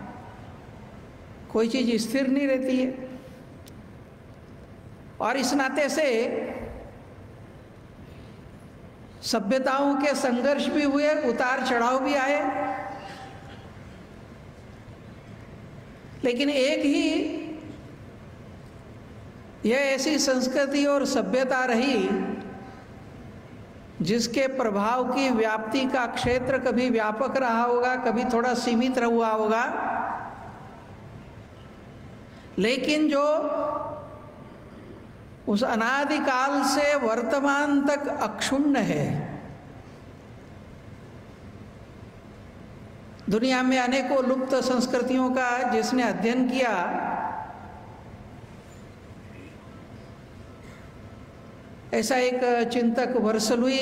कोई चीज़ स्थिर नहीं रहती है, और इस नाते से सभ्यताओं के संघर्ष भी हुए, उतार चढ़ाव भी आए। लेकिन एक ही यह ऐसी संस्कृति और सभ्यता रही जिसके प्रभाव की व्याप्ति का क्षेत्र कभी व्यापक रहा होगा, कभी थोड़ा सीमित हुआ होगा, लेकिन जो उस अनादिकाल से वर्तमान तक अक्षुण्ण है। दुनिया में अनेकों लुप्त संस्कृतियों का जिसने अध्ययन किया, ऐसा एक चिंतक वर्सलुई,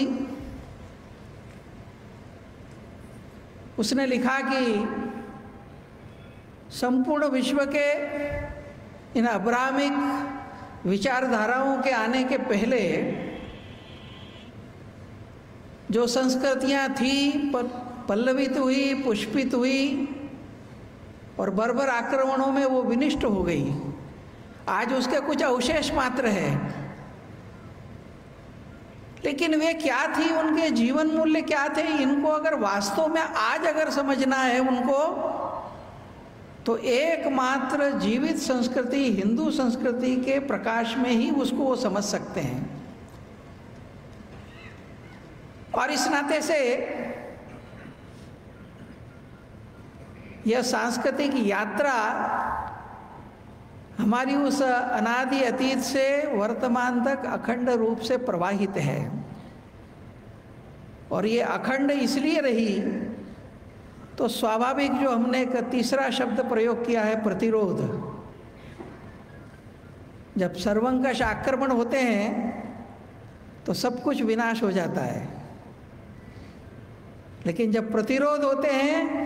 उसने लिखा कि संपूर्ण विश्व के इन अब्राहमिक विचारधाराओं के आने के पहले जो संस्कृतियां थी, पल्लवित हुई, पुष्पित हुई और बर्बर आक्रमणों में वो विनिष्ट हो गई। आज उसके कुछ अवशेष मात्र है, लेकिन वे क्या थी, उनके जीवन मूल्य क्या थे, इनको अगर वास्तव में आज अगर समझना है उनको, तो एकमात्र जीवित संस्कृति हिंदू संस्कृति के प्रकाश में ही उसको वो समझ सकते हैं। और इस नाते से यह सांस्कृतिक यात्रा हमारी उस अनादि अतीत से वर्तमान तक अखंड रूप से प्रवाहित है। और ये अखंड इसलिए रही तो स्वाभाविक, जो हमने एक तीसरा शब्द प्रयोग किया है, प्रतिरोध। जब सर्वंकष आक्रमण होते हैं तो सब कुछ विनाश हो जाता है, लेकिन जब प्रतिरोध होते हैं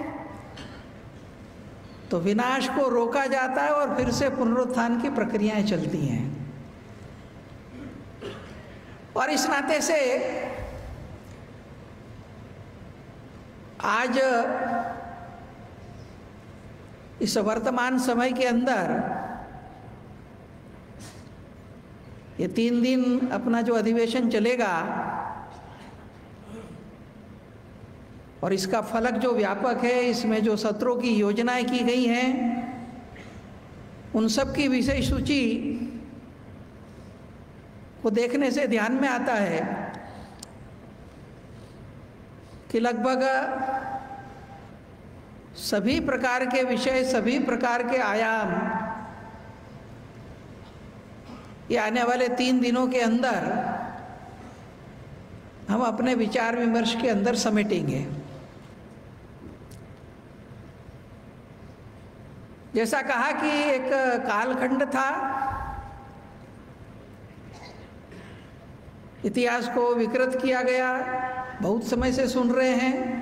तो विनाश को रोका जाता है और फिर से पुनरुत्थान की प्रक्रियाएं चलती हैं। और इस नाते से आज इस वर्तमान समय के अंदर ये तीन दिन अपना जो अधिवेशन चलेगा और इसका फलक जो व्यापक है, इसमें जो सत्रों की योजनाएं की गई हैं, उन सब की विषय सूची को देखने से ध्यान में आता है कि लगभग सभी प्रकार के विषय, सभी प्रकार के आयाम ये आने वाले तीन दिनों के अंदर हम अपने विचार विमर्श के अंदर समेटेंगे। जैसा कहा कि एक कालखंड था, इतिहास को विकृत किया गया, बहुत समय से सुन रहे हैं,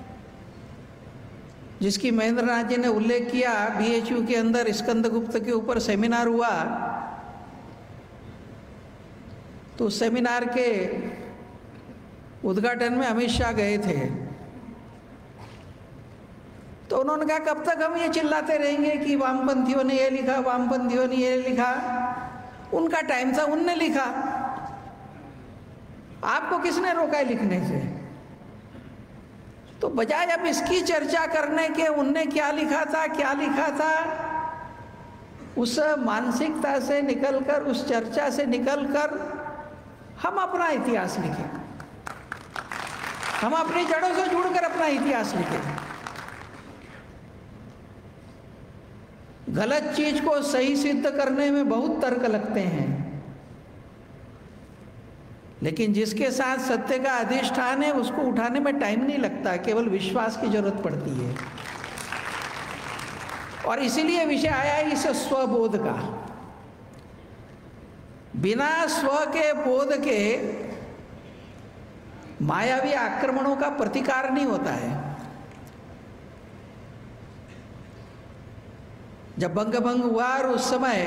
जिसकी महेंद्र नाथ जी ने उल्लेख किया। बीएचयू के अंदर स्कंदगुप्त के ऊपर सेमिनार हुआ, तो उस सेमिनार के उद्घाटन में अमित शाह गए थे, तो उन्होंने कहा कब तक हम ये चिल्लाते रहेंगे कि वामपंथियों ने ये लिखा, वामपंथियों ने ये लिखा। उनका टाइम था, उनने लिखा, आपको किसने रोका है लिखने से? तो बजाय अब इसकी चर्चा करने के उनने क्या लिखा था क्या लिखा था, उस मानसिकता से निकलकर, उस चर्चा से निकलकर हम अपना इतिहास लिखें, हम अपनी जड़ों से जुड़कर अपना इतिहास लिखें। गलत चीज को सही सिद्ध करने में बहुत तर्क लगते हैं, लेकिन जिसके साथ सत्य का अधिष्ठान है उसको उठाने में टाइम नहीं लगता, केवल विश्वास की जरूरत पड़ती है। और इसीलिए विषय आया है इस स्वबोध का। बिना स्व के बोध के मायावी आक्रमणों का प्रतिकार नहीं होता है। जब बंगभंग हुआ और उस समय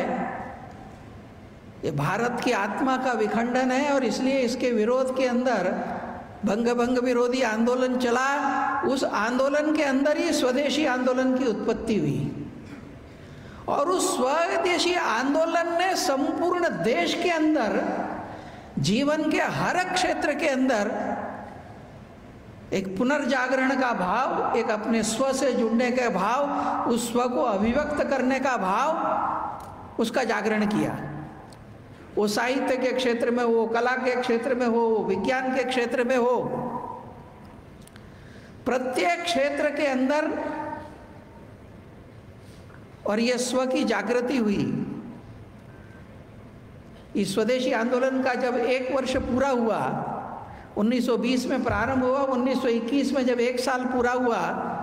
ये भारत की आत्मा का विखंडन है और इसलिए इसके विरोध के अंदर बंगभंग विरोधी आंदोलन चला, उस आंदोलन के अंदर ही स्वदेशी आंदोलन की उत्पत्ति हुई और उस स्वदेशी आंदोलन ने संपूर्ण देश के अंदर जीवन के हर क्षेत्र के अंदर एक पुनर्जागरण का भाव, एक अपने स्व से जुड़ने का भाव, उस स्व को अभिव्यक्त करने का भाव, उसका जागरण किया। वो साहित्य के क्षेत्र में हो, कला के क्षेत्र में हो, विज्ञान के क्षेत्र में हो, प्रत्येक क्षेत्र के अंदर और ये स्व की जागृति हुई। इस स्वदेशी आंदोलन का जब एक वर्ष पूरा हुआ, उन्नीस सौ बीस में प्रारंभ हुआ, उन्नीस सौ इक्कीस में जब एक साल पूरा हुआ,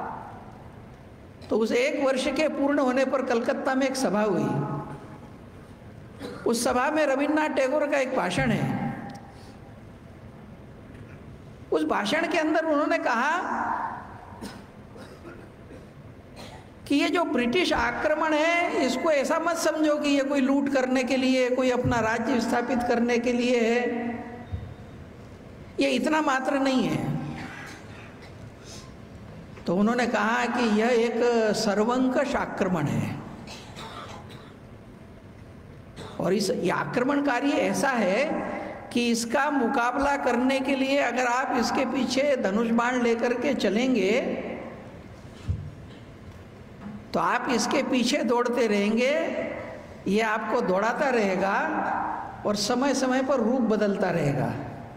तो उस एक वर्ष के पूर्ण होने पर कलकत्ता में एक सभा हुई। उस सभा में रविन्द्रनाथ टैगोर का एक भाषण है। उस भाषण के अंदर उन्होंने कहा कि ये जो ब्रिटिश आक्रमण है, इसको ऐसा मत समझो कि ये कोई लूट करने के लिए, कोई अपना राज्य स्थापित करने के लिए है। ये इतना मात्र नहीं है। तो उन्होंने कहा कि यह एक सर्वंकष आक्रमण है और इस ये आक्रमणकारी ऐसा है कि इसका मुकाबला करने के लिए अगर आप इसके पीछे धनुष बाण लेकर के चलेंगे तो आप इसके पीछे दौड़ते रहेंगे, ये आपको दौड़ाता रहेगा और समय समय पर रूप बदलता रहेगा।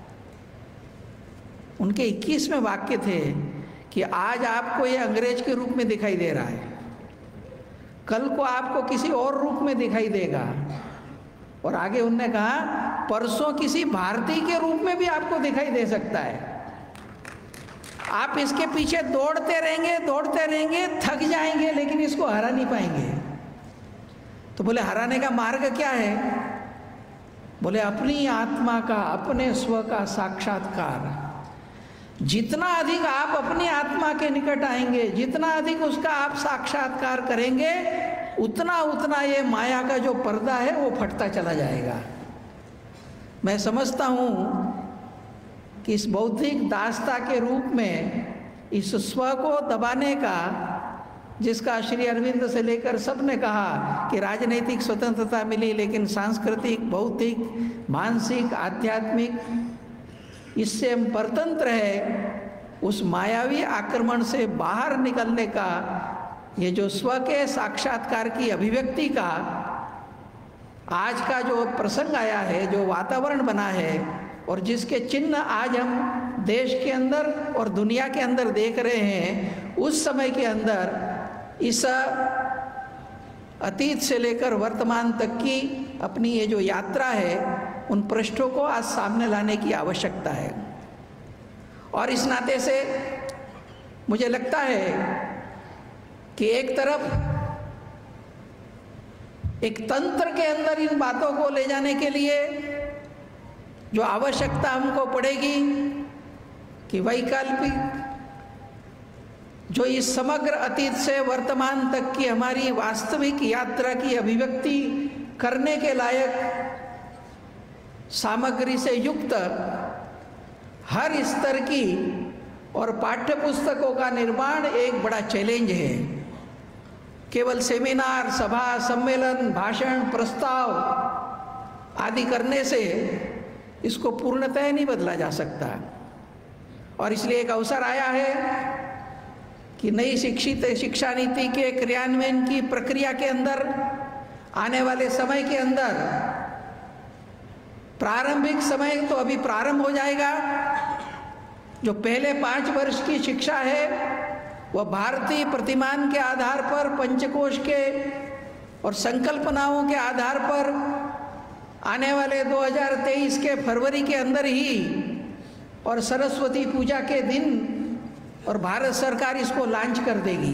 उनके इक्कीसवें वाक्य थे कि आज आपको ये अंग्रेज के रूप में दिखाई दे रहा है, कल को आपको किसी और रूप में दिखाई देगा, और आगे उन्होंने कहा परसों किसी भारतीय के रूप में भी आपको दिखाई दे सकता है। आप इसके पीछे दौड़ते रहेंगे दौड़ते रहेंगे थक जाएंगे, लेकिन इसको हरा नहीं पाएंगे। तो बोले हराने का मार्ग क्या है? बोले अपनी आत्मा का, अपने स्व का साक्षात्कार। जितना अधिक आप अपनी आत्मा के निकट आएंगे, जितना अधिक उसका आप साक्षात्कार करेंगे, उतना उतना ये माया का जो पर्दा है वो फटता चला जाएगा। मैं समझता हूँ कि इस बौद्धिक दास्ता के रूप में इस स्व को दबाने का, जिसका श्री अरविंद से लेकर सब ने कहा कि राजनीतिक स्वतंत्रता मिली, लेकिन सांस्कृतिक, बौद्धिक, मानसिक, आध्यात्मिक, इससे हम परतंत्र है। उस मायावी आक्रमण से बाहर निकलने का ये जो स्व के साक्षात्कार की अभिव्यक्ति का आज का जो प्रसंग आया है, जो वातावरण बना है और जिसके चिन्ह आज हम देश के अंदर और दुनिया के अंदर देख रहे हैं, उस समय के अंदर इस अतीत से लेकर वर्तमान तक की अपनी ये जो यात्रा है, उन पृष्ठों को आज सामने लाने की आवश्यकता है। और इस नाते से मुझे लगता है कि एक तरफ एक तंत्र के अंदर इन बातों को ले जाने के लिए जो आवश्यकता हमको पड़ेगी कि वैकल्पिक जो इस समग्र अतीत से वर्तमान तक की हमारी वास्तविक यात्रा की अभिव्यक्ति करने के लायक सामग्री से युक्त हर स्तर की और पाठ्य पुस्तकों का निर्माण एक बड़ा चैलेंज है। केवल सेमिनार, सभा, सम्मेलन, भाषण, प्रस्ताव आदि करने से इसको पूर्णतः नहीं बदला जा सकता। और इसलिए एक अवसर आया है कि नई शिक्षित शिक्षा नीति के क्रियान्वयन की प्रक्रिया के अंदर आने वाले समय के अंदर, प्रारंभिक समय तो अभी प्रारंभ हो जाएगा, जो पहले पाँच वर्ष की शिक्षा है वह भारतीय प्रतिमान के आधार पर, पंचकोश के और संकल्पनाओं के आधार पर आने वाले दो हज़ार तेईस के फरवरी के अंदर ही और सरस्वती पूजा के दिन और भारत सरकार इसको लॉन्च कर देगी।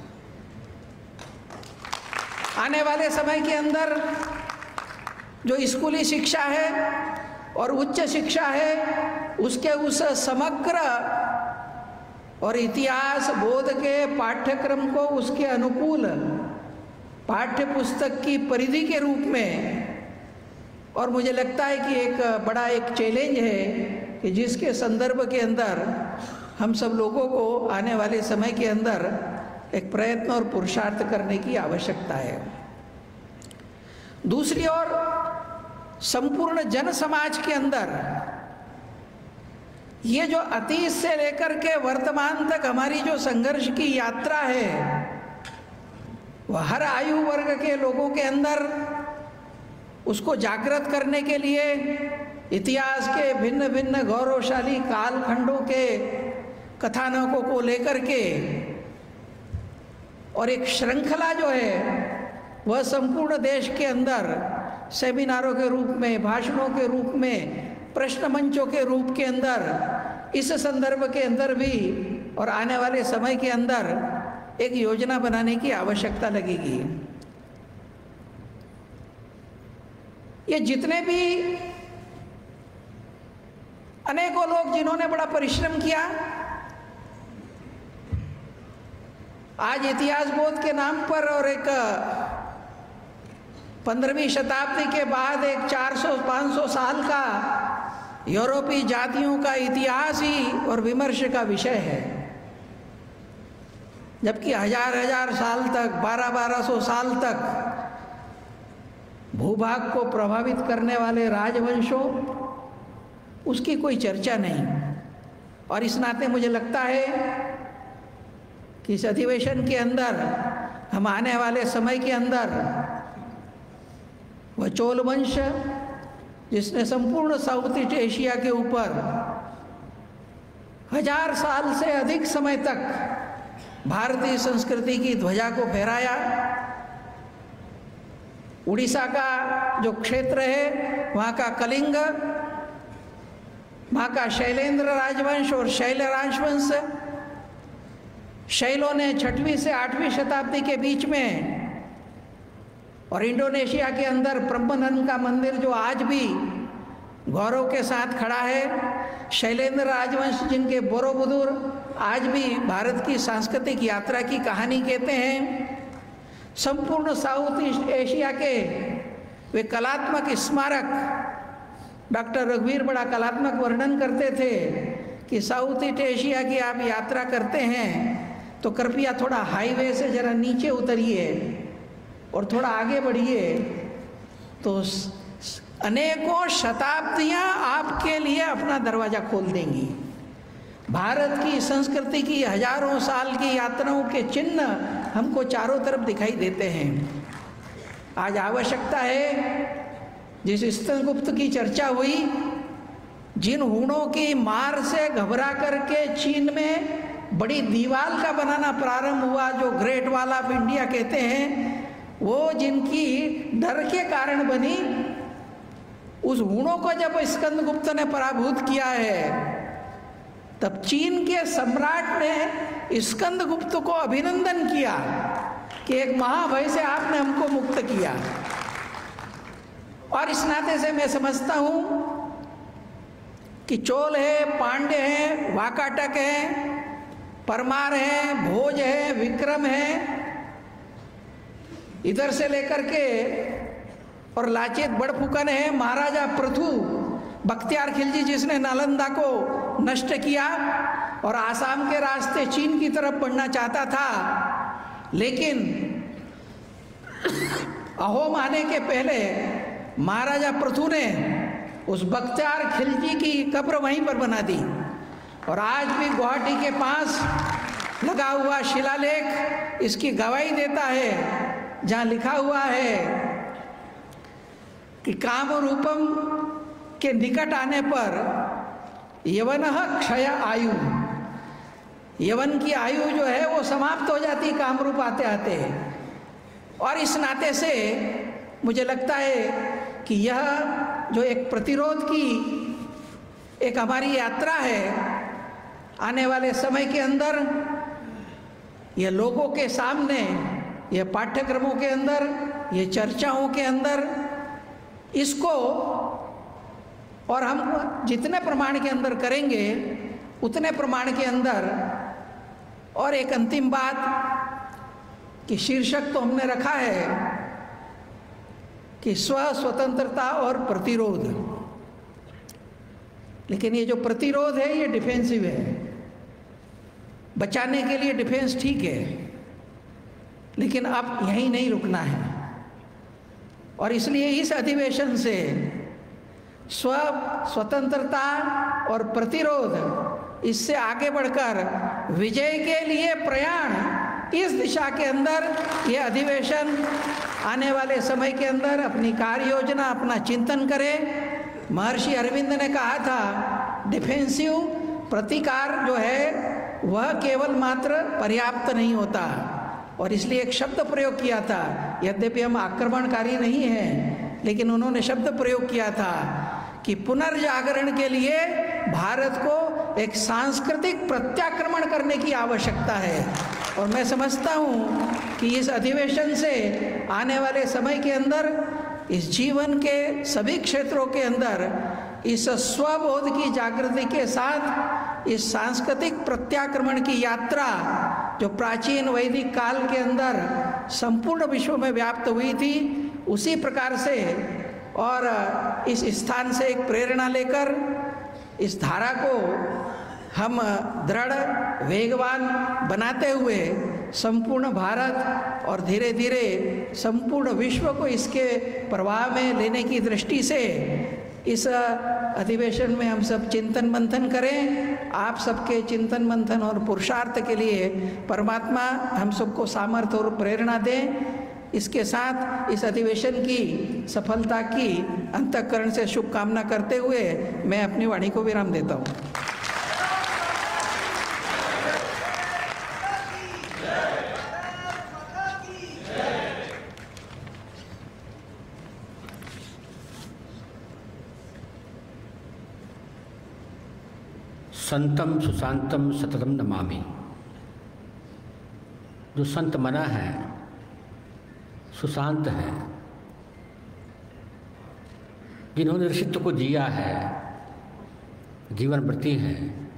आने वाले समय के अंदर जो स्कूली शिक्षा है और उच्च शिक्षा है उसके उस समग्र और इतिहास बोध के पाठ्यक्रम को उसके अनुकूल पाठ्य पुस्तक की परिधि के रूप में, और मुझे लगता है कि एक बड़ा एक चैलेंज है कि जिसके संदर्भ के अंदर हम सब लोगों को आने वाले समय के अंदर एक प्रयत्न और पुरुषार्थ करने की आवश्यकता है। दूसरी ओर संपूर्ण जन समाज के अंदर ये जो अतीत से लेकर के वर्तमान तक हमारी जो संघर्ष की यात्रा है वह हर आयु वर्ग के लोगों के अंदर उसको जागृत करने के लिए इतिहास के भिन्न भिन्न गौरवशाली कालखंडों के कथानकों को लेकर के और एक श्रृंखला जो है वह संपूर्ण देश के अंदर सेमिनारों के रूप में, भाषणों के रूप में, प्रश्न मंचों के रूप के अंदर, इस संदर्भ के अंदर भी और आने वाले समय के अंदर एक योजना बनाने की आवश्यकता लगेगी। ये जितने भी अनेकों लोग जिन्होंने बड़ा परिश्रम किया, आज इतिहास बोध के नाम पर और एक पंद्रहवीं शताब्दी के बाद एक चार सौ पाँच सौ साल का यूरोपीय जातियों का इतिहास ही और विमर्श का विषय है, जबकि हजार हजार साल तक, बारह बारह सौ साल तक भूभाग को प्रभावित करने वाले राजवंशों उसकी कोई चर्चा नहीं। और इस नाते मुझे लगता है कि इस अधिवेशन के अंदर हम आने वाले समय के अंदर वह चोल वंश जिसने संपूर्ण साउथ ईस्ट एशिया के ऊपर हजार साल से अधिक समय तक भारतीय संस्कृति की ध्वजा को फहराया, उड़ीसा का जो क्षेत्र है वहाँ का कलिंग, वहाँ का शैलेंद्र राजवंश और शैल राजवंश, शैलों ने छठवीं से आठवीं शताब्दी के बीच में, और इंडोनेशिया के अंदर ब्रह्मनंद का मंदिर जो आज भी गौरव के साथ खड़ा है, शैलेंद्र राजवंश जिनके बोरोबुदुर आज भी भारत की सांस्कृतिक यात्रा की कहानी कहते हैं, संपूर्ण साउथ ईस्ट एशिया के वे कलात्मक स्मारक, डॉक्टर रघुवीर बड़ा कलात्मक वर्णन करते थे कि साउथ ईस्ट एशिया की आप यात्रा करते हैं तो कृपया थोड़ा हाईवे से जरा नीचे उतरिए और थोड़ा आगे बढ़िए, तो अनेकों शताब्दियां आपके लिए अपना दरवाजा खोल देंगी। भारत की संस्कृति की हजारों साल की यात्राओं के चिन्ह हमको चारों तरफ दिखाई देते हैं। आज आवश्यकता है, जिस स्तनगुप्त की चर्चा हुई, जिन हूणों की मार से घबरा करके चीन में बड़ी दीवार का बनाना प्रारंभ हुआ, जो ग्रेट वॉल ऑफ इंडिया कहते हैं, वो जिनकी डर के कारण बनी, उस हूणों को जब स्कंदगुप्त ने पराभूत किया है, तब चीन के सम्राट ने स्कंदगुप्त को अभिनंदन किया कि एक महाभय से आपने हमको मुक्त किया। और इस नाते से मैं समझता हूँ कि चोल है, पांड्य है, वाकाटक है, परमार है, भोज है, विक्रम है, इधर से लेकर के और लाचेत बड़फुकन है, महाराजा पृथु, बख्तियार खिलजी जिसने नालंदा को नष्ट किया और आसाम के रास्ते चीन की तरफ बढ़ना चाहता था, लेकिन अहोम आने के पहले महाराजा पृथु ने उस बख्तियार खिलजी की कब्र वहीं पर बना दी। और आज भी गुवाहाटी के पास लगा हुआ शिलालेख इसकी गवाही देता है, जहाँ लिखा हुआ है कि कामरूपम के निकट आने पर यवनः क्षय आयु, यवन की आयु जो है वो समाप्त हो जाती है कामरूप आते आते। और इस नाते से मुझे लगता है कि यह जो एक प्रतिरोध की एक हमारी यात्रा है, आने वाले समय के अंदर ये लोगों के सामने, ये पाठ्यक्रमों के अंदर, ये चर्चाओं के अंदर इसको और हम जितने प्रमाण के अंदर करेंगे उतने प्रमाण के अंदर। और एक अंतिम बात कि शीर्षक तो हमने रखा है कि स्व स्वतंत्रता और प्रतिरोध, लेकिन ये जो प्रतिरोध है ये डिफेंसिव है। बचाने के लिए डिफेंस ठीक है, लेकिन अब यहीं नहीं रुकना है। और इसलिए इस अधिवेशन से स्व स्वतंत्रता और प्रतिरोध, इससे आगे बढ़कर विजय के लिए प्रयाण, इस दिशा के अंदर ये अधिवेशन आने वाले समय के अंदर अपनी कार्य योजना, अपना चिंतन करे। महर्षि अरविंद ने कहा था डिफेंसिव प्रतिकार जो है वह केवल मात्र पर्याप्त नहीं होता, और इसलिए एक शब्द प्रयोग किया था। यद्यपि हम आक्रमणकारी नहीं हैं, लेकिन उन्होंने शब्द प्रयोग किया था कि पुनर्जागरण के लिए भारत को एक सांस्कृतिक प्रत्याक्रमण करने की आवश्यकता है। और मैं समझता हूँ कि इस अधिवेशन से आने वाले समय के अंदर इस जीवन के सभी क्षेत्रों के अंदर इस स्वबोध की जागृति के साथ इस सांस्कृतिक प्रत्याक्रमण की यात्रा जो प्राचीन वैदिक काल के अंदर संपूर्ण विश्व में व्याप्त हुई थी, उसी प्रकार से और इस स्थान से एक प्रेरणा लेकर इस धारा को हम दृढ़ वेगवान बनाते हुए संपूर्ण भारत और धीरे धीरे संपूर्ण विश्व को इसके प्रवाह में लेने की दृष्टि से इस अधिवेशन में हम सब चिंतन मंथन करें। आप सबके चिंतन मंथन और पुरुषार्थ के लिए परमात्मा हम सबको सामर्थ्य और प्रेरणा दें। इसके साथ इस अधिवेशन की सफलता की अंतःकरण से शुभकामना करते हुए मैं अपनी वाणी को विराम देता हूँ। संतम सुशांतम सततम नमामि। जो संत मना है, सुशांत है, जिन्होंने ऋषित्व को जिया है, जीवन व्रती हैं,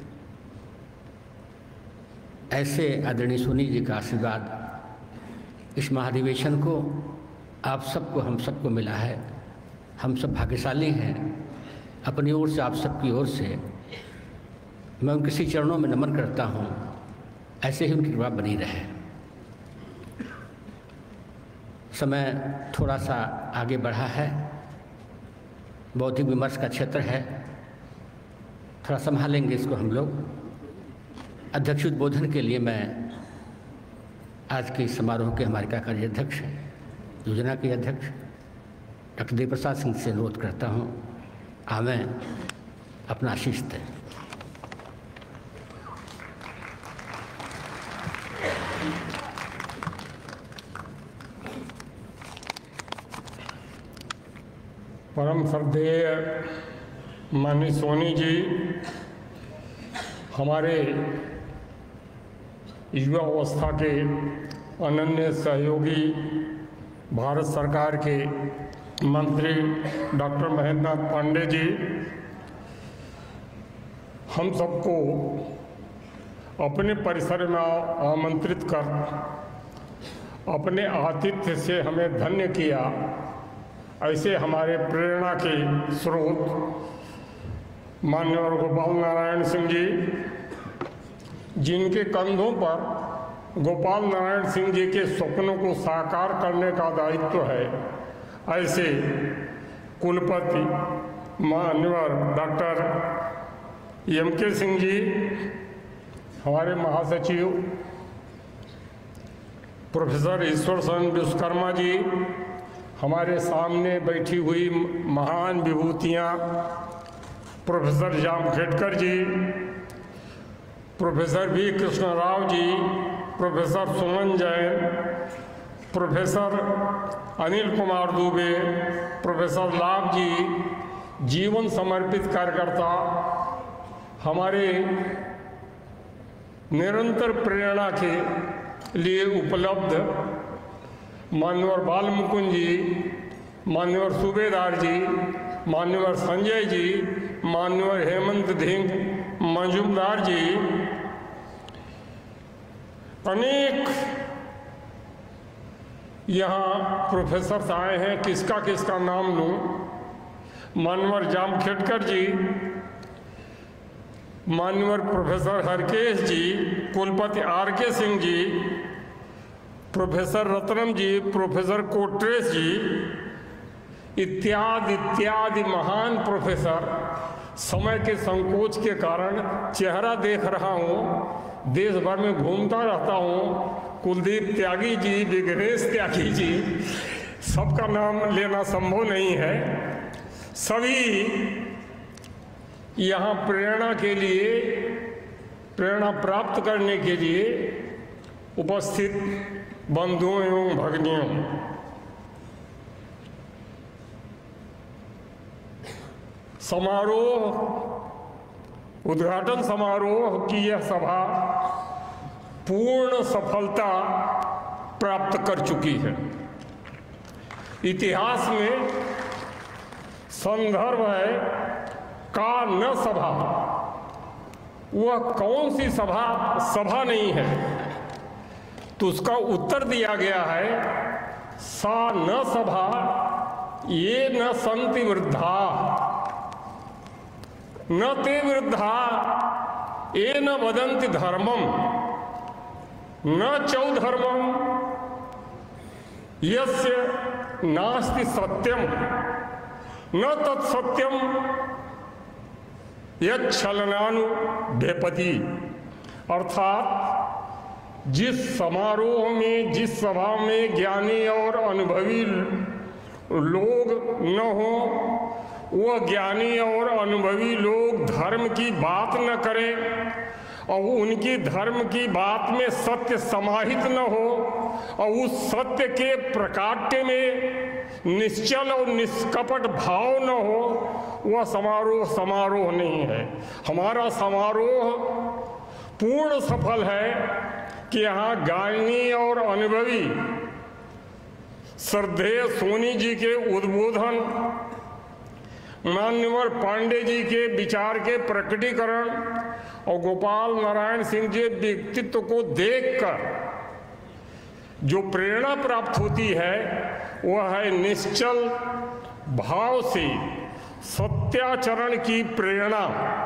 ऐसे आदरणीय सोनी जी का आशीर्वाद इस महाधिवेशन को आप सबको, हम सबको मिला है। हम सब भाग्यशाली हैं। अपनी ओर से, आप सबकी ओर से मैं उनके श्री चरणों में नमन करता हूँ। ऐसे ही उनकी कृपा बनी रहे। समय थोड़ा सा आगे बढ़ा है, बौद्धिक विमर्श का क्षेत्र है, थोड़ा संभालेंगे इसको हम लोग। अध्यक्ष उद्बोधन के लिए मैं आज के समारोह के हमारे कार्यकारी अध्यक्ष, योजना के अध्यक्ष डॉक्टर देव प्रसाद सिंह से अनुरोध करता हूँ, आवें अपना आशीष दें। परम श्रद्धेय माननीय सोनी जी, हमारे युवा अवस्था के अनन्य सहयोगी, भारत सरकार के मंत्री डॉक्टर महेंद्र नाथ पांडे जी, हम सबको अपने परिसर में आमंत्रित कर अपने आतिथ्य से हमें धन्य किया। ऐसे हमारे प्रेरणा के स्रोत माननीय गोपाल नारायण सिंह जी, जिनके कंधों पर गोपाल नारायण सिंह जी के सपनों को साकार करने का दायित्व है, ऐसे कुलपति माननीय डॉक्टर एम के सिंह जी, हमारे महासचिव प्रोफेसर ईश्वर चंद्र विश्वकर्मा जी, हमारे सामने बैठी हुई महान विभूतियाँ professor Jamkhedkar ji, professor V Krishna Rao ji, professor Suman Jain, professor Anil Kumar Dubey, professor Labh ji, जीवन समर्पित कार्यकर्ता, हमारे निरंतर प्रेरणा के लिए उपलब्ध मान्यवर बाल मुकुंद जी, मान्यवर सूबेदार जी, मान्यवर संजय जी, मान्यवर हेमंत धिंग मजूमदार जी, अनेक यहाँ प्रोफेसर आए हैं, किसका किसका नाम लूँ। मान्यवर जामखेडकर जी, मान्यवर प्रोफेसर हरकेश जी, कुलपति R K Singh ji, professor Ratnam ji, professor Kotresh ji, इत्यादि इत्यादि महान प्रोफेसर। समय के संकोच के कारण चेहरा देख रहा हूँ, देश भर में घूमता रहता हूँ। कुलदीप त्यागी जी, विघ्नेश त्यागी जी, सबका नाम लेना संभव नहीं है। सभी यहाँ प्रेरणा के लिए, प्रेरणा प्राप्त करने के लिए उपस्थित बंधुओं एवं भगिनियों, समारोह, उद्घाटन समारोह की यह सभा पूर्ण सफलता प्राप्त कर चुकी है। इतिहास में संदर्भ है का न सभा, वह कौन सी सभा सभा नहीं है, तो उसका उत्तर दिया गया है सा न सभा ये न संति वृद्धा, न ते वृद्धा ये न वदन्ति धर्मम, न चौधर्मम यस्य नास्ति सत्यम, न तत्सत्यम यच्छलनानु भेपति। अर्थात जिस समारोह में, जिस सभा में ज्ञानी और अनुभवी लोग न हो, वह ज्ञानी और अनुभवी लोग धर्म की बात न करें और उनकी धर्म की बात में सत्य समाहित न हो और उस सत्य के प्रकाट्य में निश्चल और निष्कपट भाव न हो, वह समारोह समारोह नहीं है। हमारा समारोह पूर्ण सफल है कि यहाँ ज्ञानी और अनुभवी श्रद्धेय सोनी जी के उद्बोधन, मान्यवर पांडे जी के विचार के प्रकटीकरण और गोपाल नारायण सिंह जी व्यक्तित्व को देखकर जो प्रेरणा प्राप्त होती है वह है निश्चल भाव से सत्याचरण की प्रेरणा।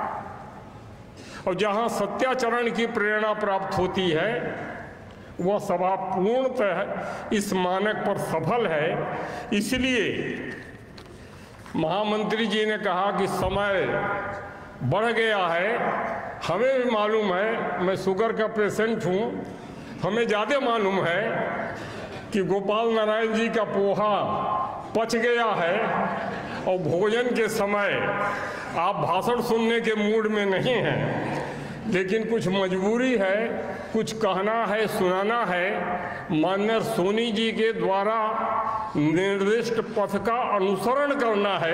और जहाँ सत्याचरण की प्रेरणा प्राप्त होती है वह सभा पूर्णतः इस मानक पर सफल है। इसलिए महामंत्री जी ने कहा कि समय बढ़ गया है। हमें भी मालूम है, मैं शुगर का पेशेंट हूँ, हमें ज़्यादा मालूम है कि गोपाल नारायण जी का पोहा पच गया है और भोजन के समय आप भाषण सुनने के मूड में नहीं हैं, लेकिन कुछ मजबूरी है, कुछ कहना है, सुनाना है। माननीय सोनी जी के द्वारा निर्दिष्ट पथ का अनुसरण करना है।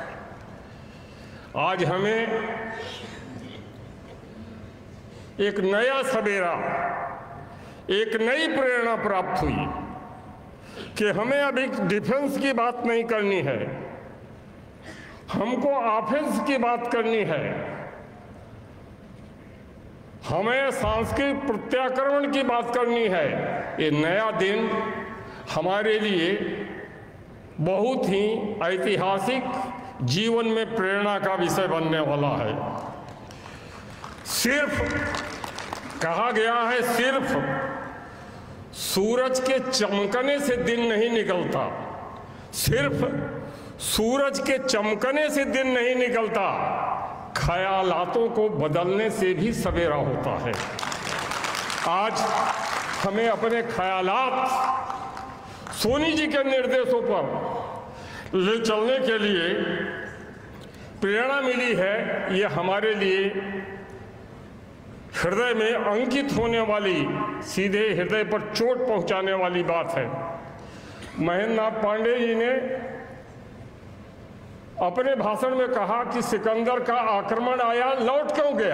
आज हमें एक नया सवेरा, एक नई प्रेरणा प्राप्त हुई कि हमें अभी डिफेंस की बात नहीं करनी है, हमको ऑफेंस की बात करनी है। हमें सांस्कृतिक प्रत्याक्रमण की बात करनी है। ये नया दिन हमारे लिए बहुत ही ऐतिहासिक जीवन में प्रेरणा का विषय बनने वाला है। सिर्फ कहा गया है, सिर्फ सूरज के चमकने से दिन नहीं निकलता, सिर्फ सूरज के चमकने से दिन नहीं निकलता, ख्यालातों को बदलने से भी सवेरा होता है। आज हमें अपने ख्यालात सोनी जी के निर्देशों पर ले चलने के लिए प्रेरणा मिली है। ये हमारे लिए हृदय में अंकित होने वाली, सीधे हृदय पर चोट पहुंचाने वाली बात है। महेंद्र नाथ पांडे जी ने अपने भाषण में कहा कि सिकंदर का आक्रमण आया, लौट क्यों गया।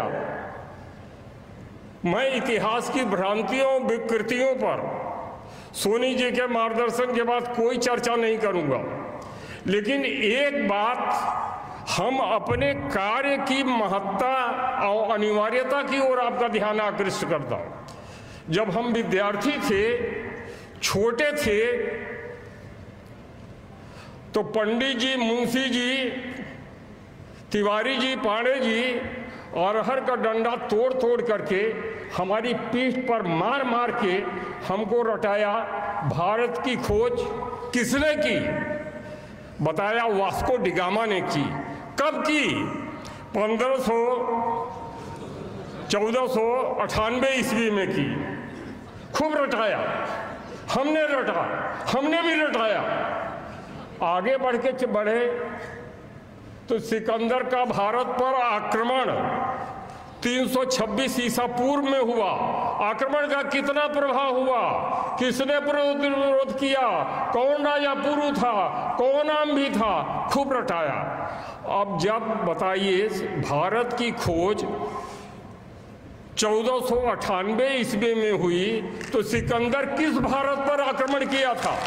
मैं इतिहास की भ्रांतियों, विकृतियों पर सोनी जी के मार्गदर्शन के बाद कोई चर्चा नहीं करूंगा, लेकिन एक बात हम अपने कार्य की महत्ता और अनिवार्यता की ओर आपका ध्यान आकृष्ट करता हूं। जब हम विद्यार्थी थे, छोटे थे, तो पंडित जी, मुंशी जी, तिवारी जी, पांडे जी अरहर का डंडा तोड़ तोड़ करके हमारी पीठ पर मार मार के हमको रटाया। भारत की खोज किसने की? बताया वास्को डिगामा ने की। कब की? पंद्रह सौ चौदह सौ अठानवे ईस्वी में की। खूब रटाया, हमने रटा, हमने भी रटाया। आगे बढ़ के बढ़े तो सिकंदर का भारत पर आक्रमण तीन सौ छब्बीस ईसा पूर्व में हुआ। आक्रमण का कितना प्रभाव हुआ, किसने विरोध किया, कौन राजा पुरु था, कौन नाम भी था, खूब रटाया। अब जब बताइए भारत की खोज चौदह सौ अठानवे ईस्वी में हुई तो सिकंदर किस भारत पर आक्रमण किया था?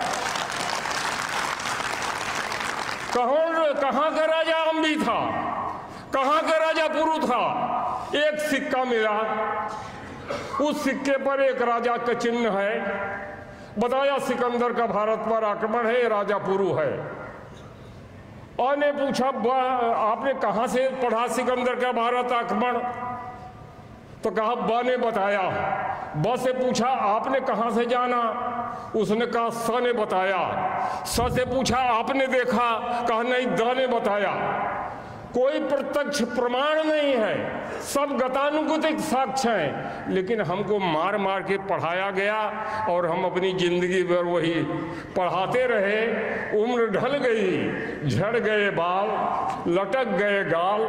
कौन, कहां का राजा अम्बी था, कहां का राजा पुरु था? एक सिक्का मिला, उस सिक्के पर एक राजा का चिन्ह है। बताया सिकंदर का भारत पर आक्रमण है, राजा पुरु है। और ने पूछा आपने कहां से पढ़ा सिकंदर का भारत आक्रमण? तो कहा बा ने बताया। ब से पूछा आपने कहां से जाना? उसने कहा स ने बताया। स से पूछा आपने देखा? कहा नहीं, द ने बताया। कोई प्रत्यक्ष प्रमाण नहीं है, सब गतानुगतिक साक्ष्य हैं, लेकिन हमको मार मार के पढ़ाया गया और हम अपनी जिंदगी भर वही पढ़ाते रहे। उम्र ढल गई, झड़ गए बाल, लटक गए गाल,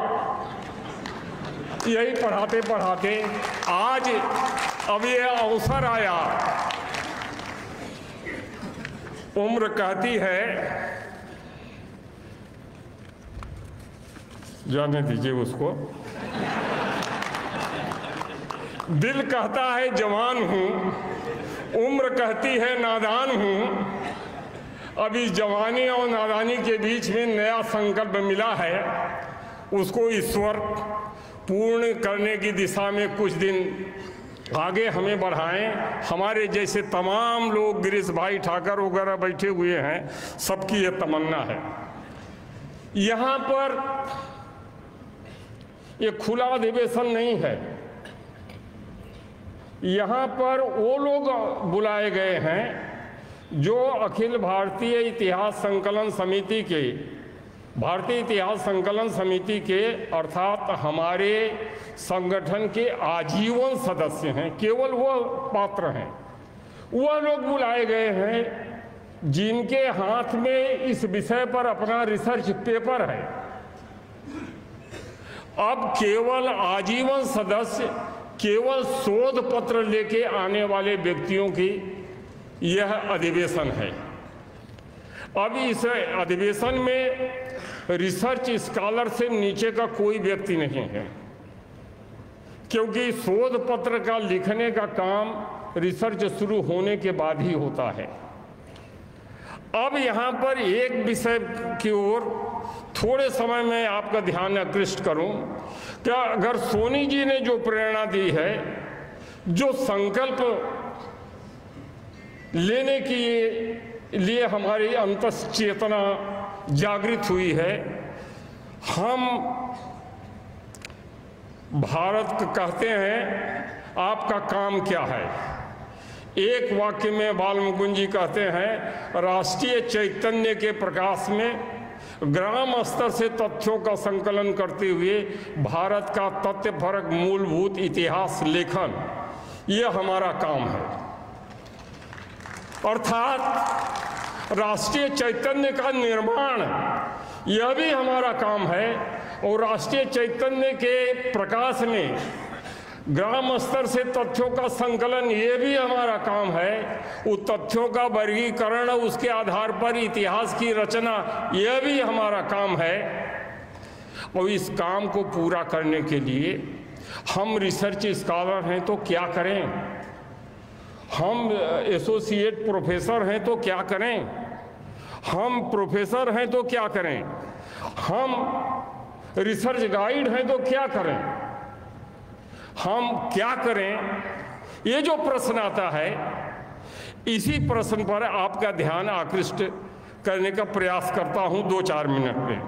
यही पढ़ाते पढ़ाते आज अब ये अवसर आया। उम्र कहती है, जाने दीजिए उसको, दिल कहता है जवान हूं, उम्र कहती है नादान हूं। अब इस जवानी और नादानी के बीच में नया संकल्प मिला है, उसको ईश्वर पूर्ण करने की दिशा में कुछ दिन आगे हमें बढ़ाएं। हमारे जैसे तमाम लोग, गिरीश भाई ठाकर वगैरह बैठे हुए हैं, सबकी ये तमन्ना है। यहाँ पर ये खुला अधिवेशन नहीं है, यहाँ पर वो लोग बुलाए गए हैं जो अखिल भारतीय इतिहास संकलन समिति के भारतीय इतिहास संकलन समिति के अर्थात हमारे संगठन के आजीवन सदस्य हैं। केवल वह पात्र हैं, वह लोग बुलाए गए हैं जिनके हाथ में इस विषय पर अपना रिसर्च पेपर है। अब केवल आजीवन सदस्य, केवल शोध पत्र लेके आने वाले व्यक्तियों की यह अधिवेशन है। अब इस अधिवेशन में रिसर्च स्कॉलर से नीचे का कोई व्यक्ति नहीं है, क्योंकि शोध पत्र का लिखने का काम रिसर्च शुरू होने के बाद ही होता है। अब यहाँ पर एक विषय की ओर थोड़े समय में आपका ध्यान आकृष्ट करूं। क्या अगर सोनी जी ने जो प्रेरणा दी है, जो संकल्प लेने के लिए हमारी अंतस चेतना जागृत हुई है, हम भारत कहते हैं आपका काम क्या है? एक वाक्य में बाल मुकुंद जी कहते हैं, राष्ट्रीय चैतन्य के प्रकाश में ग्राम स्तर से तथ्यों का संकलन करते हुए भारत का तथ्यपरक मूलभूत इतिहास लेखन, यह हमारा काम है। अर्थात राष्ट्रीय चैतन्य का निर्माण, यह भी हमारा काम है। और राष्ट्रीय चैतन्य के प्रकाश में ग्राम स्तर से तथ्यों का संकलन, ये भी हमारा काम है। उस तथ्यों का वर्गीकरण, उसके आधार पर इतिहास की रचना, यह भी हमारा काम है। और इस काम को पूरा करने के लिए हम रिसर्च स्कॉलर हैं तो क्या करें, हम एसोसिएट प्रोफेसर हैं तो क्या करें, हम प्रोफेसर हैं तो क्या करें, हम रिसर्च गाइड हैं तो क्या करें, हम क्या करें? ये जो प्रश्न आता है, इसी प्रश्न पर आपका ध्यान आकृष्ट करने का प्रयास करता हूं दो चार मिनट में।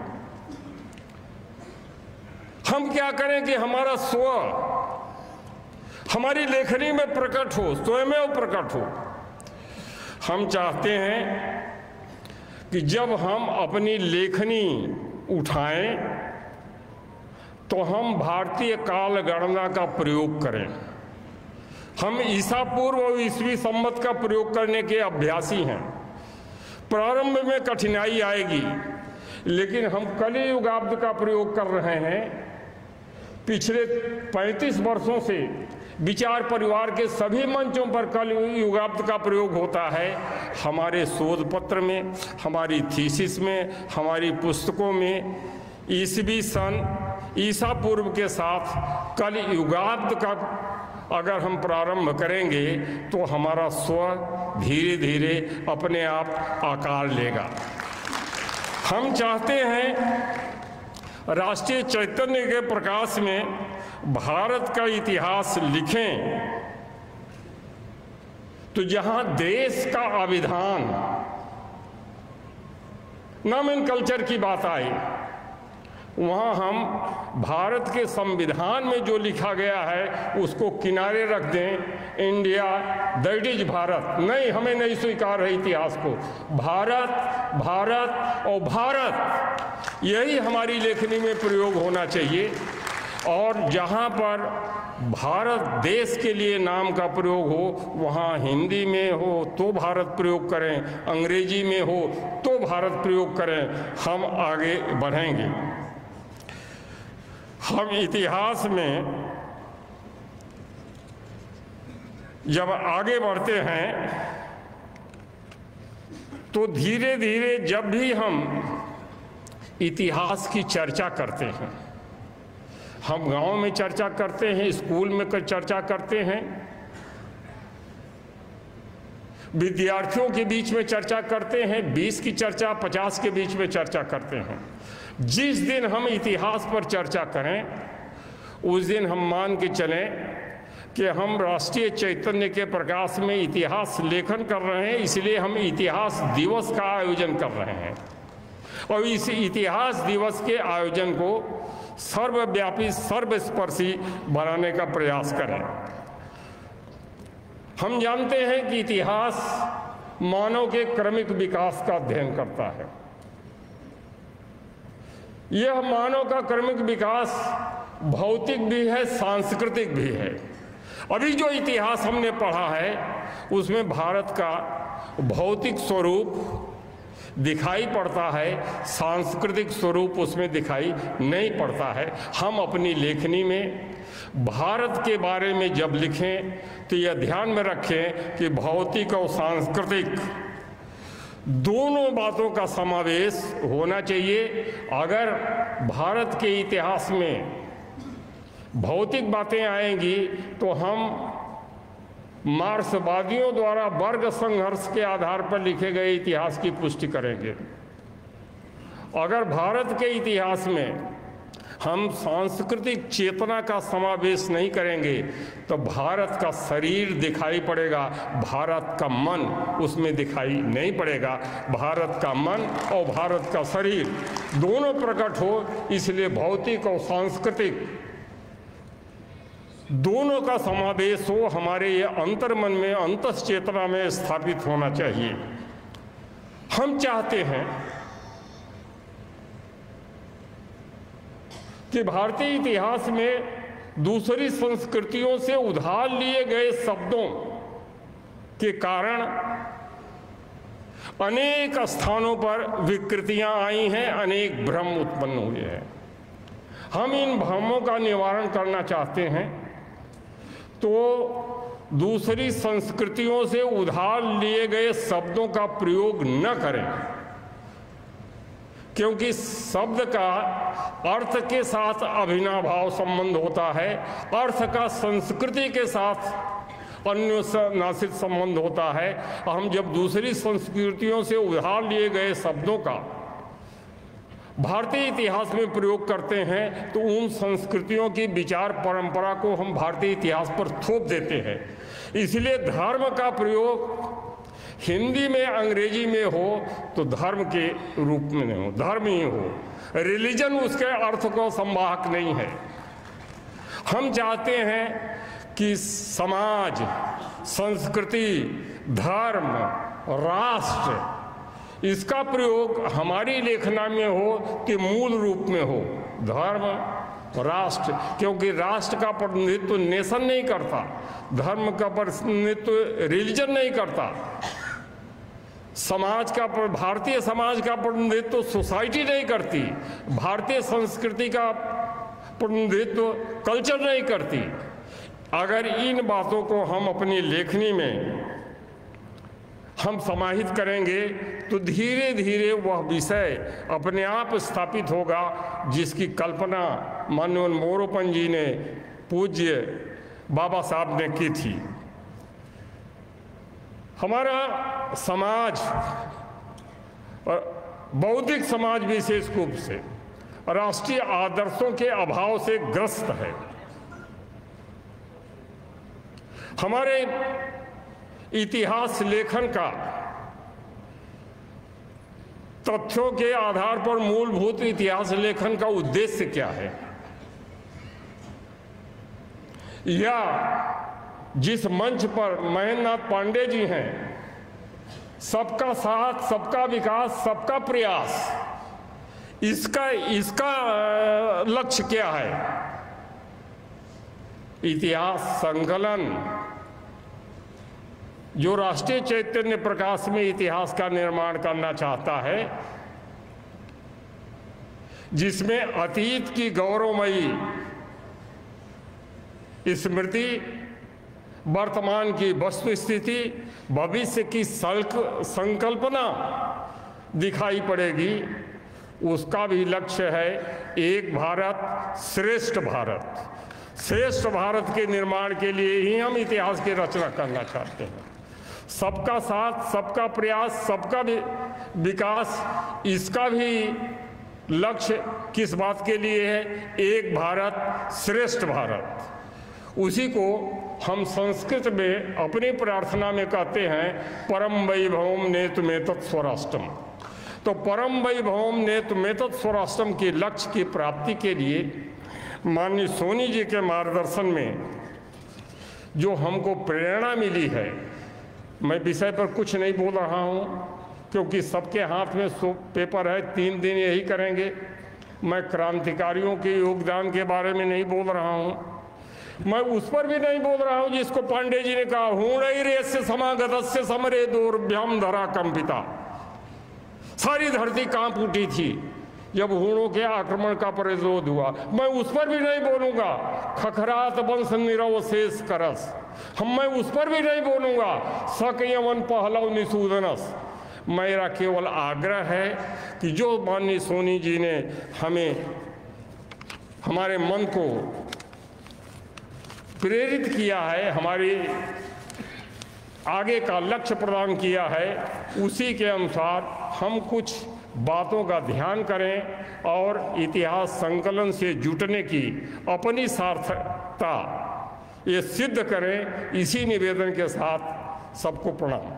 हम क्या करें कि हमारा स्व हमारी लेखनी में प्रकट हो, स्वयं प्रकट हो। हम चाहते हैं कि जब हम अपनी लेखनी उठाएं तो हम भारतीय काल गणना का प्रयोग करें। हम ईसा पूर्व और ईसवी संवत का प्रयोग करने के अभ्यासी हैं। प्रारंभ में कठिनाई आएगी, लेकिन हम कली युगाब्द का प्रयोग कर रहे हैं। पिछले पैंतीस वर्षों से विचार परिवार के सभी मंचों पर कल युगाब्द का प्रयोग होता है। हमारे शोध पत्र में, हमारी थीसिस में, हमारी पुस्तकों में ईसवी सन ईसा पूर्व के साथ कल युगाब्द का अगर हम प्रारंभ करेंगे तो हमारा स्व धीरे धीरे अपने आप आकार लेगा। हम चाहते हैं राष्ट्रीय चैतन्य के प्रकाश में भारत का इतिहास लिखें, तो जहां देश का अभिधान, नॉमेनकल्चर की बात आई, वहाँ हम भारत के संविधान में जो लिखा गया है उसको किनारे रख दें। इंडिया दैट इज भारत, नहीं, हमें नहीं स्वीकार है इतिहास को। भारत, भारत और भारत, यही हमारी लेखनी में प्रयोग होना चाहिए। और जहाँ पर भारत देश के लिए नाम का प्रयोग हो, वहाँ हिंदी में हो तो भारत प्रयोग करें, अंग्रेजी में हो तो भारत प्रयोग करें। हम आगे बढ़ेंगे। हम इतिहास में जब आगे बढ़ते हैं तो धीरे धीरे जब भी हम इतिहास की चर्चा करते हैं, हम गांव में चर्चा करते हैं, स्कूल में चर्चा करते हैं, विद्यार्थियों के बीच में चर्चा करते हैं, बीस की चर्चा पचास के बीच में चर्चा करते हैं। जिस दिन हम इतिहास पर चर्चा करें उस दिन हम मान के चलें कि हम राष्ट्रीय चैतन्य के प्रकाश में इतिहास लेखन कर रहे हैं, इसलिए हम इतिहास दिवस का आयोजन कर रहे हैं। और इस इतिहास दिवस के आयोजन को सर्वव्यापी, सर्वस्पर्शी बनाने का प्रयास करें। हम जानते हैं कि इतिहास मानव के क्रमिक विकास का अध्ययन करता है। यह मानव का क्रमिक विकास भौतिक भी है, सांस्कृतिक भी है। अभी जो इतिहास हमने पढ़ा है उसमें भारत का भौतिक स्वरूप दिखाई पड़ता है, सांस्कृतिक स्वरूप उसमें दिखाई नहीं पड़ता है। हम अपनी लेखनी में भारत के बारे में जब लिखें तो यह ध्यान में रखें कि भौतिक और सांस्कृतिक दोनों बातों का समावेश होना चाहिए। अगर भारत के इतिहास में भौतिक बातें आएंगी तो हम मार्क्सवादियों द्वारा वर्ग संघर्ष के आधार पर लिखे गए इतिहास की पुष्टि करेंगे। अगर भारत के इतिहास में हम सांस्कृतिक चेतना का समावेश नहीं करेंगे तो भारत का शरीर दिखाई पड़ेगा, भारत का मन उसमें दिखाई नहीं पड़ेगा। भारत का मन और भारत का शरीर दोनों प्रकट हो, इसलिए भौतिक और सांस्कृतिक दोनों का समावेश हो, हमारे ये अंतर्मन में, अंतस चेतना में स्थापित होना चाहिए। हम चाहते हैं कि भारतीय इतिहास में दूसरी संस्कृतियों से उधार लिए गए शब्दों के कारण अनेक स्थानों पर विकृतियां आई हैं, अनेक भ्रम उत्पन्न हुए हैं। हम इन भ्रमों का निवारण करना चाहते हैं तो दूसरी संस्कृतियों से उधार लिए गए शब्दों का प्रयोग न करें, क्योंकि शब्द का अर्थ के साथ अभिनाभाव संबंध होता है, अर्थ का संस्कृति के साथ अन्योन्याश्रित संबंध होता है। हम जब दूसरी संस्कृतियों से उधार लिए गए शब्दों का भारतीय इतिहास में प्रयोग करते हैं तो उन संस्कृतियों की विचार परंपरा को हम भारतीय इतिहास पर थोप देते हैं। इसलिए धर्म का प्रयोग हिंदी में, अंग्रेजी में हो तो धर्म के रूप में नहीं हो, धर्म ही हो। रिलीजन उसके अर्थ को संवाहक नहीं है। हम चाहते हैं कि समाज, संस्कृति, धर्म, राष्ट्र इसका प्रयोग हमारी लेखना में हो कि मूल रूप में हो, धर्म, राष्ट्र। क्योंकि राष्ट्र का प्रतिनिधित्व नेशन नहीं करता, धर्म का प्रतिनिधित्व रिलीजन नहीं करता, समाज का, भारतीय समाज का प्रतिनिधित्व सोसाइटी नहीं करती, भारतीय संस्कृति का प्रतिनिधित्व कल्चर नहीं करती। अगर इन बातों को हम अपनी लेखनी में हम समाहित करेंगे तो धीरे धीरे वह विषय अपने आप स्थापित होगा जिसकी कल्पना माननीय मोरोपंत जी ने, पूज्य बाबा साहब ने की थी। हमारा समाज, बौद्धिक समाज विशेष रूप से राष्ट्रीय आदर्शों के अभाव से ग्रस्त है। हमारे इतिहास लेखन का तथ्यों के आधार पर मूलभूत इतिहास लेखन का उद्देश्य क्या है, या जिस मंच पर महेंद्र नाथ पांडे जी हैं, सबका साथ, सबका विकास, सबका प्रयास, इसका इसका लक्ष्य क्या है? इतिहास संकलन जो राष्ट्रीय चैतन्य प्रकाश में इतिहास का निर्माण करना चाहता है, जिसमें अतीत की गौरवमयी स्मृति, वर्तमान की वस्तुस्थिति, भविष्य की संकल्पना दिखाई पड़ेगी, उसका भी लक्ष्य है एक भारत श्रेष्ठ भारत। श्रेष्ठ भारत के निर्माण के लिए ही हम इतिहास की रचना करना चाहते हैं। सबका साथ, सबका प्रयास, सबका विकास, इसका भी लक्ष्य किस बात के लिए है? एक भारत श्रेष्ठ भारत। उसी को हम संस्कृत में अपनी प्रार्थना में कहते हैं परम वैभवम नेतुमेतत् स्वराष्ट्रम। तो परम वैभवम नेतुमेतत् स्वराष्ट्रम के लक्ष्य की प्राप्ति के लिए माननीय सोनी जी के मार्गदर्शन में जो हमको प्रेरणा मिली है, मैं विषय पर कुछ नहीं बोल रहा हूँ क्योंकि सबके हाथ में सो पेपर है, तीन दिन यही करेंगे। मैं क्रांतिकारियों के योगदान के बारे में नहीं बोल रहा हूँ, मैं उस पर भी नहीं बोल रहा हूँ जिसको पांडे जी ने कहा हूणैर्यस्य समागतस्य समरे दोर्भ्याम धरा कंपिता। सारी धरती कांप उठी थी जब हूणों के आक्रमण का प्रतिरोध हुआ। मैं उस पर भी नहीं बोलूंगा खखरात वंश निरवशेष करस, हम मैं उस पर भी नहीं बोलूंगा सकयवन पहलव निसूदनस। मेरा केवल आग्रह है कि जो माननीय सोनी जी ने हमें, हमारे मन को प्रेरित किया है, हमारी आगे का लक्ष्य प्रदान किया है, उसी के अनुसार हम कुछ बातों का ध्यान करें और इतिहास संकलन से जुटने की अपनी सार्थकता ये सिद्ध करें। इसी निवेदन के साथ सबको प्रणाम।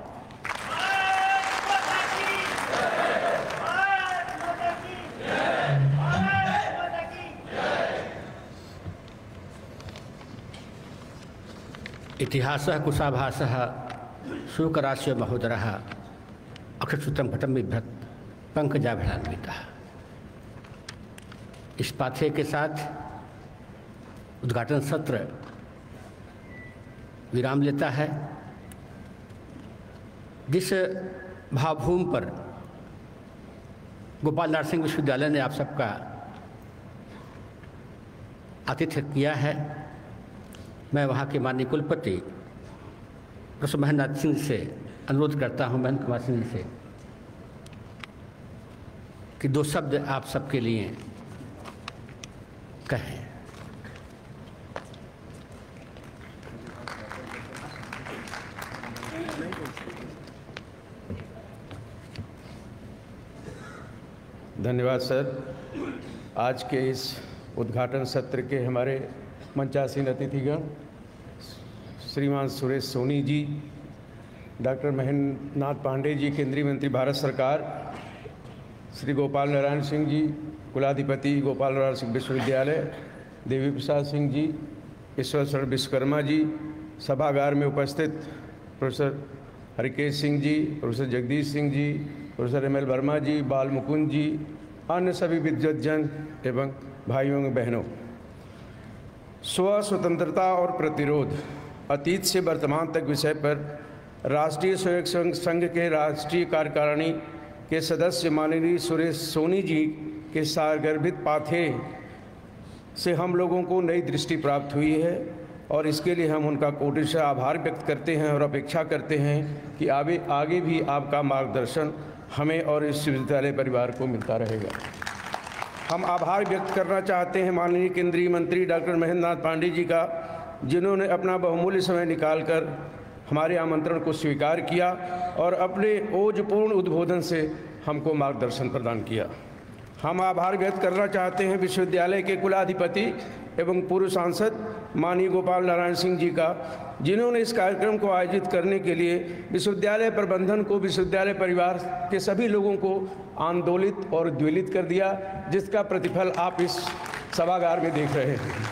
इतिहासः कुशाभासः शोकरास्य महोदरः अक्षश्रुतं घटं बिभ्रत् पंकजाभिलान्वितः। इस पाथेय के साथ उद्घाटन सत्र विराम लेता है। जिस भावभूमि पर गोपाल नरसिंह विश्वविद्यालय ने आप सबका आतिथ्य किया है, मैं वहाँ के माननीय कुलपति प्रोफेसर महेंद्र नाथ सिंह से अनुरोध करता हूँ, महेंद्र कुमार सिंह से, कि दो शब्द आप सबके लिए कहें। धन्यवाद सर। आज के इस उद्घाटन सत्र के हमारे मंचासीन अतिथिगण श्रीमान सुरेश सोनी जी, डॉक्टर महेंद्र नाथ पांडे जी, केंद्रीय मंत्री भारत सरकार, श्री गोपाल नारायण सिंह जी, कुलाधिपति गोपाल नारायण सिंह विश्वविद्यालय, देवी प्रसाद सिंह जी, ईश्वर शरण विश्वकर्मा जी, सभागार में उपस्थित professor Harikesh Singh ji, professor Jagdish Singh ji, professor M L Verma ji, Bal Mukund जी, अन्य सभी विद्वज्जन एवं भाइयों एवं बहनों, स्व स्वतंत्रता और प्रतिरोध अतीत से वर्तमान तक विषय पर राष्ट्रीय स्वयं संघ के राष्ट्रीय कार्यकारिणी के सदस्य माननीय सुरेश सोनी जी के सारगर्भित पाथेय से हम लोगों को नई दृष्टि प्राप्त हुई है और इसके लिए हम उनका कोटिशः आभार व्यक्त करते हैं और अपेक्षा करते हैं कि आगे आगे भी आपका मार्गदर्शन हमें और इस विश्वविद्यालय परिवार को मिलता रहेगा। हम आभार व्यक्त करना चाहते हैं माननीय केंद्रीय मंत्री डॉक्टर महेंद्र नाथ पांडे जी का, जिन्होंने अपना बहुमूल्य समय निकालकर हमारे आमंत्रण को स्वीकार किया और अपने ओजपूर्ण उद्बोधन से हमको मार्गदर्शन प्रदान किया। हम आभार व्यक्त करना चाहते हैं विश्वविद्यालय के कुलाधिपति एवं पूर्व सांसद माननीय गोपाल नारायण सिंह जी का, जिन्होंने इस कार्यक्रम को आयोजित करने के लिए विश्वविद्यालय प्रबंधन को, विश्वविद्यालय परिवार के सभी लोगों को आंदोलित और उद्वेलित कर दिया, जिसका प्रतिफल आप इस सभागार में देख रहे हैं।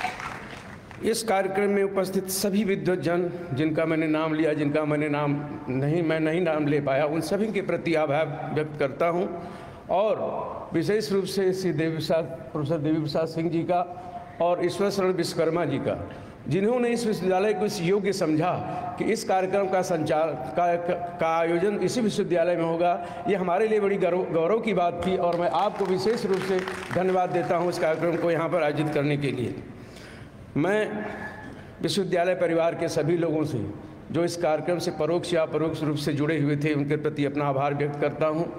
इस कार्यक्रम में उपस्थित सभी विद्वज्जन जिनका मैंने नाम लिया, जिनका मैंने नाम नहीं मैं नहीं नाम ले पाया, उन सभी के प्रति आभार व्यक्त करता हूं और विशेष रूप से श्री देवी प्रसाद प्रोफेसर देवी प्रसाद सिंह जी का और ईश्वर शरण विश्वकर्मा जी का, जिन्होंने इस विश्वविद्यालय को इस योग्य समझा कि इस कार्यक्रम का संचार का, का आयोजन इसी विश्वविद्यालय में होगा। ये हमारे लिए बड़ी गौरव गौरव की बात थी और मैं आपको विशेष रूप से धन्यवाद देता हूँ इस कार्यक्रम को यहाँ पर आयोजित करने के लिए। मैं विश्वविद्यालय परिवार के सभी लोगों से जो इस कार्यक्रम से परोक्ष या अपरोक्ष रूप से जुड़े हुए थे, उनके प्रति अपना आभार व्यक्त करता हूँ,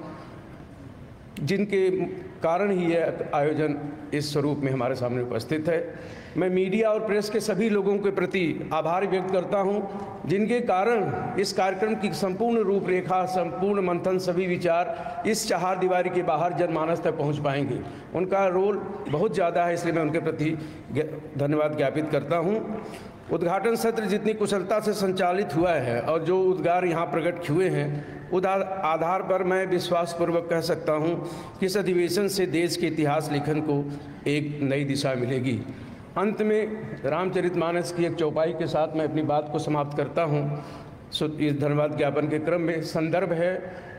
जिनके कारण ही यह आयोजन इस स्वरूप में हमारे सामने उपस्थित है। मैं मीडिया और प्रेस के सभी लोगों के प्रति आभार व्यक्त करता हूं, जिनके कारण इस कार्यक्रम की संपूर्ण रूपरेखा, संपूर्ण मंथन, सभी विचार इस चार दीवारी के बाहर जनमानस तक पहुंच पाएंगे। उनका रोल बहुत ज़्यादा है, इसलिए मैं उनके प्रति धन्यवाद ज्ञापित करता हूं। उद्घाटन सत्र जितनी कुशलता से संचालित हुआ है और जो उद्गार यहाँ प्रकट हुए हैं, उदार आधार पर मैं विश्वासपूर्वक कह सकता हूँ कि इस अधिवेशन से देश के इतिहास लेखन को एक नई दिशा मिलेगी। अंत में रामचरितमानस की एक चौपाई के साथ मैं अपनी बात को समाप्त करता हूँ। इस धन्यवाद ज्ञापन के क्रम में संदर्भ है,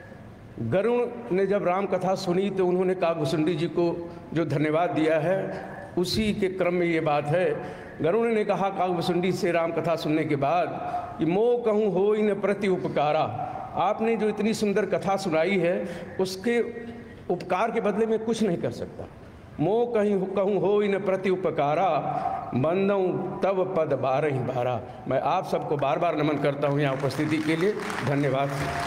गरुड़ ने जब राम कथा सुनी तो उन्होंने काकभूषुंडी जी को जो धन्यवाद दिया है, उसी के क्रम में ये बात है। गरुड़ ने कहा काकभूषुंडी से राम कथा सुनने के बाद कि मोह कहूँ हो इन प्रति उपकारा, आपने जो इतनी सुंदर कथा सुनाई है उसके उपकार के बदले में कुछ नहीं कर सकता। मोह कहीं कहूँ हो इन प्रति उपकारा, बंदऊँ तब पद बारह बारा। मैं आप सबको बार बार नमन करता हूँ यहाँ उपस्थिति के लिए। धन्यवाद।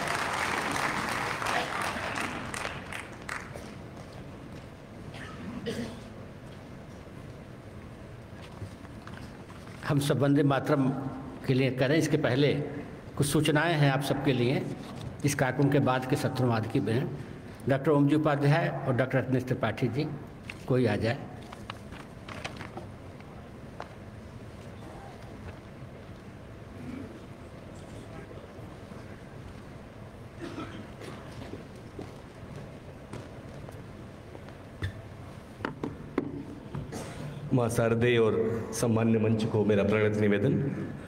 हम सब वंदे मातरम के लिए करें, इसके पहले कुछ सूचनाएं हैं आप सबके लिए इस कार्यक्रम के बाद के सत्रों आदि की में। डॉक्टर ओम जी उपाध्याय और डॉक्टर रत्नेश त्रिपाठी जी, कोई आ जाए। मां शारदे और सम्मान्य मंच को मेरा प्रणत निवेदन।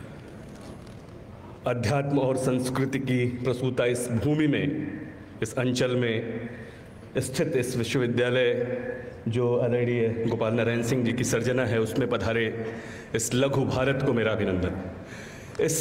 अध्यात्म और संस्कृति की प्रसूता इस भूमि में, इस अंचल में स्थित इस विश्वविद्यालय जो आदरणीय गोपाल नारायण सिंह जी की सर्जना है, उसमें पधारे इस लघु भारत को मेरा अभिनंदन। इस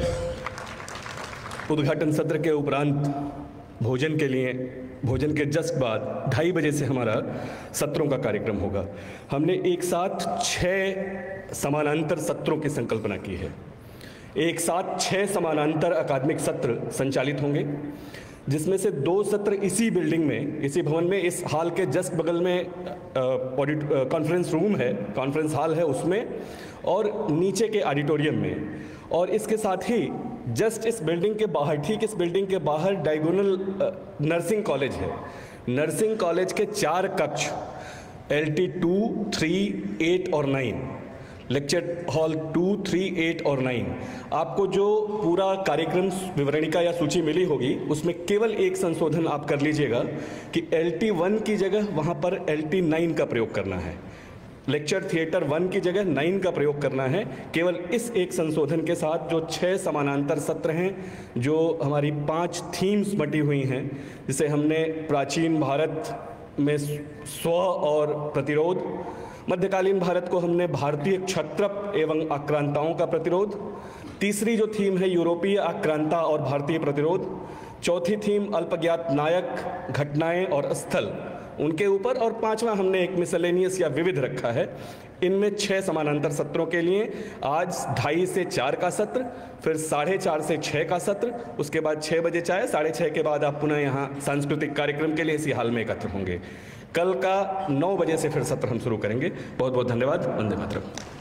उद्घाटन सत्र के उपरांत भोजन के लिए, भोजन के जस्ट बाद ढाई बजे से हमारा सत्रों का कार्यक्रम होगा। हमने एक साथ छः समानांतर सत्रों की संकल्पना की है। एक साथ छः समानांतर अकादमिक सत्र संचालित होंगे, जिसमें से दो सत्र इसी बिल्डिंग में, इसी भवन में, इस हॉल के जस्ट बगल में कॉन्फ्रेंस रूम है, कॉन्फ्रेंस हॉल है उसमें, और नीचे के ऑडिटोरियम में। और इसके साथ ही जस्ट इस बिल्डिंग के बाहर, ठीक इस बिल्डिंग के बाहर डायगोनल नर्सिंग कॉलेज है। नर्सिंग कॉलेज के चार कक्ष L T two, three, eight और nine, lecture hall two, three, eight और नाइन। आपको जो पूरा कार्यक्रम विवरणिका या सूची मिली होगी, उसमें केवल एक संशोधन आप कर लीजिएगा कि एल टी वन की जगह वहाँ पर एल टी नाइन का प्रयोग करना है। लेक्चर थिएटर वन की जगह नाइन का प्रयोग करना है। केवल इस एक संशोधन के साथ जो छह समानांतर सत्र हैं, जो हमारी पांच थीम्स बटी हुई हैं, जिसे हमने प्राचीन भारत में स्व और प्रतिरोध, मध्यकालीन भारत को हमने भारतीय क्षत्रप एवं आक्रांताओं का प्रतिरोध, तीसरी जो थीम है यूरोपीय आक्रांता और भारतीय प्रतिरोध, चौथी थीम अल्पज्ञात नायक, घटनाएं और स्थल, उनके ऊपर, और पांचवा हमने एक मिसलेनियस या विविध रखा है। इनमें छह समानांतर सत्रों के लिए आज ढाई से चार का सत्र, फिर साढ़े चार से छः का सत्र, उसके बाद छः बजे चाय, साढ़े छः के बाद आप पुनः यहाँ सांस्कृतिक कार्यक्रम के लिए इसी हाल में एकत्र होंगे। कल का नौ बजे से फिर सत्र हम शुरू करेंगे। बहुत बहुत धन्यवाद। वंदे मातरम।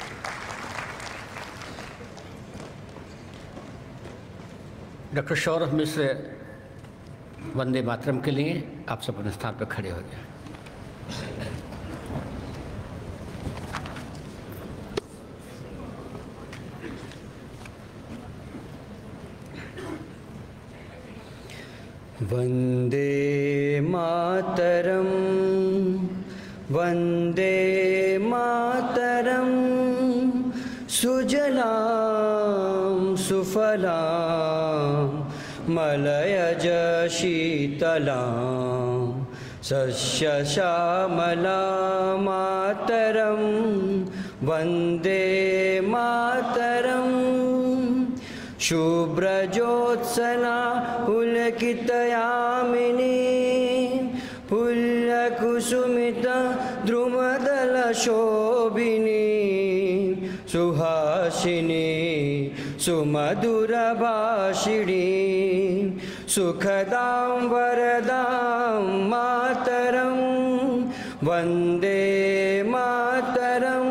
डॉक्टर सौरभ मिश्र वंदे मातरम के लिए आप सब अपने स्थान पर खड़े हो जाए। वंदे मातरम, वंदे मातरम, सुजलां सुफलां मलयज शीतलां सस्यश्यामलां मातरं वन्दे मातरम्। शुभ्रज्योत्सना पुलकितयामिनी पुल्लकुसुमिता द्रुमदलशोभिनी सुहासिनी सुमधुरभाषिणी सुखदां वरदां मातरं वन्दे मातरम्।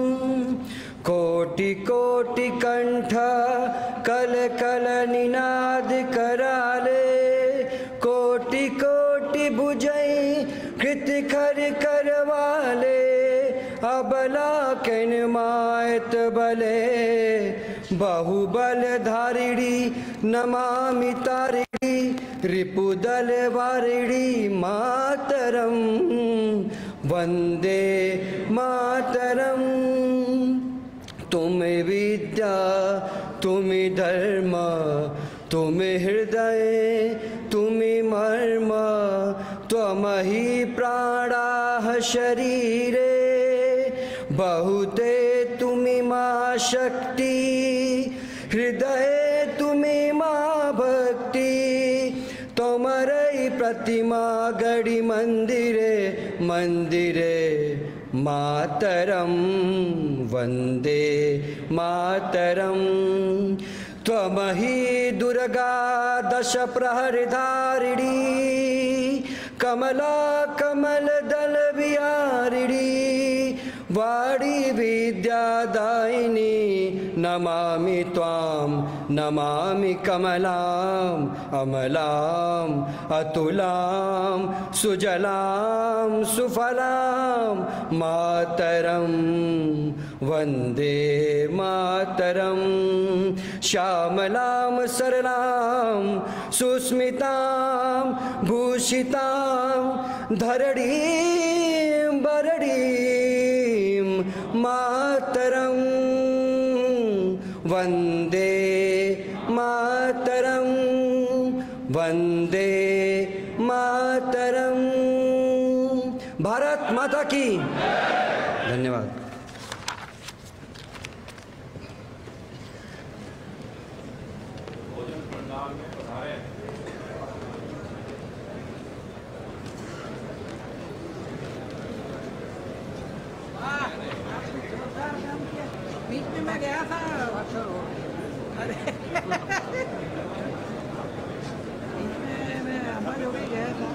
कोटि कोटि कंठ कल कल निनाद कराले, कोटि कोटि भुजै कृत कर करवाले, अबला कैन मायत बले बाहुबल धारिणी नमामि तारिणी रिपुदल वारिणी मातरं वन्दे मातरम्। तुम्हें विद्या तुम्हें धर्म तुम्हें हृदय तुम्हें मर्म त्वमहि प्राणाः शरीरे बहुते तुम्हें मां शक्ति हृदय तुम्हें मां भक्ति तोमरई प्रतिमा गढ़ी मंदिरे मंदिरे मातरं वन्दे मातरं। त्वमहि दुर्गा दश प्रहरधारिणी कमला कमल दल विहारिणी वाणी विद्यादायिनी नमामि त्वां नमामि कमलां अमलां अतुलां सुजलां सुफलां मातरं वन्दे मातरं श्यामलां सरलां सुस्मितां भूषितां धरणीं बरडीं मातरं वन्दे मातरं वन्दे मातरं। भारत माता की धन्यवाद। बीच में मैं गया था। अरे बीच में मैं अम्बा जो भी गया था।